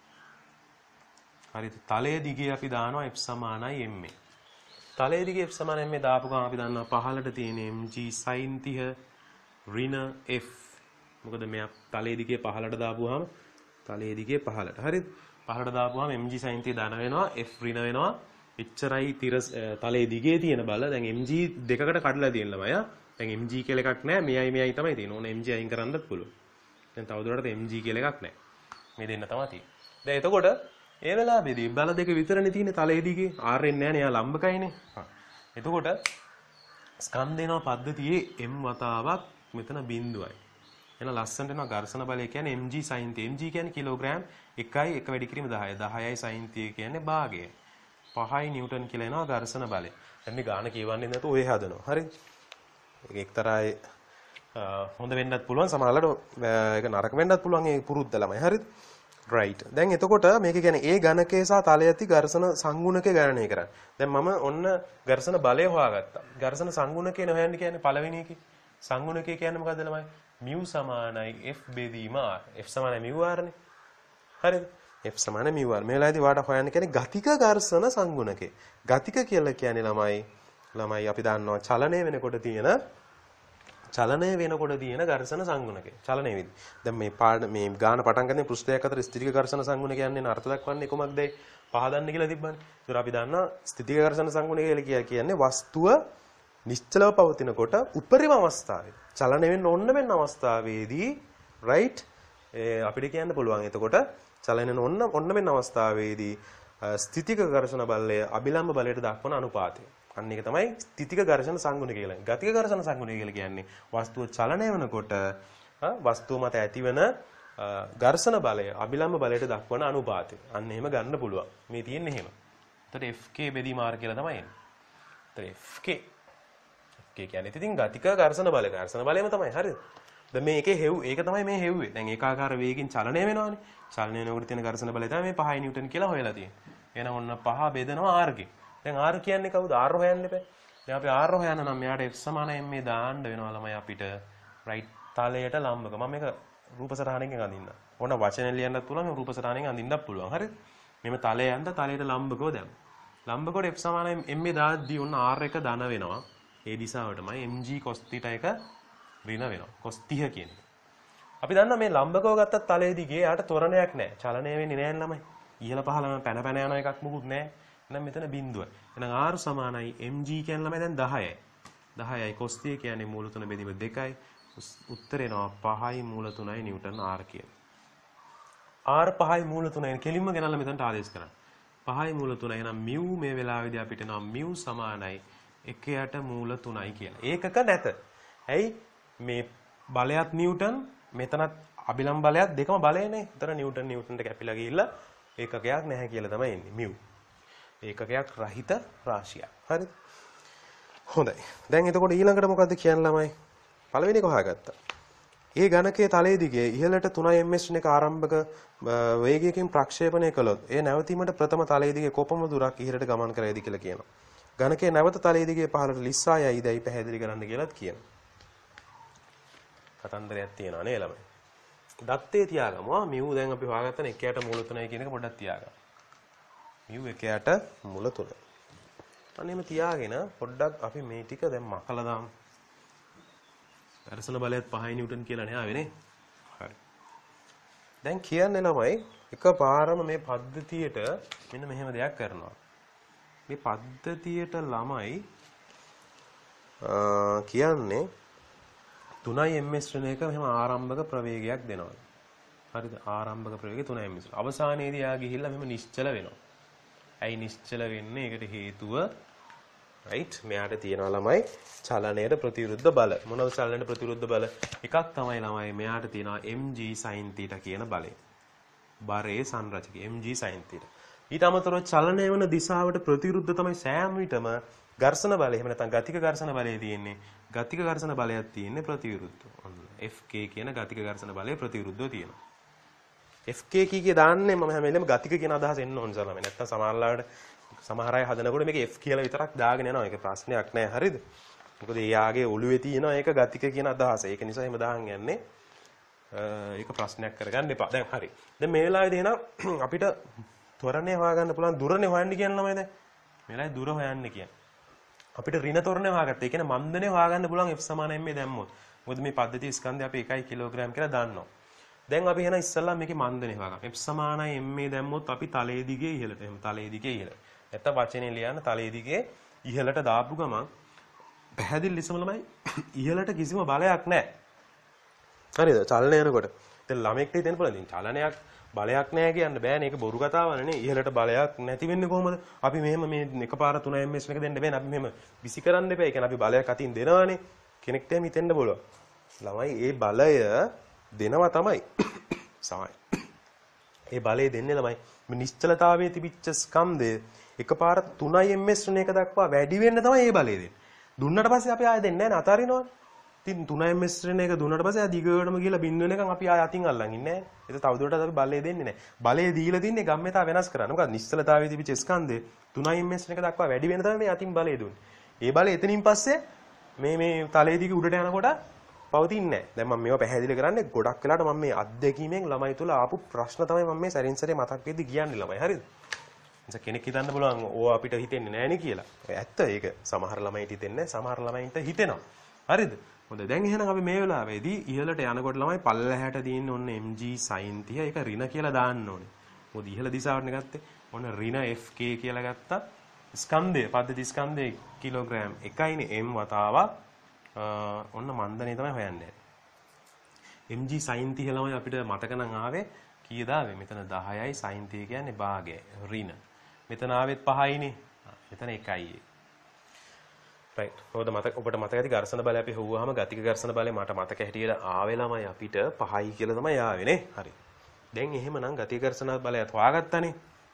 හරිද? තලයේ දිගේ අපි දානවා f සමානයි m. තලයේ දිගේ f සමානයි m දාපු ගමන් අපි දන්නවා පහළට තියෙන mg sin තිහ ඍණ f. මොකද මෙයා තලයේ දිගේ පහළට දාපුවාම තලයේ දිගේ පහළට. හරිද? පහළට දාපුවාම mg sin තිහ දාන වෙනවා f ඍණ වෙනවා. එච්චරයි තිර තලයේ දිගේ තියෙන බල. දැන් mg දෙකකට කඩලා තියෙන ළමයි. දැන් mg කියලා එකක් නැහැ. මෙයයි මෙයයි තමයි තියෙන්නේ. ඕන mg අයින් කරන්නත් පුළුවන්. දැන් තවදුරටත් mg කියලා එකක් නැහැ. මේ දෙන්න තමයි තියෙන්නේ. දැන් එතකොට ඒ වෙලාවේදී බල දෙක විතරනේ තියෙන්නේ තලයේ දිගේ. r එන්නේ නැහැ නේ. යා ලම්බකයිනේ. හා. එතකොට ස්කන්ධේනවා පද්ධතියේ m වතාවක් මෙතන බිඳුවයි. එන ලස්සනට එනවා ඝර්ෂණ බලය කියන්නේ mg sin තිහ. mg කියන්නේ කිලෝග්‍රෑම් එකයි එක වැඩි කිරීම දහය. දහයයි sin තිහ කියන්නේ භාගය. පහයි නිව්ටන් කියලා එනවා ඝර්ෂණ බලය. දැන් මේ ගාන කියවන්නේ නැතුව ඔය හදනවා. හරිද? ඒක එක්තරා හොඳ වෙන්නත් පුළුවන් සමහරවිට ඒක නරක වෙන්නත් පුළුවන් ඒ පුරුද්ද ළමයි. හරිද? right. දැන් එතකොට මේක කියන්නේ ඒ ඝනකයේ සහ තලයේ ඇති ඝර්ෂණ සංගුණකේ ගණනය කරන්නේ. දැන් මම ඔන්න ඝර්ෂණ බලය හොයාගත්තා. ඝර්ෂණ සංගුණකේ හොයන්න කියන්නේ පළවෙනි එකේ. සංගුණකේ කියන්නේ මොකද්ද ළමයි? mu සමානයි f බෙදීම r. f සමානයි mu r නේ. හරිද? f සමානයි mu r. මේ වෙලාවේදී වාට හොයන්න කියන්නේ ගතික ඝර්ෂණ සංගුණකේ. ගතික කියලා කියන්නේ ළමයි ළමයි අපි දන්නවා චලනය වෙනකොට තියෙන චලනය වෙනකොට තියෙන ඝර්ෂණ සංගුණකේ. චලනය වෙද්දී. දැන් මේ පාඩ මේ ගාන පටන් ගන්න පෘෂ්ඨයක් අතර ස්ථිතික ඝර්ෂණ සංගුණක කියන්නේ අර්ථ දක්වන්නේ කොහොමදයි පහදන්න කියලා තිබ්බනේ. ඒතර අපි දන්නවා ස්ථිතික ඝර්ෂණ සංගුණක කියලා කියන්නේ වස්තුව නිශ්චලව පවතිනකොට උපරිම අවස්ථාවේ චලනය වෙන්න ඕන වෙන අවස්ථාවේදී right අපිට කියන්න පුළුවන්. එතකොට චලනය ඕන ඕන වෙන අවස්ථාවේදී ස්ථිතික ඝර්ෂණ බලය අභිලම්බ බලයට දක්වන අනුපාතය. අන්න ඒක තමයි ස්ථිතික ඝර්ෂණ සංගුණක කියලා. ගතික ඝර්ෂණ සංගුණක කියලා කියන්නේ වස්තුව චලනය වෙනකොට වස්තුව මත ඇතිවන ඝර්ෂණ බලය අභිලම්බ බලයට දක්වන අනුපාතය. අන්න එහෙම ගන්න පුළුවන්. මේ තියෙන්නේ එහෙම. එතකොට Fk බෙදීම R කියලා තමයි එන්නේ. එතකොට Fk Fk කියන්නේ ඉතින් ගතික ඝර්ෂණ බලය. ඝර්ෂණ බලයම තමයි. හරිද? දැන් මේකේ හෙව් ඒක තමයි මේ හෙව්වේ. දැන් ඒකාකාර වේගකින් චලනය වෙනවානේ. චලනය වෙනකොට තියෙන ඝර්ෂණ බලය තමයි මේ පහයි නිව්ටන් කියලා හොයලා තියෙන්නේ. එහෙනම් ඔන්න පහ බෙදනවා R ගෙන්. දැන් R කියන්නේ කවුද? R හොයන්න එපා. දැන් අපි r හොයන්න නම් මෙයාට f සමාන m දාන්න වෙනවා ළමයි අපිට right තලයට ලම්බක. මම මේක රූප සටහනකින් අඳින්න. ඕන වචනෙන් ලියන්නත් පුළුවන් මේ රූප සටහනෙන් අඳින්නත් පුළුවන්. හරිද? මෙම තලය යන්න තලයට ලම්බකව දැම්ම. ලම්බකවට f සමාන m දාද්දී ඔන්න r එක ධන වෙනවා. ඒ දිශාවටමයි mg cos θ එක ඍණ වෙනවා. cos තිහ කියන එක. අපි දන්නවා මේ ලම්බකව ගත්තත් තලයේ දිගේ යාට ත්වරණයක් නැහැ. චලනය වෙන්නේ නැහැ ළමයි. ඉහළ පහළම පැන පැන යන එකක් මුකුත් නැහැ. එහෙනම් මෙතන බිඳුව. එහෙනම් r සමානයි mg කියන්නේ ළමයි දැන් දහයයි. දහයයි cos තිහ කියන්නේ මූල තුන බෙදීම දෙකයි. උත්තර එනවා පහයි මූල තුනයි නිව්ටන් r කියන. r පහයි මූල තුනයි කෙලින්ම ගෙනල්ලා මෙතනට ආදේශ කරන්න. පහයි මූල තුනයි එහෙනම් μ මේ වෙලාවේදී අපිට එනවා μ සමානයි එකයට මූල තුනයි කියලා. ඒකක නැත. ඇයි මේ බලයත් නිව්ටන් මෙතනත් අබිලම් බලයත් දෙකම බලයනේ. උතර නිව්ටන් නිව්ටන්ට කැපිලා ගිහිල්ලා ඒකකයක් නැහැ කියලා තමයි එන්නේ μ. ඒකකයක් රහිත රාශියක්. හරිද? හොඳයි. දැන් එතකොට ඊළඟට මොකද්ද කියන්න ළමයි? පළවෙනි එක හොයාගත්තා. ඒ ඝනකයේ තලයේ දිගේ ඉහළට තුනයි ms එක ආරම්භක වේගයකින් ප්‍රක්ෂේපණය කළොත් ඒ නැවතීමට ප්‍රථම තලයේ දිගේ කොපමණ දුරක් ඉහළට ගමන් කරයිද කියලා කියනවා. ඝනකයේ නැවත තලයේ දිගේ පහළට ලිස්සා යයිදයි පැහැදිලි කරන්න කියලාත් කියනවා. කතන්දරයක් තියෙනවා නේ ළමයි. දත්තේ තියාගමු. ආ මිව් දැන් අපි හොයාගත්තනේ එකයට මූල තුනයි කියන එක පොඩ්ඩක් තියාගමු. මිව් එකයට මූල තුන. අන්න එහෙම තියාගෙන පොඩ්ඩක් අපි මේ ටික දැන් මකලා දාමු. ඝර්ෂණ බලයත් පහයි නිව්ටන් කියලා නේ ආවේ නේ. හරි. දැන් කියන්නේ ළමයි එකපාරම මේ පද්ධතියට මෙන්න මෙහෙම දෙයක් කරනවා. මේ පද්ධතියට ළමයි කියන්නේ තුනයි ms ශ්‍රේණියක මෙහෙම ආරම්භක ප්‍රවේගයක් දෙනවා. හරිද? ආරම්භක ප්‍රවේගය තුනයි ms. අවසානයේදී යා ගිහිල්ලා මෙහෙම නිශ්චල වෙනවා. ඇයි නිශ්චල වෙන්නේ? ඒකට හේතුව right මෙයාට තියෙනවා ළමයි චලනයේ ප්‍රතිවිරුද්ධ බල. මොනවද චලනයේ ප්‍රතිවිරුද්ධ බල? එකක් තමයි ළමයි මෙයාට තියෙනවා mg sin θ කියන බලය. බරේ සංරචකය mg sin θ. ඊට අමතරව චලනය වන දිශාවට ප්‍රතිවිරුද්ධ තමයි සෑම විටම ඝර්ෂණ බලය. එහෙම නැත්නම් ගතික ඝර්ෂණ බලය තියෙන්නේ. ගතික ඝර්ෂණ බලයක් තියෙන්නේ ප්‍රතිවිරුද්ධව. ඔන්න fk කියන ගතික ඝර්ෂණ බලය ප්‍රතිවිරුද්ධව තියෙනවා. fk කීකේ දාන්නේ මම හැම වෙලේම ගතික කියන අදහස එන්න ඕන සලම. නැත්නම් සමහරලාට සමහර අය හදනකොට මේක f කියලා විතරක් දාගෙන යනවා. ඒක ප්‍රශ්නයක් නෑ. හරිද? මොකද එයාගේ ඔළුවේ තියෙනවා ඒක ගතික කියන අදහස. ඒක නිසා එහෙම දාන් යන්නේ. ඒක ප්‍රශ්නයක් කරගන්න එපා. දැන් හරි. දැන් මේ වෙලාවේදී එහෙනම් අපිට ත්වරණය හොයාගන්න පුළුවන් දුරනේ හොයන්න කියන ළමයි දැන්. මේ වෙලාවේ දුර හොයන්න කියන්නේ. අපිට ඍණ ත්වරණය හොයාගත්තා. ඒ කියන්නේ මන්දනේ හොයාගන්න පුළුවන් f සමාන m දැම්මොත්. මොකද මේ පද්ධතිය ස්කන්ධය අපි එකයි කිලෝග්‍රෑම් කියලා දන්නවා. දැන් අපි එහෙනම් ඉස්සල්ලා මේකේ මන්දනේ හොයාගන්න. f සමානයි m දැම්මොත් අපි තලයේ දිගේ ඉහළට. එහෙනම් තලයේ දිගේ ඉහළට. නැත්නම් වචනේ ලියන්න තලයේ දිගේ ඉහළට දාපු ගමන් පැහැදිලි ලෙසම ළමයි ඉහළට කිසිම බලයක් නැහැ. හරිද? චලනය යනකොට. දැන් ළමෙක්ට හිතෙන්න පුළුවන් ඉතින් චලනයක් බලයක් නැහැ කියන්න බෑනේ. ඒක බොරු කතාවනේ නේ. ඉහළට බලයක් නැති වෙන්නේ කොහොමද? අපි මෙහෙම මේ එකපාර තුනයි ms එක දෙන්න බෑනේ. අපි මෙහෙම විසි කරන්න එපා. ඒ කියන්නේ අපි බලයක් අතින් දෙනවානේ. කෙනෙක්ට එහෙම හිතෙන්න බලව. ළමයි ඒ බලය දෙනවා තමයි. සමයි. ඒ බලය දෙන්නේ ළමයි මේ නිශ්චලතාවයේ තිබිච්ච ස්කන්ධය එකපාර තුනයි ms ශ්‍රේණියක දක්වා වැඩි වෙන්න තමයි මේ බලය දෙන්නේ. දුන්නට පස්සේ අපි ආයෙ දෙන්නේ නැහැ නේ අතාරිනවනේ. ඉතින් තුනයි ms ශ්‍රේණියක දුන්නට පස්සේ ආ දිගටම ගිහලා බිඳ වෙනකන් අපි ආයෙ අතින් අල්ලන් ඉන්නේ නැහැ. ඒක තවදුරටත් අපි බලය දෙන්නේ නැහැ. බලය දීලා තින්නේ ගම්මෙතා වෙනස් කරන්න. මොකද නිශ්චලතාවයේ තිබිච්ච ස්කන්ධය තුනයි ms ශ්‍රේණියක දක්වා වැඩි වෙන තමයි මේ අතින් බලය දුන්නේ. ඒ බලය එතනින් පස්සේ මේ මේ තලයේ දිගේ උඩට යනකොට පවතින්නේ නැහැ. දැන් මම මේවා පැහැදිලි කරන්නේ ගොඩක් වෙලාවට මම මේ අත්දැකීමෙන් ළමයි තුල ආපු ප්‍රශ්න තමයි මම මේ සැරින් සැරේ මතක් වෙද්දි කියන්නේ ළමයි. හරිද? එනිසා කෙනෙක් හිතන්න බලවන් ඕවා අපිට හිතෙන්නේ නැහැ නේ කියලා. ඇත්ත ඒක. සමහර ළමයින්ට හිතෙන්නේ නැහැ, සමහර ළමයින්ට හිතෙනවා. හරිද? හොඳයි. දැන් එහෙනම් අපි මේ වෙලාවේදී ඉහළට යනකොට ළමයි පල්ලෙහාට තියෙන්නේ ඔන්න mg sin තිහ. ඒක ඍණ කියලා දාන්න ඕනේ. මොකද ඉහළ දිශාවටනේ ගත්තේ. ඔන්න ඍණ fk කියලා ගත්තා. ස්කන්ධය, පද්ධති ස්කන්ධය කිලෝග්‍රෑම් එකයිනේ m වතාවක්. ඔන්න මන්දනේ තමයි හොයන්නේ. mg sin තිහ ළමයි අපිට මතක නම් ආවේ කීයද ආවේ? මෙතන දහයයි sin තිහ කියන්නේ භාගයයි ඍණ. මෙතන ආවෙත් පහයිනේ. මෙතන එකයි. right. ඔබට මතක ඔබට මතක ඇති ඝර්ෂණ බලය අපි හොවුවාම ගතික ඝර්ෂණ බලය මට මතක හැටියට ආවේ ළමයි අපිට පහයි කියලා තමයි ආවේ නේ. හරි. දැන් එහෙමනම් ගතික ඝර්ෂණ බලයත් හොයාගත්තානේ.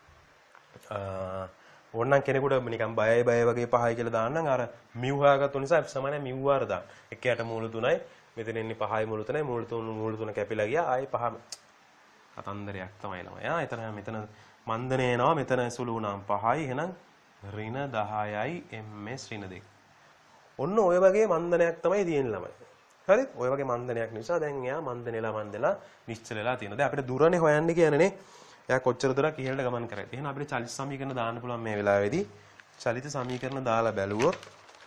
ඕනනම් කෙනෙකුට නිකන් බයයි බය වගේ පහයි කියලා දාන්නම් අර මිව් හොයාගත්තු නිසා f සමානයි මිව් වාර දාන්න. එකයට මූල තුනයි මෙතන ඉන්නේ පහයි මූල තුනයි මූල තුන මූල තුන කැපිලා ගියා ආයි පහම. කතන්දරයක් තමයි ළමයි. ආ එතන මෙතන මන්දනේ එනවා මෙතන සුළු වුණාම පහයි එහෙනම් ඍණ දහයයි ms ඍණ දෙක. ඔන්න ඔය වගේ මන්දනයක් තමයි තියෙන්නේ ළමයි. හරිද? ඔය වගේ මන්දනයක් නිසා දැන් එයා මන්දනෙලා මන්දලා නිශ්චල වෙලා තියෙනවා. දැන් අපිට දුරනේ හොයන්න කියන්නේ නේ. එයා කොච්චර දුරක් ඉහළට ගමන් කරයිද? එහෙනම් අපිට චලිත සමීකරණ දාන්න පුළුවන් මේ වෙලාවේදී. චලිත සමීකරණ දාලා බැලුවොත්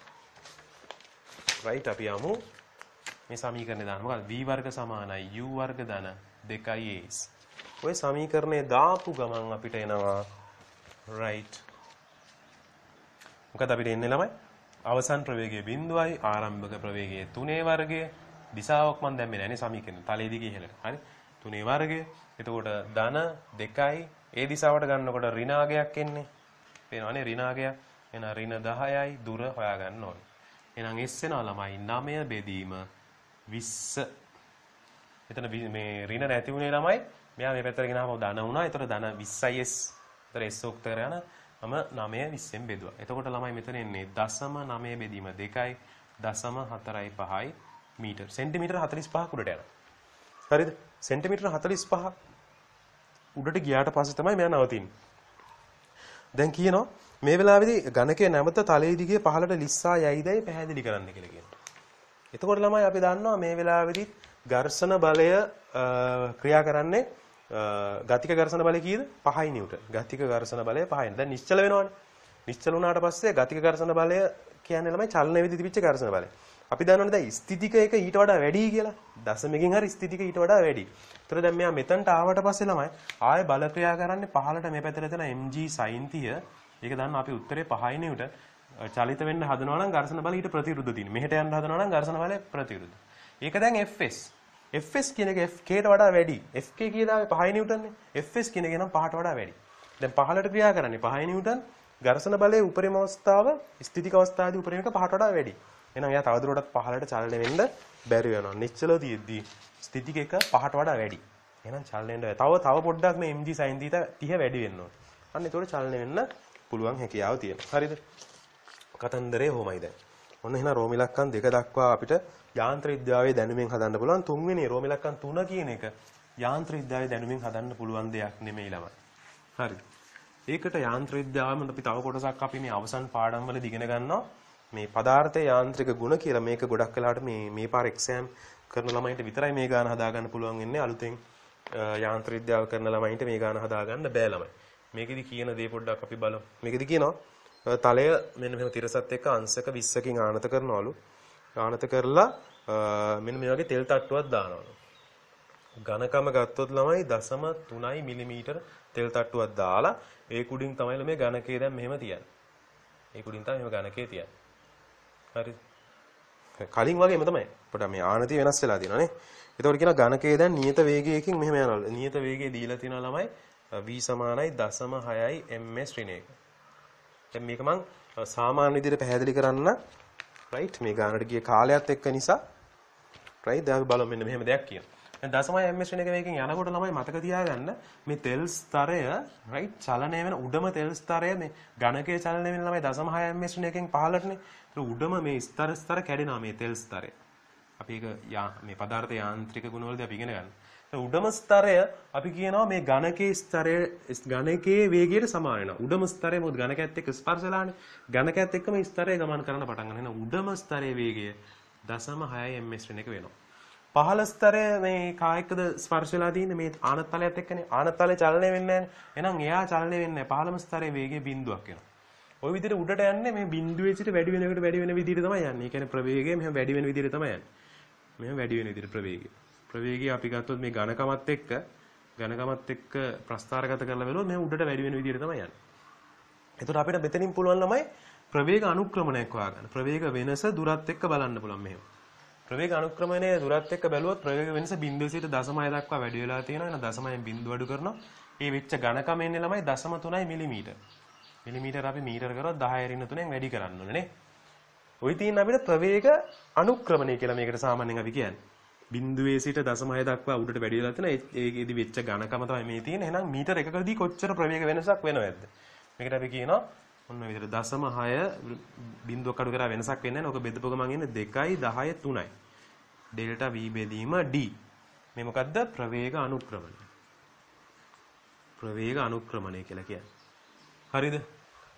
right අපි යමු මේ සමීකරණය දාන්න. මොකද v වර්ග සමානයි u වර්ග ධන දෙකයි a. ඔය සමීකරණය දාපු ගමන් අපිට එනවා right. මොකද අපිට එන්නේ ළමයි අවසන් ප්‍රවේගය බිඳුවයි ආරම්භක ප්‍රවේගය තුනේ වර්ගය දිශාවක් මම දැම්මේ නැහැ නේ සමීකරණය. තලයේ දිගේ ඉහළට. හරි. තුනේ වර්ගය. එතකොට ධන දෙකයි ඒ දිශාවට ගන්නකොට ඍණාගයක් එන්නේ. පේනවනේ ඍණාගයක්. එහෙනම් ඍණ දහයයි දුර හොයාගන්න ඕනේ. එහෙනම් S වෙනවා ළමයි නවය බෙදීම විස්ස. එතන මේ ඍණ නැති වුණේ ළමයි. මෙයා මේ පැත්තට ගෙනාවම ධන වුණා. ඒතර ධන විස්සයි S. ඒතර S උක්ත කරගෙන මම නවය විස්සෙන් බෙදුවා. එතකොට ළමයි මෙතන එන්නේ දශම නවය බෙදීම දෙකයි දශම හතරයි පහයි මීටර. සෙන්ටිමීටර හතළිස් පහක් උඩට යනවා. හරිද? සෙන්ටිමීටර හතළිස් පහක් උඩට ගියාට පස්සේ තමයි මෙයා නවතින්නේ. දැන් කියනවා මේ වෙලාවේදී ඝනකයේ නැවත තලයේ දිගේ පහළට ලිස්සා යයිදයි පැහැදිලි කරන්න කියලා කියනවා. එතකොට ළමයි අපි දන්නවා මේ වෙලාවේදී ඝර්ෂණ බලය ක්‍රියා කරන්නේ ගතික ඝර්ෂණ බලය කීයද? පහයි නිව්ටන්. ගතික ඝර්ෂණ බලය පහයි. දැන් නිශ්චල වෙනවනේ. නිශ්චල වුණාට පස්සේ ගතික ඝර්ෂණ බලය කියන්නේ ළමයි චලන වේදී තිබිච්ච ඝර්ෂණ බලය. අපි දන්නවනේ දැන් ස්ථිතික එක ඊට වඩා වැඩි කියලා. දශමකින් හරි ස්ථිතික ඊට වඩා වැඩි. ඒතර දැන් මෙයා මෙතනට ආවට පස්සේ ළමයි ආයෙ බල ක්‍රියා කරන්නේ පහළට මේ පැත්තට එතන mg sin තිය. ඒක දන්න අපි උත්තරේ පහයි නිව්ටන්. චලිත වෙන්න හදනවා නම් ඝර්ෂණ බලය ඊට ප්‍රතිවිරුද්ධ තියෙන. මෙහෙට යන්න හදනවා නම් ඝර්ෂණ බලය ප්‍රතිවිරුද්ධ. ඒක දැන් fs. fs කියන එක fk ට වඩා වැඩි. fk කියලාවේ පහයි නිව්ටන් නේ. fs කියන එක නම් පහට වඩා වැඩි. දැන් පහළට ක්‍රියා කරන්නේ පහයි නිව්ටන්. ඝර්ෂණ බලයේ උපරිම අවස්ථාව ස්ථිතික අවස්ථාවේදී උපරිම එක පහට වඩා වැඩි. එහෙනම් එයා තවදුරටත් පහළට චලනය වෙන්න බැරි වෙනවා. නිශ්චලව තියෙද්දී ස්ථිතික එක පහට වඩා වැඩි. එහෙනම් චලනය වෙන්න තව තව පොඩ්ඩක් මේ mg sin θ තිහ වැඩි වෙන්න ඕනේ. අන්න ඒතකොට චලනය වෙන්න පුළුවන් හැකියාව තියෙනවා. හරිද? කතන්දරේ කොහොමයි දැන්? ඔන්න එහෙනම් රෝම ඉලක්කම් දෙක දක්වා අපිට යාන්ත්‍ර විද්‍යාවේ දැනුමින් හදන්න පුළුවන්. තුන්වෙනි රෝම ඉලක්කම් තුන කියන එක යාන්ත්‍ර විද්‍යාවේ දැනුමින් හදන්න පුළුවන් දෙයක් නෙමෙයි ළමයි. හරිද? ඒකට යාන්ත්‍ර විද්‍යාවෙන් අපි තව කොටසක් අපි මේ අවසන් පාඩම් වල දිගෙන ගන්නවා. මේ පදාර්ථයේ යාන්ත්‍රික ගුණ කියලා මේක ගොඩක් වෙලාවට මේ මේ පාර එක්සෑම් කරන ළමයින්ට විතරයි මේ ගාන හදා ගන්න පුළුවන් වෙන්නේ. අලුතෙන් යාන්ත්‍ර විද්‍යාව කරන ළමයින්ට මේ ගාන හදා ගන්න බෑ ළමයි. මේකෙදි කියන දේ පොඩ්ඩක් අපි බලමු. මේකෙදි කියනවා තලය මෙන්න මෙහෙම තිරසත් එක්ක අංශක විස්සකින් ආනත කරනවලු. ආනත කරලා මෙන්න මේ වගේ තෙල් තට්ටුවක් දානවලු. ඝනකම ගත්තොත් ළමයි දශම තුනයි මිලිමීටර තෙල් තට්ටුවක් දාලා ඒ කුඩින් තමයි ළමයි ඝනකය දැන් මෙහෙම තියන්නේ. ඒ කුඩින් තමයි මෙහෙම ඝනකය තියන්නේ. හරි. කලින් වගේම තමයි. පොඩ්ඩක් මේ ආනතිය වෙනස් වෙලා තියෙනවා නේ. ඒතකොට කියනවා ඝනකය දැන් නියත වේගයකින් මෙහෙම යනවලු. නියත වේගය දීලා තියෙනවා ළමයි v සමානයි දශම හයයි ms ඍණ එක. දැන් මේක මම සාමාන්‍ය විදිහට පැහැදිලි කරන්න right මේ ගානට ගිය කාලයත් එක්ක නිසා right දැන් අපි බලමු මෙන්න මෙහෙම දෙයක් කියනවා. දැන් දශම හය ms ඍණ එක වේගයෙන් යනකොට ළමයි මතක තියාගන්න මේ තෙල් ස්තරය right චලනය වෙන උඩම තෙල් ස්තරය මේ ඝනකයේ චලනය වෙන ළමයි දශම හය ms ඍණ එකෙන් පහළටනේ. ඒක උඩම මේ ස්තර ස්තර කැඩෙනවා මේ තෙල් ස්තරය. අපි ඒක මේ පදාර්ථ යාන්ත්‍රික ගුණවලදී අපි ඉගෙන ගන්න. උඩම ස්තරය අපි කියනවා මේ ඝනකයේ ස්තරය ඝනකයේ වේගයට සමාන වෙනවා. උඩම ස්තරය මොකද ඝනකයත් එක්ක ස්පර්ශ වෙලානේ. ඝනකයත් එක්ක මේ ස්තරය ගමන් කරන්න පටන් ගන්න. එහෙනම් උඩම ස්තරයේ වේගය දශම හයයි ms ඍණ එක වෙනවා. පහළ ස්තරය මේ කායකද ස්පර්ශ වෙලා තියෙන්නේ මේ ආනතලයත් එක්කනේ. ආනතලේ චලනය වෙන්නේ නැහැ. එහෙනම් එයා චලනය වෙන්නේ නැහැ. පහළම ස්තරයේ වේගය බිඳුවක් වෙනවා. ওই විදිහට උඩට යන්නේ මේ බිඳුවේ සිට වැඩි වෙන එකට වැඩි වෙන විදිහට තමයි යන්නේ. ඒ කියන්නේ ප්‍රවේගය මෙහෙම වැඩි වෙන විදිහට තමයි යන්නේ. මෙහෙම වැඩි වෙන විදිහට ප්‍රවේගය. ප්‍රවේගය අපි ගත්තොත් මේ ඝනකමත් එක්ක ඝනකමත් එක්ක ප්‍රස්ථාරගත කරලා බලුවොත් මෙහෙම උඩට වැඩි වෙන විදිහට තමයි යන්නේ. එතකොට අපිට මෙතනින් පුළුවන් ළමයි ප්‍රවේග අනුක්‍රමණයක් හොයාගන්න. ප්‍රවේග වෙනස දුරත් එක්ක බලන්න පුළුවන් මෙහෙම. ප්‍රවේග අනුක්‍රමණය දුරත් එක්ක බැලුවොත් ප්‍රවේග වෙනස බිංදුව සිට දශම හය දක්වා වැඩි වෙලා තියෙනවා. එහෙනම් දශම හයෙන් බිංදුව අඩු කරනවා. මේ වෙච්ච ඝනකම එන්නේ ළමයි දශම තුනයි මිලිමීටර. මිලිමීටර අපි මීටර කරොත් දහය ඍණ තුනෙන් වැඩි කරන්න ඕනේ නේ. ওই තියෙන අපිට ප්‍රවේග අනුක්‍රමණය කියලා මේකට සාමාන්‍යයෙන් අපි කියන්නේ. බිංදුවේ සිට දශම හය දක්වා උඩට වැඩි වෙලා තියෙනවා. ඒකෙදි වෙච්ච ඝනකම තමයි මේ තියෙන්නේ. එහෙනම් මීටර එකකදී කොච්චර ප්‍රවේග වෙනසක් වෙනවද? මේකට අපි කියනවා ඔන්න ඔය විදිහට දශම හය බිංදුවක් අඩු කරා වෙනසක් වෙන්නේ නැහැ. ඔක බෙදපු ගමන් එන්නේ දෙකයි දහය තුනයි. ඩෙල්ටා v බෙදීම d. මේ මොකද්ද? ප්‍රවේග අනුක්‍රමණය. ප්‍රවේග අනුක්‍රමණය කියලා කියන්නේ. හරිද?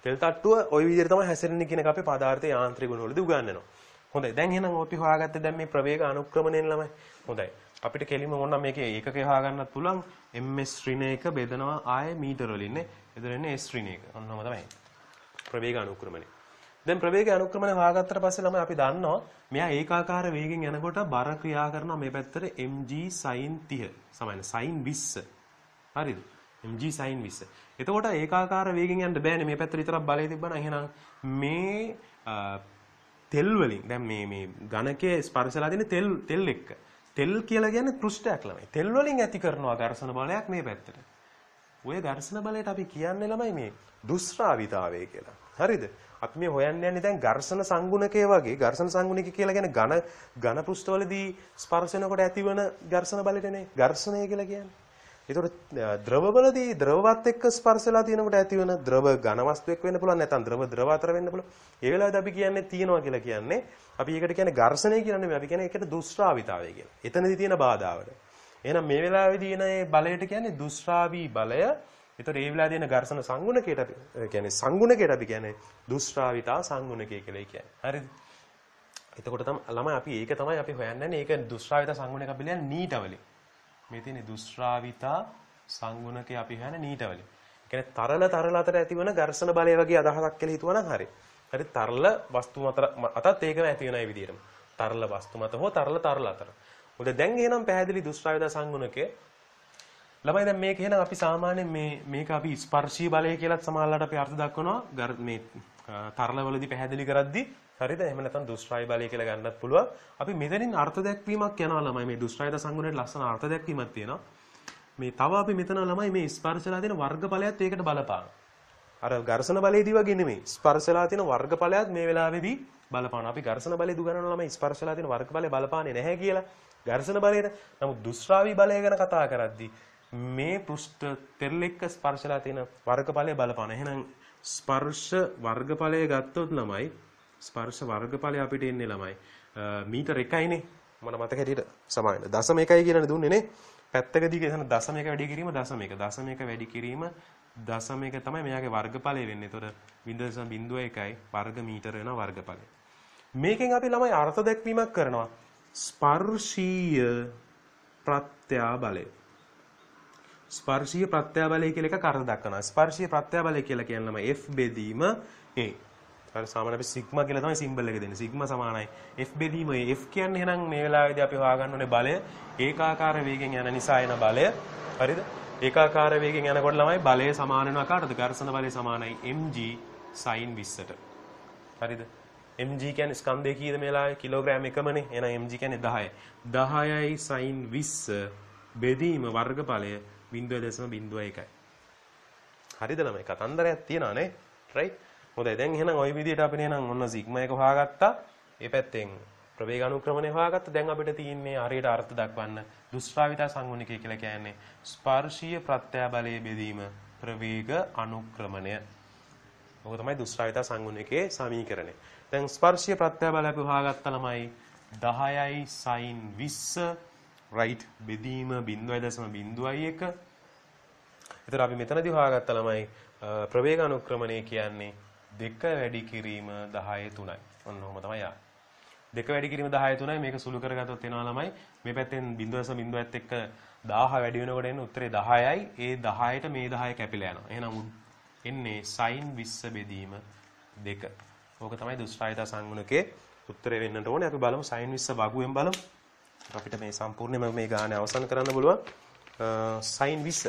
තෙල් තට්ටුව ওই විදිහට තමයි හැසිරෙන්නේ කියන එක අපේ පදාර්ථ යාන්ත්‍රික ගුණ වලදී උගන්වනවා. හොඳයි. දැන් එහෙනම් අපි හොයාගත්තේ දැන් මේ ප්‍රවේග අනුක්‍රමණයෙන් ළමයි. හොඳයි. අපිට කෙලින්ම ඕන නම් මේකේ ඒකකේ හොයාගන්නත් පුළුවන්. ms ඍණ එක බෙදනවා ආයේ මීටර වලින් නේ. එතනන්නේ s ඍණ එක. ඔන්නම තමයි. ප්‍රවේග අනුක්‍රමණය. දැන් ප්‍රවේග අනුක්‍රමණය හොයාගත්තට පස්සේ ළමයි අපි දන්නවා මෙයා ඒකාකාර වේගෙන් යනකොට බර ක්‍රියා කරනවා මේ පැත්තට mg sin තිහ සමාන sin විස්ස. හරිද? mg sin විස්ස. එතකොට ඒකාකාර වේගෙන් යන්න බෑනේ මේ පැත්තට විතරක් බලය තිබ්බනම් එහෙනම් මේ තෙල් වලින් දැන් මේ මේ ඝනකයේ ස්පර්ශලා තියෙන තෙල් තෙල් එක්ක තෙල් කියලා කියන්නේ පෘෂ්ඨයක් ළමයි. තෙල් වලින් ඇති කරනවා ඝර්ෂණ බලයක් මේ පැත්තට. ඔය ඝර්ෂණ බලයට අපි කියන්නේ ළමයි මේ දුෂ්‍රාවිතාවය කියලා. හරිද? අපි මේ හොයන්න යන්නේ දැන් ඝර්ෂණ සංගුණකය වගේ ඝර්ෂණ සංගුණික කියලා කියන්නේ ඝන ඝන පෘෂ්ඨවලදී ස්පර්ශ වෙනකොට ඇතිවන ඝර්ෂණ බලයටනේ ඝර්ෂණය කියලා කියන්නේ. ඒතකොට ද්‍රව බලදී ද්‍රවවත් එක්ක ස්පර්ශලා තියෙනකොට ඇතිවන ද්‍රව ඝන වස්තුවක් වෙන්න පුළුවන් නැත්නම් ද්‍රව ද්‍රව අතර වෙන්න පුළුවන්. ඒ වෙලාවේදී අපි කියන්නේ තියනවා කියලා කියන්නේ අපි ඒකට කියන්නේ ඝර්ෂණය කියලා නෙමෙයි අපි කියන්නේ ඒකට දුෂ්‍රාවිතාවය කියලා. එතනදී තියෙන බාධාවට. එහෙනම් මේ වෙලාවේදී එන ඒ බලයට කියන්නේ දුෂ්‍රාවී බලය. ඒතකොට ඒ වෙලාවේදී එන ඝර්ෂණ සංගුණකයට අපි කියන්නේ සංගුණකයට අපි කියන්නේ දුෂ්‍රාවිතා සංගුණකය කියලා කියන්නේ. හරිද? එතකොට තමයි ළමයි අපි ඒක තමයි අපි හොයන්නේ. ඒක දුෂ්‍රාවිතා සංගුණක අපි ලියන්නේ නීටවලින්. මේ තියෙන දුෂ්‍රාවිතා සංගුණකේ අපි හොයන්නේ නීටවලින්. ඒ කියන්නේ තරල තරල අතර ඇතිවන ඝර්ෂණ බලය වගේ අදහසක් කියලා හිතුවනම් හරි. හරි තරල වස්තු අතර අතත් ඒකම ඇති වෙන ඒ විදිහටම. තරල වස්තු මත හෝ තරල තරල අතර. මොකද දැන් එහෙනම් පැහැදිලි දුෂ්‍රාවිතා සංගුණකේ ළමයි දැන් මේක එහෙනම් අපි සාමාන්‍යයෙන් මේ මේක අපි ස්පර්ශී බලය කියලාත් සමහරවිට අපි අර්ථ දක්වනවා මේ තරලවලදී පැහැදිලි කරද්දී හරිද එහෙම නැත්නම් දුෂ්‍රාවි බලය කියලා ගන්නත් පුළුවන් අපි මෙතනින් අර්ථ දැක්වීමක් යනවා ළමයි මේ දුෂ්‍රාවිතා සංගුණයට ලස්සන අර්ථ දැක්වීමක් තියෙනවා මේ තව අපි මෙතන ළමයි මේ ස්පර්ශලා තියෙන වර්ගඵලයත් ඒකට බලපාන අර ඝර්ෂණ බලයේදී වගේ නෙමෙයි ස්පර්ශලා තියෙන වර්ගඵලයත් මේ වෙලාවේදී බලපාන අපි ඝර්ෂණ බලය දුගනනවා ළමයි ස්පර්ශලා තියෙන වර්ගඵලය බලපාන්නේ නැහැ කියලා ඝර්ෂණ බලයට නමුත් දුෂ්‍රාවි බලය ගැන කතා කරද්දී මේ පෘෂ්ඨ තෙල් එක්ක ස්පර්ශලා තියෙන වර්ගඵලය බලපාන. එහෙනම් ස්පර්ශ වර්ගඵලය ගත්තොත් ළමයි ස්පර්ශ වර්ගඵලය අපිට එන්නේ ළමයි මීටර එකයිනේ. මම මතක හැටියට සමානයි. දශම එකයි කියලානේ දුන්නේ නේ. පැත්තකදී එතන දශම එක වැඩි කිරීම දශම එක. දශම එක වැඩි කිරීම දශම එක තමයි මෙයාගේ වර්ගඵලය වෙන්නේ. ඒතකොට බිංදුව දශම බිංදුව එකයි වර්ග මීටර වෙන වර්ගඵලය. මේකෙන් අපි ළමයි අර්ථ දැක්වීමක් කරනවා. ස්පර්ශීය ප්‍රත්‍යාබලය. ස්පර්ශීය ප්‍රත්‍යාබලය කියලා එක කර්ත දක්වනවා. ස්පර්ශීය ප්‍රත්‍යාබලය කියලා කියන්නේ ළමයි F බෙදීම A. හරි සාමාන්‍යයෙන් අපි සිග්මා කියලා තමයි සිම්බල් එක දෙන්නේ. සිග්මා සමානයි F බෙදීම A. F කියන්නේ එහෙනම් මේ වෙලාවේදී අපි හොයාගන්න ඕනේ බලය ඒකාකාර වේගෙන් යන නිසා එන බලය. හරිද? ඒකාකාර වේගෙන් යනකොට ළමයි බලය සමාන වෙනවා කාටද? ඝර්ෂණ බලය සමානයි mg sin විස්සට. හරිද? mg කියන්නේ ස්කන්ධය කීයද මේ වෙලාවේ? කිලෝග්‍රෑම් එකමනේ. එහෙනම් mg කියන්නේ දහයයි. දහයයි sin විස්ස බෙදීම වර්ගඵලය බිංදුව දශම බිංදුව එකයි. හරිද ළමයි? කතන්දරයක් තියනවා නේ? රයිට්? හොඳයි. දැන් එහෙනම් ওই විදිහට අපි එහෙනම් ඔන්න සිග්මා එක හොයාගත්තා. මේ පැත්තෙන් ප්‍රවේග අනුක්‍රමණය හොයාගත්තා. දැන් අපිට තියෙන්නේ හරියට අර්ථ දක්වන්න දුෂ්‍රාවිතා සංගුණිකය කියලා කියන්නේ ස්පර්ශීය ප්‍රත්‍යාබලයේ බෙදීම ප්‍රවේග අනුක්‍රමණය. ඔක තමයි දුෂ්‍රාවිතා සංගුණිකයේ සමීකරණය. දැන් ස්පර්ශීය ප්‍රත්‍යාබලය අපි හොයාගත්තා ළමයි දහයයි sin විස්ස right බෙදීම බිංදුවයි දශම බිංදුවයි එක. ඒතර අපි මෙතනදී හොයාගත්තා ළමයි ප්‍රවේග අනුක්‍රමණය කියන්නේ දෙක වැඩි කිරීම දහය තුනයි. ඔන්න ඔහොම තමයි ආ. දෙක වැඩි කිරීම දහය තුනයි මේක සුළු කරගත්තොත් එනවා ළමයි මේ පැත්තෙන් බිංදුව දශම බිංදුවත් එක්ක දහය වැඩි වෙනකොට එන්නේ උත්තරේ දහයයි. ඒ දහයට මේ දහය කැපිලා යනවා. එහෙනම් එන්නේ sin විස්ස බෙදීම දෙක. ඕක තමයි දුෂ්‍රාවිතා සංගුණකේ උත්තරේ වෙන්නට ඕනේ. අපි බලමු sin විස්ස වගුවෙන් බලමු. අපිට මේ සම්පූර්ණයෙන්ම මේ ගානේ අවසන් කරන්න පුළුවන්. sin විස්ස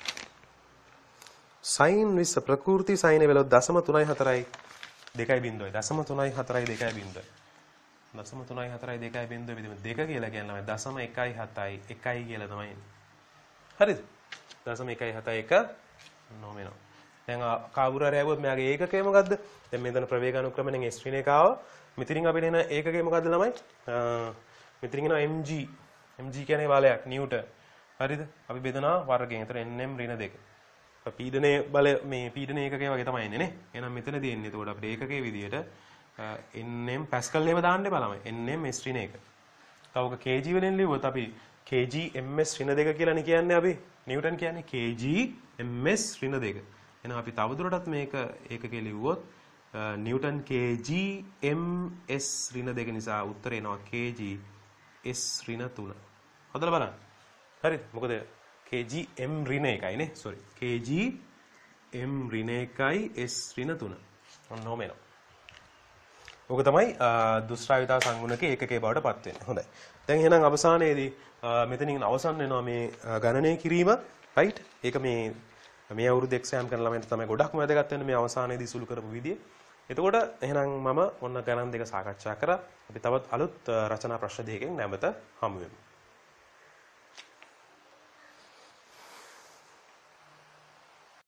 sin විස්ස ප්‍රකෘති sin වල දශම තුනයි හතරයි දෙකයි බිංදුවයි. දශම තුනයි හතරයි දෙකයි බිංදුවයි. දශම තුනයි හතරයි දෙකයි බිංදුව බෙදීම දෙක කියලා කියන්නේ දශම එකයි හතයි එකයි කියලා තමයි එන්නේ. හරිද? දශම එකයි හතයි එක නොමෙනවා. දැන් කවුරු හරි ආවොත් මෙයාගේ ඒකකය මොකද්ද? දැන් මෙතන ප්‍රවේග අනුක්‍රමණයෙන් S ශ්‍රේණියක ආවා. මෙතනින් අපිට එන ඒකකය මොකද්ද ළමයි? මෙතනින් එනවා mg. mg කියන්නේ බලයක් නිව්ටන්. හරිද? අපි බෙදනවා වර්ගයෙන්. ඒතර nm ඍණ දෙක. පීඩනයේ බලය මේ පීඩන ඒකකය වගේ තමයි එන්නේ නේ. එහෙනම් මෙතනදී එන්නේ එතකොට අපිට ඒකකයේ විදියට nm පැස්කල් එහෙම දාන්න එපා ළමයි. nm s ඍණ එක. තවක kg වලින් ලිව්වොත් අපි kg ms ඍණ දෙක කියලානේ කියන්නේ අපි. නිව්ටන් කියන්නේ kg ms ඍණ දෙක. එහෙනම් අපි තවදුරටත් මේක ඒකකේ ලිව්වොත් නිව්ටන් kg ms ඍණ දෙක නිසා උත්තරේ එනවා kg s ඍණ තුන. හදලා බලන්න. හරිද? මොකද kg m ඍණ එකයි නේ. sorry. kg m ඍණ එකයි s ඍණ තුන. ඔන්න ඔහම එනවා. ඕක තමයි දුෂ්ටාවිතා සංගුණක ඒකකයේ බවට පත් වෙන්නේ. හොඳයි. දැන් එහෙනම් අවසානයේදී මෙතනින් අවසන් වෙනවා මේ ගණනය කිරීම. රයිට්? ඒක මේ මේ අවුරුදු එක්සෑම් කරන ළමයින්ට තමයි ගොඩක්ම වැදගත් වෙන්නේ මේ අවසානයේදී සුළු කරපු විදිය. එතකොට එහෙනම් මම ඔන්න ගණන් දෙක සාකච්ඡා කරා. අපි තවත් අලුත් රචනා ප්‍රශ්න දෙකකින් නැවත හමු වෙමු.